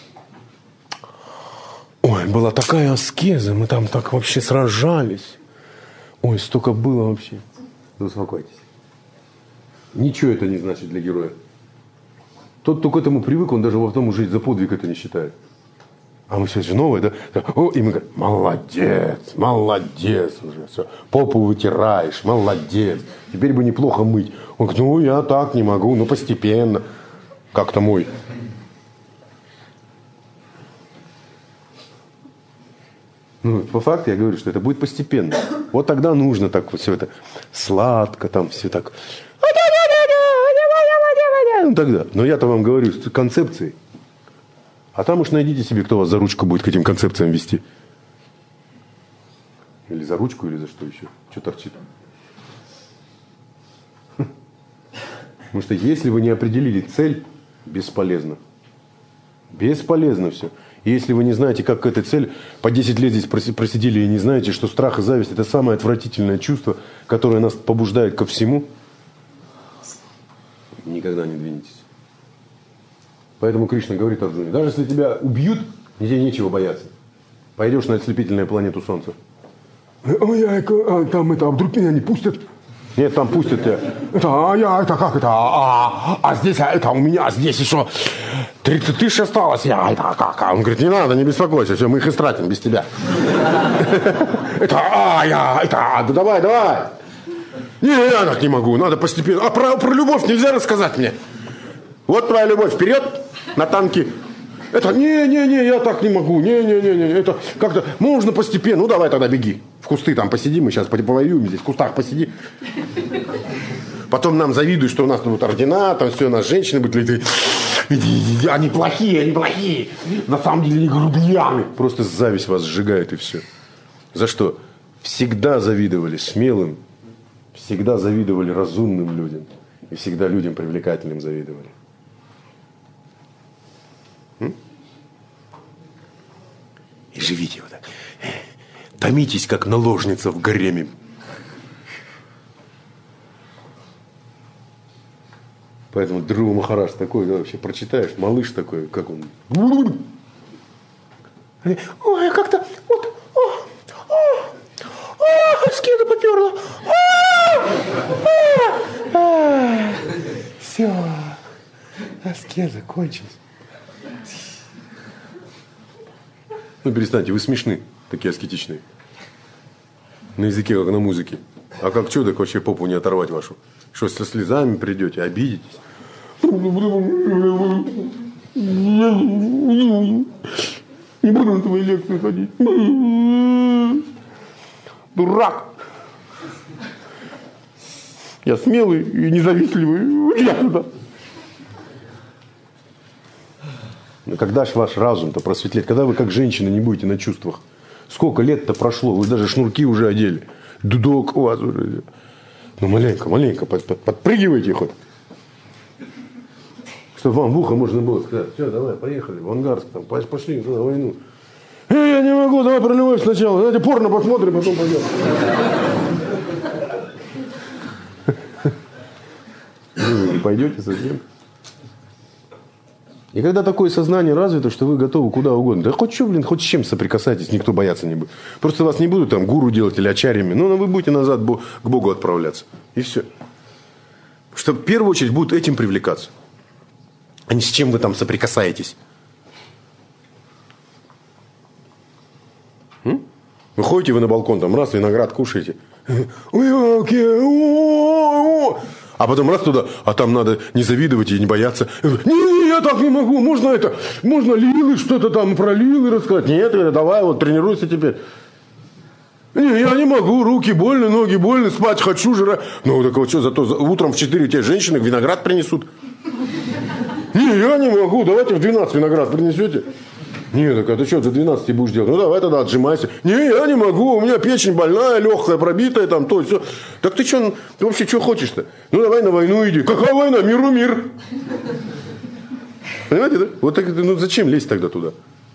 Ой, была такая аскеза, мы там так вообще сражались. Ой, столько было вообще. Успокойтесь. Ничего это не значит для героя. Тот, кто к этому привык, он даже во втором уже за подвиг это не считает. А мы сейчас же новые, да? О, и мы говорим, молодец, молодец уже, все. Попу вытираешь, молодец. Теперь бы неплохо мыть. Он говорит, ну я так не могу, ну постепенно. Как-то мой. Ну, по факту я говорю, что это будет постепенно. Вот тогда нужно так вот все это сладко, там все так. Ну тогда. Но я-то вам говорю с концепцией. А там уж найдите себе, кто вас за ручку будет к этим концепциям вести. Или за ручку, или за что еще. Что торчит? Потому что если вы не определили цель, бесполезно. Бесполезно все. И если вы не знаете, как к этой цели, по десять лет здесь просидели и не знаете, что страх и зависть – это самое отвратительное чувство, которое нас побуждает ко всему, никогда не двинетесь. Поэтому Кришна говорит Арджуне, даже если тебя убьют, тебе нечего бояться. Пойдешь на ослепительную планету Солнца. Ой, а, там это, а вдруг меня не пустят? Нет, там пустят тебя. Это, а я, это как это? А, а здесь, а это у меня, здесь еще тридцать тысяч осталось. Я, это как? Он говорит, не надо, не беспокойся, все, мы их истратим без тебя. Это, а я, это, да давай, давай. Не, я так не могу, надо постепенно. А про, про любовь нельзя рассказать мне? Вот твоя любовь, вперед на танки. Это, не-не-не, я так не могу, не-не-не, это как-то, можно постепенно, ну давай тогда беги. В кусты там посиди, мы сейчас повоюем здесь, в кустах посиди. Потом нам завидуют, что у нас тут ордена, там все, у нас женщины будут, они плохие, они плохие. На самом деле они грубияны. Просто зависть вас сжигает и все. За что? Всегда завидовали смелым, всегда завидовали разумным людям. И всегда людям привлекательным завидовали. И живите вот так. Томитесь, как наложница в гареме. Поэтому Дру Махараш такой, да, вообще прочитаешь, малыш такой, как он. Ой, как-то вот, о, о, о, скеда поперла. Все, аскеза кончилась. Ну перестаньте, вы смешны, такие аскетичные. На языке, как на музыке. А как что, так вообще попу не оторвать вашу? Что, со слезами придете, обидитесь? Не буду на твои лекции ходить. Дурак. Я смелый и независливый. Я туда. Но когда ж ваш разум-то просветлеет? Когда вы как женщина не будете на чувствах? Сколько лет-то прошло? Вы даже шнурки уже одели. Дудок у вас уже. Ну маленько, маленько под, под, подпрыгивайте хоть. Чтобы вам в ухо можно было сказать: все, давай, поехали в Ангарск, там, пошли на войну. Э, я не могу, давай проливай сначала. Давайте порно посмотрим, потом пойдем. Вы не пойдете совсем. И когда такое сознание развито, что вы готовы куда угодно, да хоть что, блин, хоть с чем соприкасайтесь, никто бояться не будет. Просто вас не будут там гуру делать или ачарьями, но вы будете назад к Богу отправляться. И все. Что в первую очередь будут этим привлекаться. А не с чем вы там соприкасаетесь. М? Вы ходите вы на балкон, там раз, виноград кушаете. А потом раз туда, а там надо не завидовать и не бояться. Не, я так не могу, можно это, можно лилы, что-то там про лилы рассказать. Нет, давай, вот тренируйся теперь. Не, я не могу, руки больно, ноги больно, спать хочу, жрать. Ну, так вот что, зато утром в четыре тебе женщины виноград принесут. Не, я не могу, давайте в двенадцать виноград принесете. Не, так а ты что, за двенадцать будешь делать? Ну, давай тогда отжимайся. Не, я не могу, у меня печень больная, легкая, пробитая, там, то, все. Так ты что, ты вообще что хочешь-то? Ну, давай на войну иди. Какая война? Миру мир. Понимаете, да? Вот так, ну, зачем лезть тогда туда?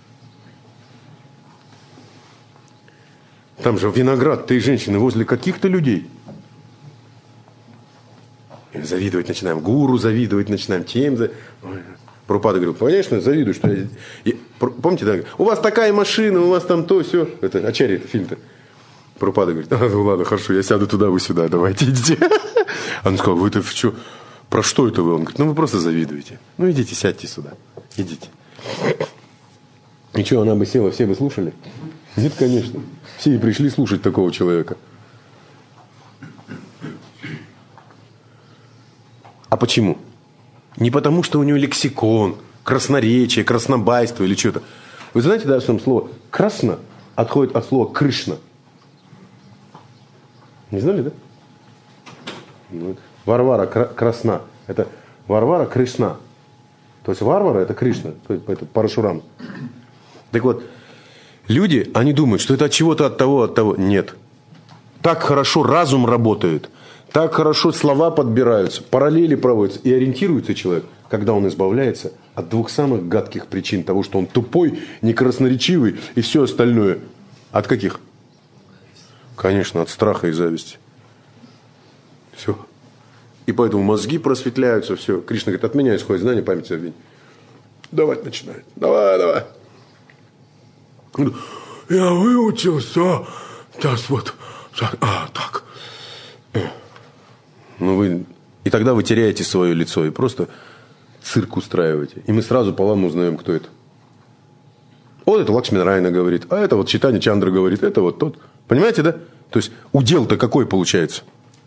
Там же виноград, ты женщины возле каких-то людей. Завидовать начинаем, гуру завидовать начинаем, тем за... Прабхупада говорил: конечно, завидую, что я... И, помните, да? У вас такая машина, у вас там то, все. Это Ачарья, это фильм-то. Прабхупада говорит: а, ну ладно, хорошо, я сяду туда, вы сюда, давайте идите. Он сказал: вы это что? Про что это вы? Он говорит: ну вы просто завидуете. Ну идите, сядьте сюда, идите. И что, она бы села, все бы слушали? Нет, конечно. Все и пришли слушать такого человека. А почему? Не потому, что у него лексикон, красноречие, краснобайство или что-то. Вы знаете, да, что слово «красно» отходит от слова «крышна»? Не знали, да? Ну, Варвара красна. Это Варвара Кришна. То есть Варвара — это Кришна, то есть это Парашурам. Так вот, люди, они думают, что это от чего-то, от того, от того. Нет. Так хорошо разум работает. Так хорошо слова подбираются, параллели проводятся, и ориентируется человек, когда он избавляется от двух самых гадких причин того, что он тупой, некрасноречивый и все остальное. От каких? Конечно, от страха и зависти. Все. И поэтому мозги просветляются, все. Кришна говорит: от меня исходит знание, память, забвение. Давай начинает. Давай, давай. Я выучился. Сейчас вот. А, так. Ну вы... И тогда вы теряете свое лицо и просто цирк устраиваете. И мы сразу по вам узнаем, кто это. Вот это Лакшми Нарайана говорит, а это вот Чайтанья Чандра говорит, это вот тот. Понимаете, да? То есть удел-то какой получается?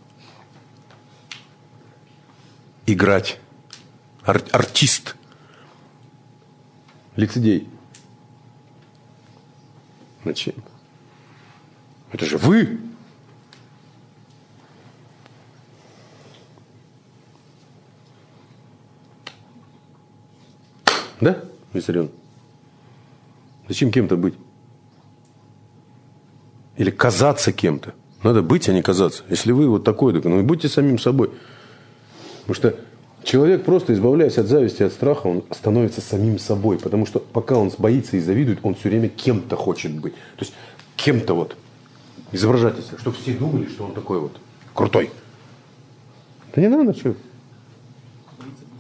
Играть. Ар- артист. Лицедей. Зачем? Это же вы. Да, Виссарион? Зачем кем-то быть? Или казаться кем-то? Надо быть, а не казаться. Если вы вот такой, так ну и будьте самим собой. Потому что человек, просто избавляясь от зависти, от страха, он становится самим собой. Потому что пока он боится и завидует, он все время кем-то хочет быть. То есть кем-то вот изображать себя, чтобы все думали, что он такой вот крутой. Да не надо, что.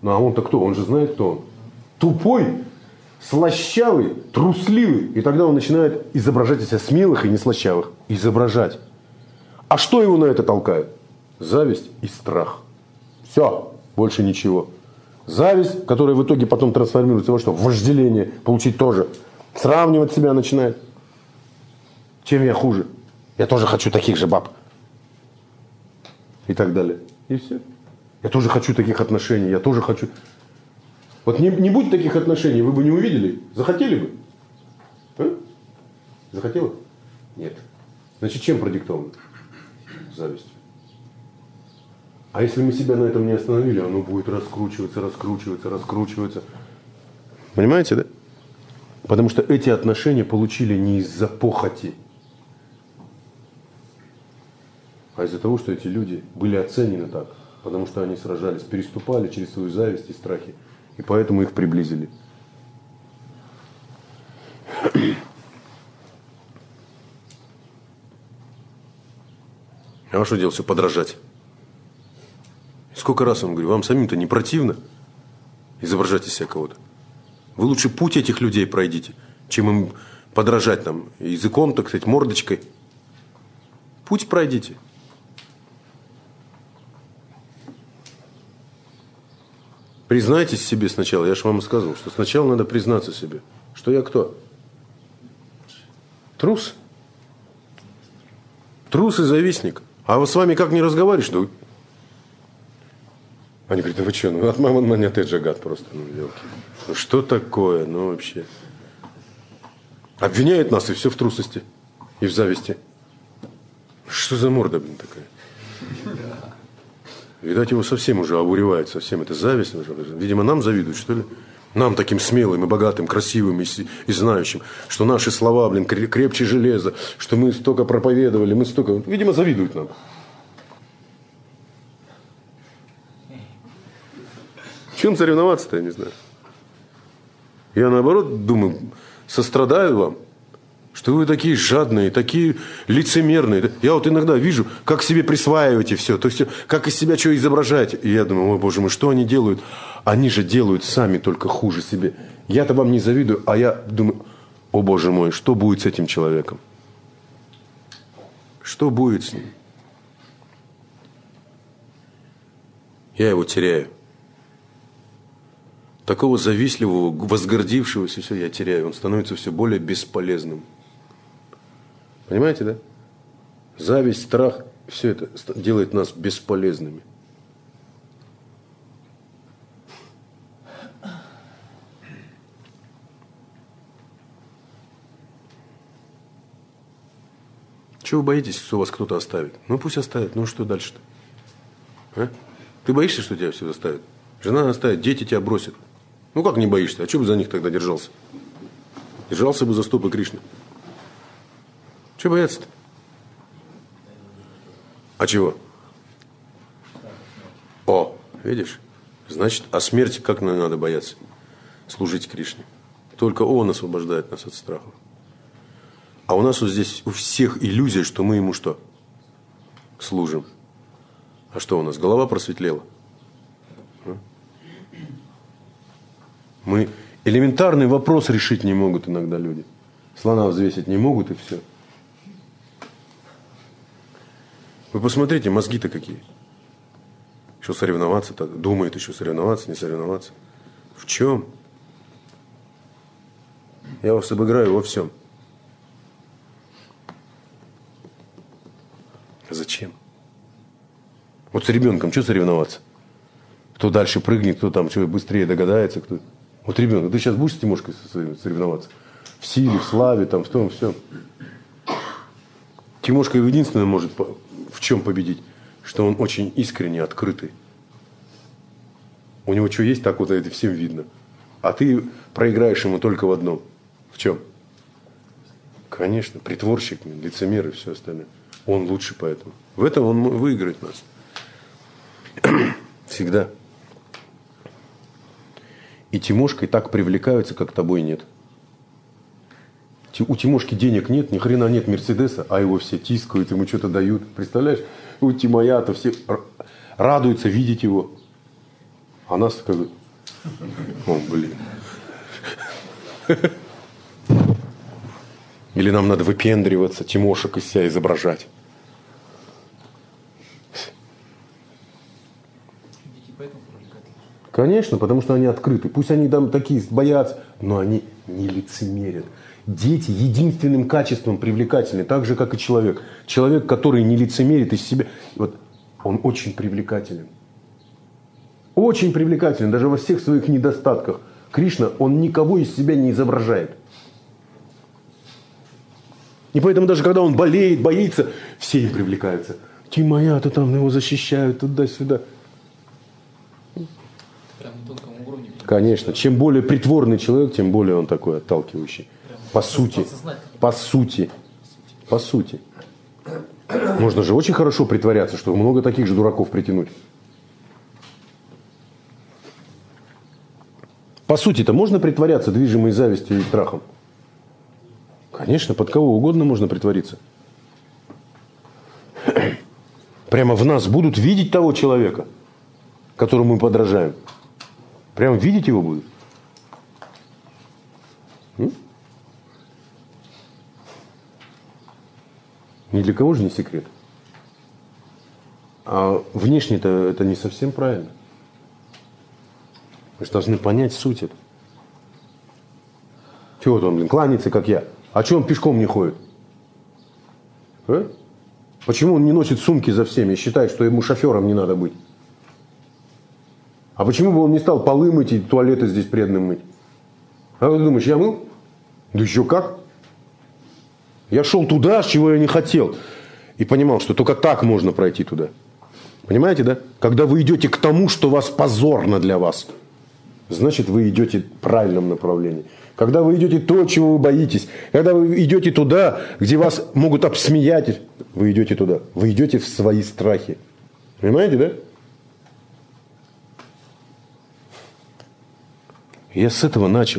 Ну а он-то кто? Он же знает, кто он. Тупой, слащавый, трусливый. И тогда он начинает изображать из себя смелых и не слащавых. Изображать. А что его на это толкает? Зависть и страх. Все, больше ничего. Зависть, которая в итоге потом трансформируется во что? В вожделение. Получить тоже. Сравнивать себя начинает. Чем я хуже? Я тоже хочу таких же баб. И так далее. И все. Я тоже хочу таких отношений. Я тоже хочу. Вот не, не будь таких отношений, вы бы не увидели. Захотели бы? А? Захотела? Нет. Значит, чем продиктовано? Завистью. А если мы себя на этом не остановили, оно будет раскручиваться, раскручиваться, раскручиваться. Понимаете, да? Потому что эти отношения получили не из-за похоти, а из-за того, что эти люди были оценены так. Потому что они сражались, переступали через свою зависть и страхи. И поэтому их приблизили. А что делать? Все подражать. Сколько раз я вам говорю, вам самим-то не противно изображать из себя кого-то? Вы лучше путь этих людей пройдите, чем им подражать там языком, так сказать, мордочкой. Путь пройдите. Признайтесь себе сначала. Я же вам сказал, что сначала надо признаться себе, что я кто? Трус. Трус и завистник. А с вами как не разговариваешь? Да... Они говорят, да вы что, ну от мамы на меня ты джагат просто. Ну, елки. Ну что такое? Ну вообще. Обвиняют нас и все в трусости. И в зависти. Что за морда, блин, такая? Видать, его совсем уже обуревает, совсем это зависть. Видимо, нам завидуют, что ли? Нам таким смелым и богатым, красивым и, и знающим, что наши слова, блин, крепче железа, что мы столько проповедовали, мы столько... Видимо, завидуют нам. В чем соревноваться-то, я не знаю. Я, наоборот, думаю, сострадаю вам, что вы такие жадные, такие лицемерные. Я вот иногда вижу, как себе присваиваете все, то есть как из себя что изображаете. И я думаю, ой, боже мой, что они делают? Они же делают сами только хуже себе. Я-то вам не завидую, а я думаю, о боже мой, что будет с этим человеком? Что будет с ним? Я его теряю. Такого завистливого, возгордившегося, все, я теряю. Он становится все более бесполезным. Понимаете, да? Зависть, страх, все это делает нас бесполезными. Чего вы боитесь, что вас кто-то оставит? Ну пусть оставит, ну что дальше-то? А? Ты боишься, что тебя все оставят? Жена оставит, дети тебя бросят. Ну как не боишься? А что бы за них тогда держался? Держался бы за стопы Кришны. Чего бояться-то? А чего? О, видишь? Значит, о смерти как нам надо бояться? Служить Кришне. Только Он освобождает нас от страхов. А у нас вот здесь у всех иллюзия, что мы Ему что? Служим. А что у нас? Голова просветлела. Мы элементарный вопрос решить не могут иногда люди. Слона взвесить не могут и все. Вы посмотрите, мозги-то какие. Еще соревноваться-то. Думает еще соревноваться, не соревноваться. В чем? Я вас обыграю во всем. Зачем? Вот с ребенком что соревноваться? Кто дальше прыгнет, кто там что быстрее догадается, кто... Вот ребенок, ты сейчас будешь с Тимошкой соревноваться? В силе, в славе, там, в том, в всем. Тимошка единственное может в чем победить, что он очень искренне открытый. У него что есть, так вот это всем видно. А ты проиграешь ему только в одном. В чем? Конечно, притворщик, лицемер и все остальное. Он лучше поэтому. В этом он выиграет нас. Всегда. И Тимошкой так привлекаются, как тобой нет. У Тимошки денег нет, ни хрена нет Мерседеса, а его все тискают, ему что-то дают. Представляешь? У Тимоя-то все радуются видеть его. А нас как бы... О, блин. Или нам надо выпендриваться, Тимошек из себя изображать. Дети поэтому привлекательны. Конечно, потому что они открыты. Пусть они там такие боятся, но они не лицемерят. Дети единственным качеством привлекательны, так же, как и человек. Человек, который не лицемерит из себя, вот, он очень привлекателен. Очень привлекателен, даже во всех своих недостатках. Кришна, он никого из себя не изображает. И поэтому даже когда он болеет, боится, все им привлекаются. Ты моя-то там его защищают туда-сюда. Прям на тонком уровне. Конечно, чем более притворный человек, тем более он такой отталкивающий. По сути, по сути, по сути. Можно же очень хорошо притворяться, чтобы много таких же дураков притянуть. По сути-то можно притворяться движимой завистью и страхом? Конечно, под кого угодно можно притвориться. Прямо в нас будут видеть того человека, которому мы подражаем. Прямо видеть его будут. М? Ни для кого же не секрет. А внешне-то это не совсем правильно. Вы же должны понять суть этого. Чего он, блин, кланяется, как я? А чего он пешком не ходит? А? Почему он не носит сумки за всеми и считает, что ему шофером не надо быть? А почему бы он не стал полы мыть и туалеты здесь преданным мыть? А ты думаешь, я мыл? Да еще как? Я шел туда, с чего я не хотел. И понимал, что только так можно пройти туда. Понимаете, да? Когда вы идете к тому, что вас позорно для вас, значит, вы идете в правильном направлении. Когда вы идете то, чего вы боитесь, когда вы идете туда, где вас могут обсмеять, вы идете туда. Вы идете в свои страхи. Понимаете, да? Я с этого начал.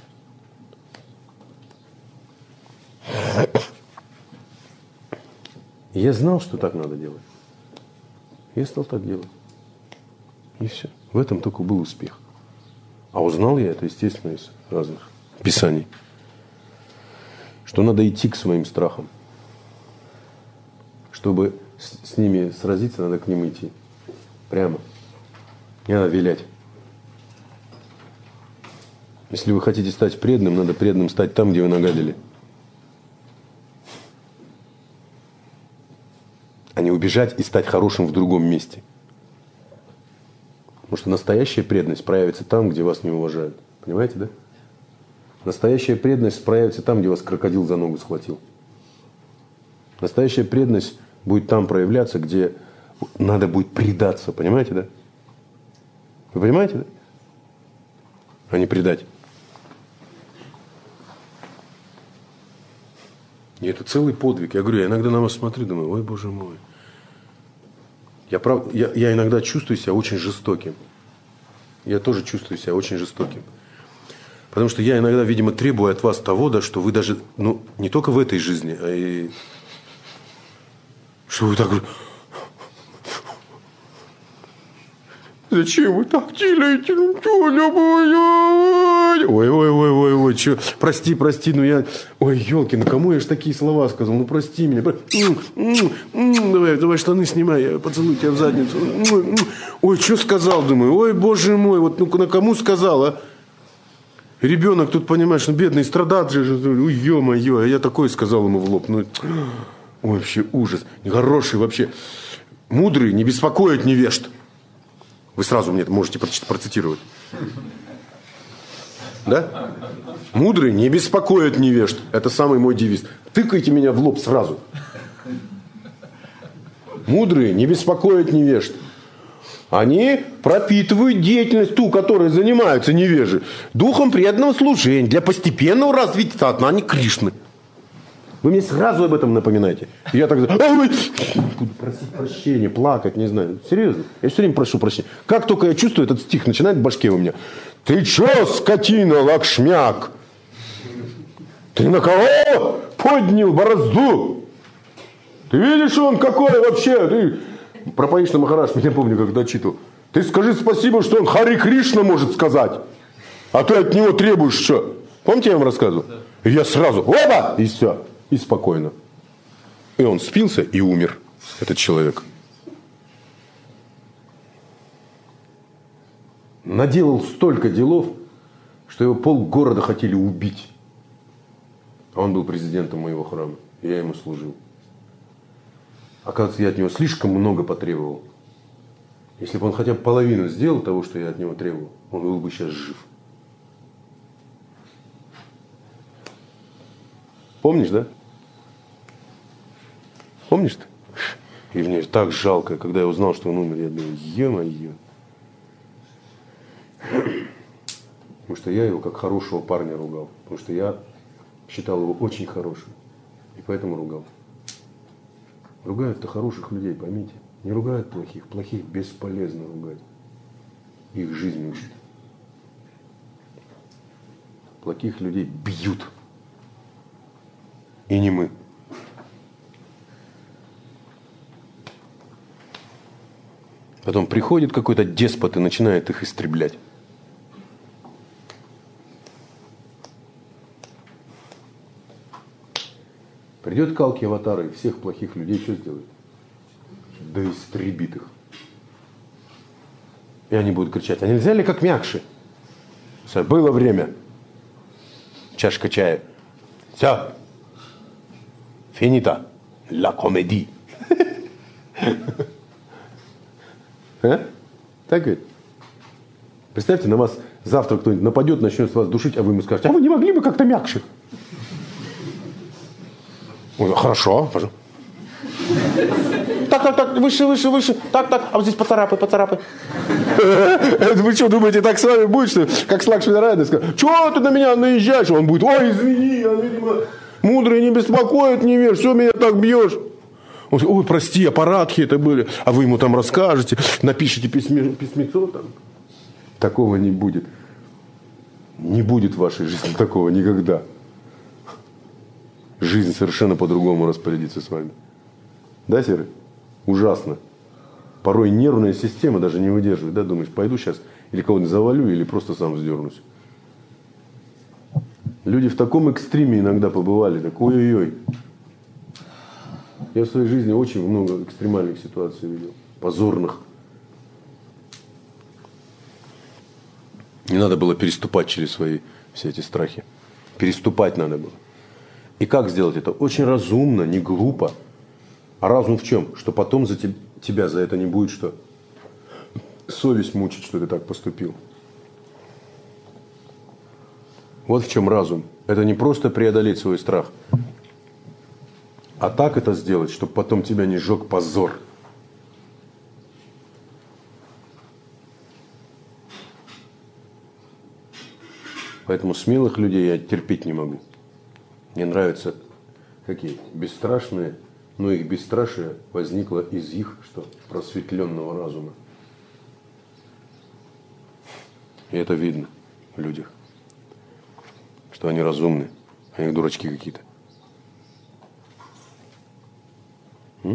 Я знал, что так надо делать. Я стал так делать. И все. В этом только был успех. А узнал я это, естественно, из разных писаний. Что надо идти к своим страхам. Чтобы с, с ними сразиться, надо к ним идти. Прямо. Не надо вилять. Если вы хотите стать преданным, надо преданным стать там, где вы нагадили. А не убежать и стать хорошим в другом месте. Потому что настоящая преданность проявится там, где вас не уважают. Понимаете, да? Настоящая преданность проявится там, где вас крокодил за ногу схватил. Настоящая преданность будет там проявляться, где надо будет предаться. Понимаете, да? Вы понимаете, да? А не предать. И это целый подвиг. Я говорю, я иногда на вас смотрю, думаю, ой, боже мой. Я, прав... я, я иногда чувствую себя очень жестоким. Я тоже чувствую себя очень жестоким. Потому что я иногда, видимо, требую от вас того, да, что вы даже, ну, не только в этой жизни, а и... Что вы так... Зачем вы так делаете? Ну, что, ой, ой, ой, ой, ой, что? Прости, прости, ну я... Ой, елки, ну кому я же такие слова сказал? Ну, прости меня. Давай, давай штаны снимай, я поцелую тебя в задницу. Ой, что сказал, думаю? Ой, боже мой, вот ну на кому сказал, а? Ребенок тут, понимаешь, ну, бедный, страдат же. Ой, ё-моё, а я такое сказал ему в лоб. Ну, ой, вообще ужас. Хороший вообще. Мудрый не беспокоит невежд. Вы сразу мне это можете процитировать. Да? Мудрый не беспокоит невежд. Это самый мой девиз. Тыкайте меня в лоб сразу. Мудрые не беспокоят невежд. Они пропитывают деятельность ту, которой занимаются невежи, духом преданного служения для постепенного развития сознания Кришны. Вы мне сразу об этом напоминаете. И я так буду просить прощения, плакать, не знаю. Серьезно. Я все время прошу прощения. Как только я чувствую, этот стих начинает в башке у меня. Ты че, скотина, лакшмяк? Ты на кого поднял борозду? Ты видишь, он какой вообще? Ты... Про Паришна Махарадж, я помню, когда читал. Ты скажи спасибо, что он Хари Кришна может сказать. А ты от него требуешь что? Помните, я вам рассказывал? И я сразу, оба, и все. И спокойно. И он спился и умер, этот человек. Наделал столько делов, что его полгорода хотели убить. А он был президентом моего храма. И я ему служил. Оказывается, я от него слишком много потребовал. Если бы он хотя бы половину сделал того, что я от него требовал, он был бы сейчас жив. Помнишь, да? Помнишь ты? И мне так жалко, когда я узнал, что он умер, я думаю, е-мое. Потому что я его как хорошего парня ругал. Потому что я считал его очень хорошим. И поэтому ругал. Ругают-то хороших людей, поймите. Не ругают плохих. Плохих бесполезно ругать. Их жизнь учит. Плохих людей бьют. И не мы. Потом приходит какой-то деспот и начинает их истреблять. Придет Калки Аватара и всех плохих людей что сделает? Да истребит их. И они будут кричать, а нельзя ли как мякши? Было время. Чашка чая. Все. Финита. Ла комедия. А? Так ведь? Представьте, на вас завтра кто-нибудь нападет, начнет с вас душить, а вы ему скажете, а вы не могли бы как-то мягче? Ой, хорошо, пожалуйста. Так, так, так, выше, выше, выше. Так, так, а вот здесь поцарапай, поцарапай. Вы что, думаете, так с вами будет, что как с Лакшми-Нараяной скажет, чего ты на меня наезжаешь? Он будет, ой, извини, я, видимо, мудрый не беспокоит, не верь, все меня так бьешь. Он говорит, ой, прости, аппаратки это были. А вы ему там расскажете, напишите письме, письмецо там. Такого не будет. Не будет в вашей жизни такого никогда. Жизнь совершенно по-другому распорядится с вами. Да, Серый? Ужасно. Порой нервная система даже не выдерживает. Да, думаешь, пойду сейчас или кого-нибудь завалю, или просто сам вздернусь. Люди в таком экстриме иногда побывали. Так, ой-ой-ой. Я в своей жизни очень много экстремальных ситуаций видел. Позорных. Не надо было переступать через свои все эти страхи. Переступать надо было. И как сделать это? Очень разумно, не глупо. А разум в чем? Что потом за te- тебя за это не будет что? Совесть мучить, что ты так поступил. Вот в чем разум. Это не просто преодолеть свой страх. А так это сделать, чтобы потом тебя не сжег позор. Поэтому смелых людей я терпеть не могу. Мне нравятся какие? Бесстрашные, но их бесстрашие возникло из их что? Просветленного разума. И это видно в людях, что они разумные, а их дурачки какие-то. М?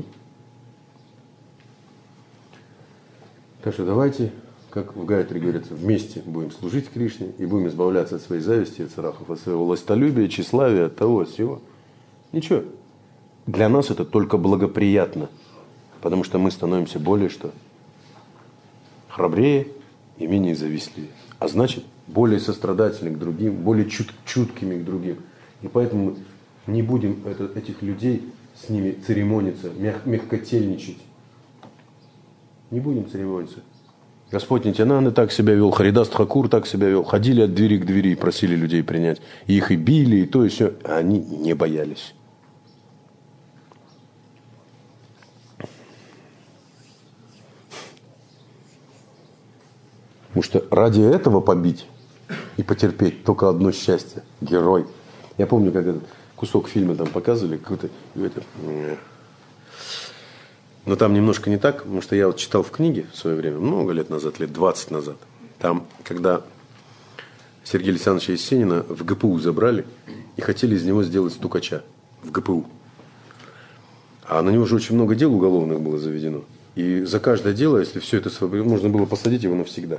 Так что давайте, как в Гайатри говорится, вместе будем служить Кришне и будем избавляться от своей зависти, от страхов, от своего властолюбия, тщеславия, от того, от всего. Ничего. Для нас это только благоприятно, потому что мы становимся более что? Храбрее и менее завистливее. А значит, более сострадательны к другим, более чут, чуткими к другим. И поэтому мы не будем это, этих людей с ними церемониться, мяг, мягкотельничать. Не будем церемониться. Господь Нитянанда так себя вел, Харидас Тхакур так себя вел. Ходили от двери к двери и просили людей принять. И их и били, и то, и все. А они не боялись. Потому что ради этого побить и потерпеть только одно счастье. Герой. Я помню, как этот кусок фильма там показывали. Какой-то, но там немножко не так, потому что я вот читал в книге в свое время, много лет назад, лет двадцать назад. Там, когда Сергея Александровича Есенина в ГПУ забрали и хотели из него сделать стукача в ГПУ. А на него же очень много дел уголовных было заведено. И за каждое дело, если все это можно было посадить его навсегда.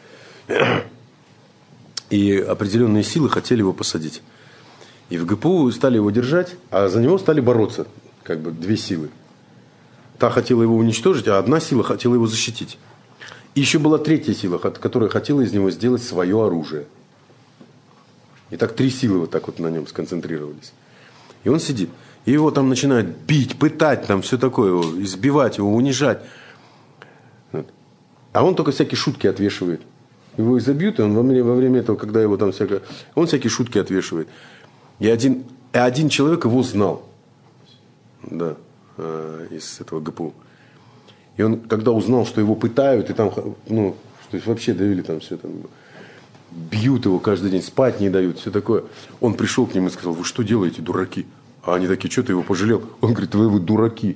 И определенные силы хотели его посадить. И в ГПУ стали его держать, а за него стали бороться, как бы две силы. Та хотела его уничтожить, а одна сила хотела его защитить. И еще была третья сила, которая хотела из него сделать свое оружие. И так три силы вот так вот на нем сконцентрировались. И он сидит. И его там начинают бить, пытать, там все такое, избивать его, унижать. Вот. А он только всякие шутки отвешивает. Его изобьют, и он во время, во время этого, когда его там всякое... Он всякие шутки отвешивает. И один, и один человек его знал. Да, из этого ГПУ. И он, когда узнал, что его пытают, и там, ну, что вообще довели там все, там, бьют его каждый день, спать не дают, все такое. Он пришел к ним и сказал: вы что делаете, дураки? А они такие: что ты его пожалел? Он говорит: вы, вы дураки.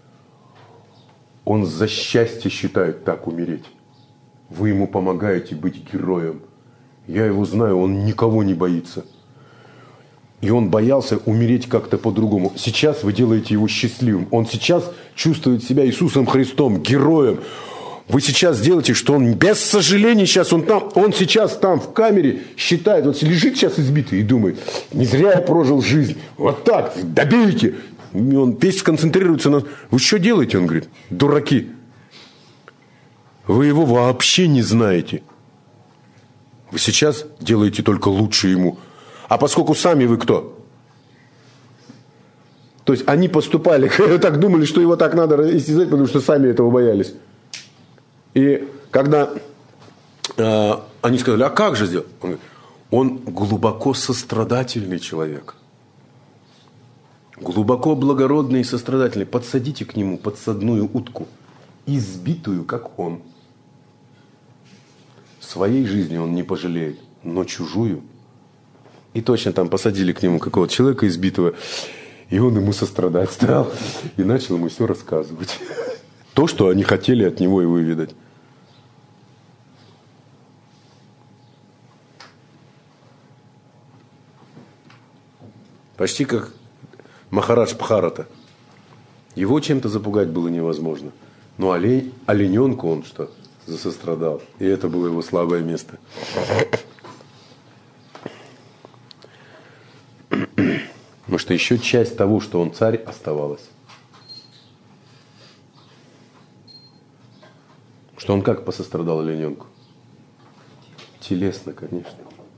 Он за счастье считает так умереть. Вы ему помогаете быть героем. Я его знаю, он никого не боится. И он боялся умереть как-то по-другому. Сейчас вы делаете его счастливым. Он сейчас чувствует себя Иисусом Христом, героем. Вы сейчас делаете, что он без сожаления сейчас он там, он сейчас там в камере считает, вот лежит сейчас избитый и думает: не зря я прожил жизнь. Вот так, добейте. И он весь сконцентрируется на... Вы что делаете? Он говорит: дураки. Вы его вообще не знаете. Вы сейчас делаете только лучше ему. А поскольку сами вы кто? То есть они поступали, так думали, что его так надо истязать, потому что сами этого боялись. И когда э, они сказали: а как же сделать? Он говорит: он глубоко сострадательный человек. Глубоко благородный и сострадательный. Подсадите к нему подсадную утку, избитую, как он. Своей жизни он не пожалеет, но чужую. И точно там посадили к нему какого-то человека избитого, и он ему сострадать стал, и начал ему все рассказывать. То, что они хотели от него и выведать. Почти как Махарадж Бхарата. Его чем-то запугать было невозможно. Но олень, олененку он что? Засострадал. И это было его слабое место. Потому что еще часть того, что он царь, оставалась. Что он как посострадал олененку? Телесно, конечно.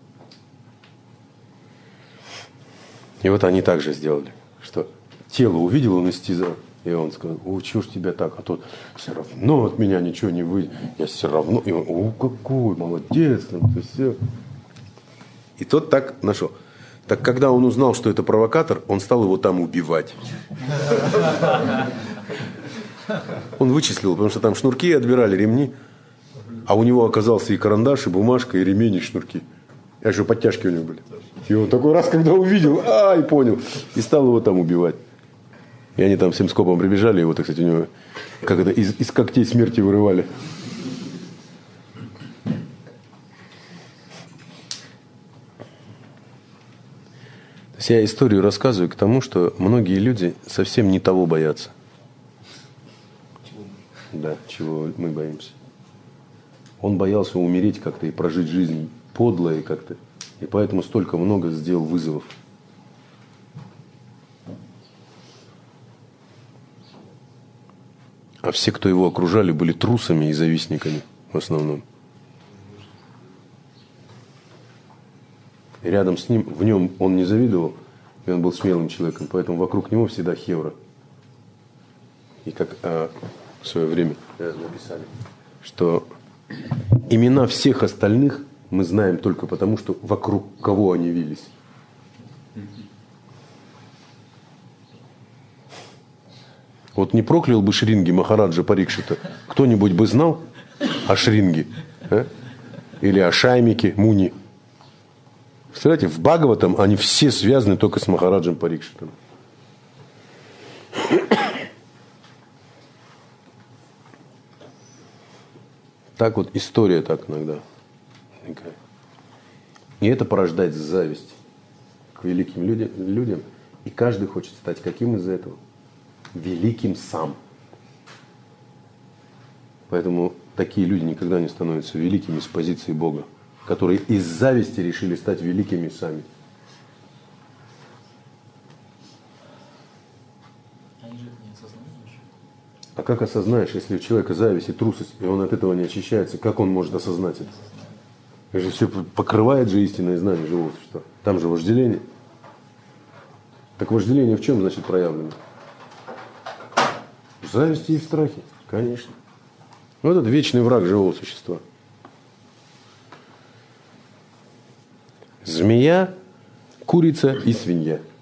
И вот они также сделали, что тело увидел, он истязал. И он сказал: о, чего ж тебя так? А тот: все равно от меня ничего не выйдет. Я все равно. И он: о, какой молодец. Там, все. И тот так нашел. Так когда он узнал, что это провокатор, он стал его там убивать. Он вычислил, потому что там шнурки отбирали, ремни. А у него оказался и карандаш, и бумажка, и ремень, и шнурки. А еще подтяжки у него были. И он такой раз, когда увидел, а, и понял. И стал его там убивать. И они там всем скопом прибежали, его, так сказать, у него, как это, из, из когтей смерти вырывали. То есть я историю рассказываю к тому, что многие люди совсем не того боятся. Да, чего мы боимся. Он боялся умереть как-то и прожить жизнь подло и как-то. И поэтому столько много сделал вызовов. А все, кто его окружали, были трусами и завистниками в основном. И рядом с ним, в нем он не завидовал, и он был смелым человеком, поэтому вокруг него всегда хевра. И как а, в свое время написали, что имена всех остальных мы знаем только потому, что вокруг кого они вились. Вот не проклял бы Шринги Махараджа Парикшита, кто-нибудь бы знал о Шринге? А? Или о Шаймике, Муни? Представляете, в Бхагаватам они все связаны только с Махараджем Парикшитом. Так вот история так иногда. И это порождает зависть к великим людям, людям. И каждый хочет стать каким из этого? Великим сам. Поэтому такие люди никогда не становятся великими с позиции Бога, которые из зависти решили стать великими сами. Они же это не осознают еще. А как осознаешь, если у человека зависть и трусость, и он от этого не очищается, как он может осознать это? Это же все покрывает же истинное знание живого существа. Там же вожделение. Так вожделение в чем, значит, проявлено? В зависти и в страхе, конечно. Вот это вечный враг живого существа. Змея, курица и свинья.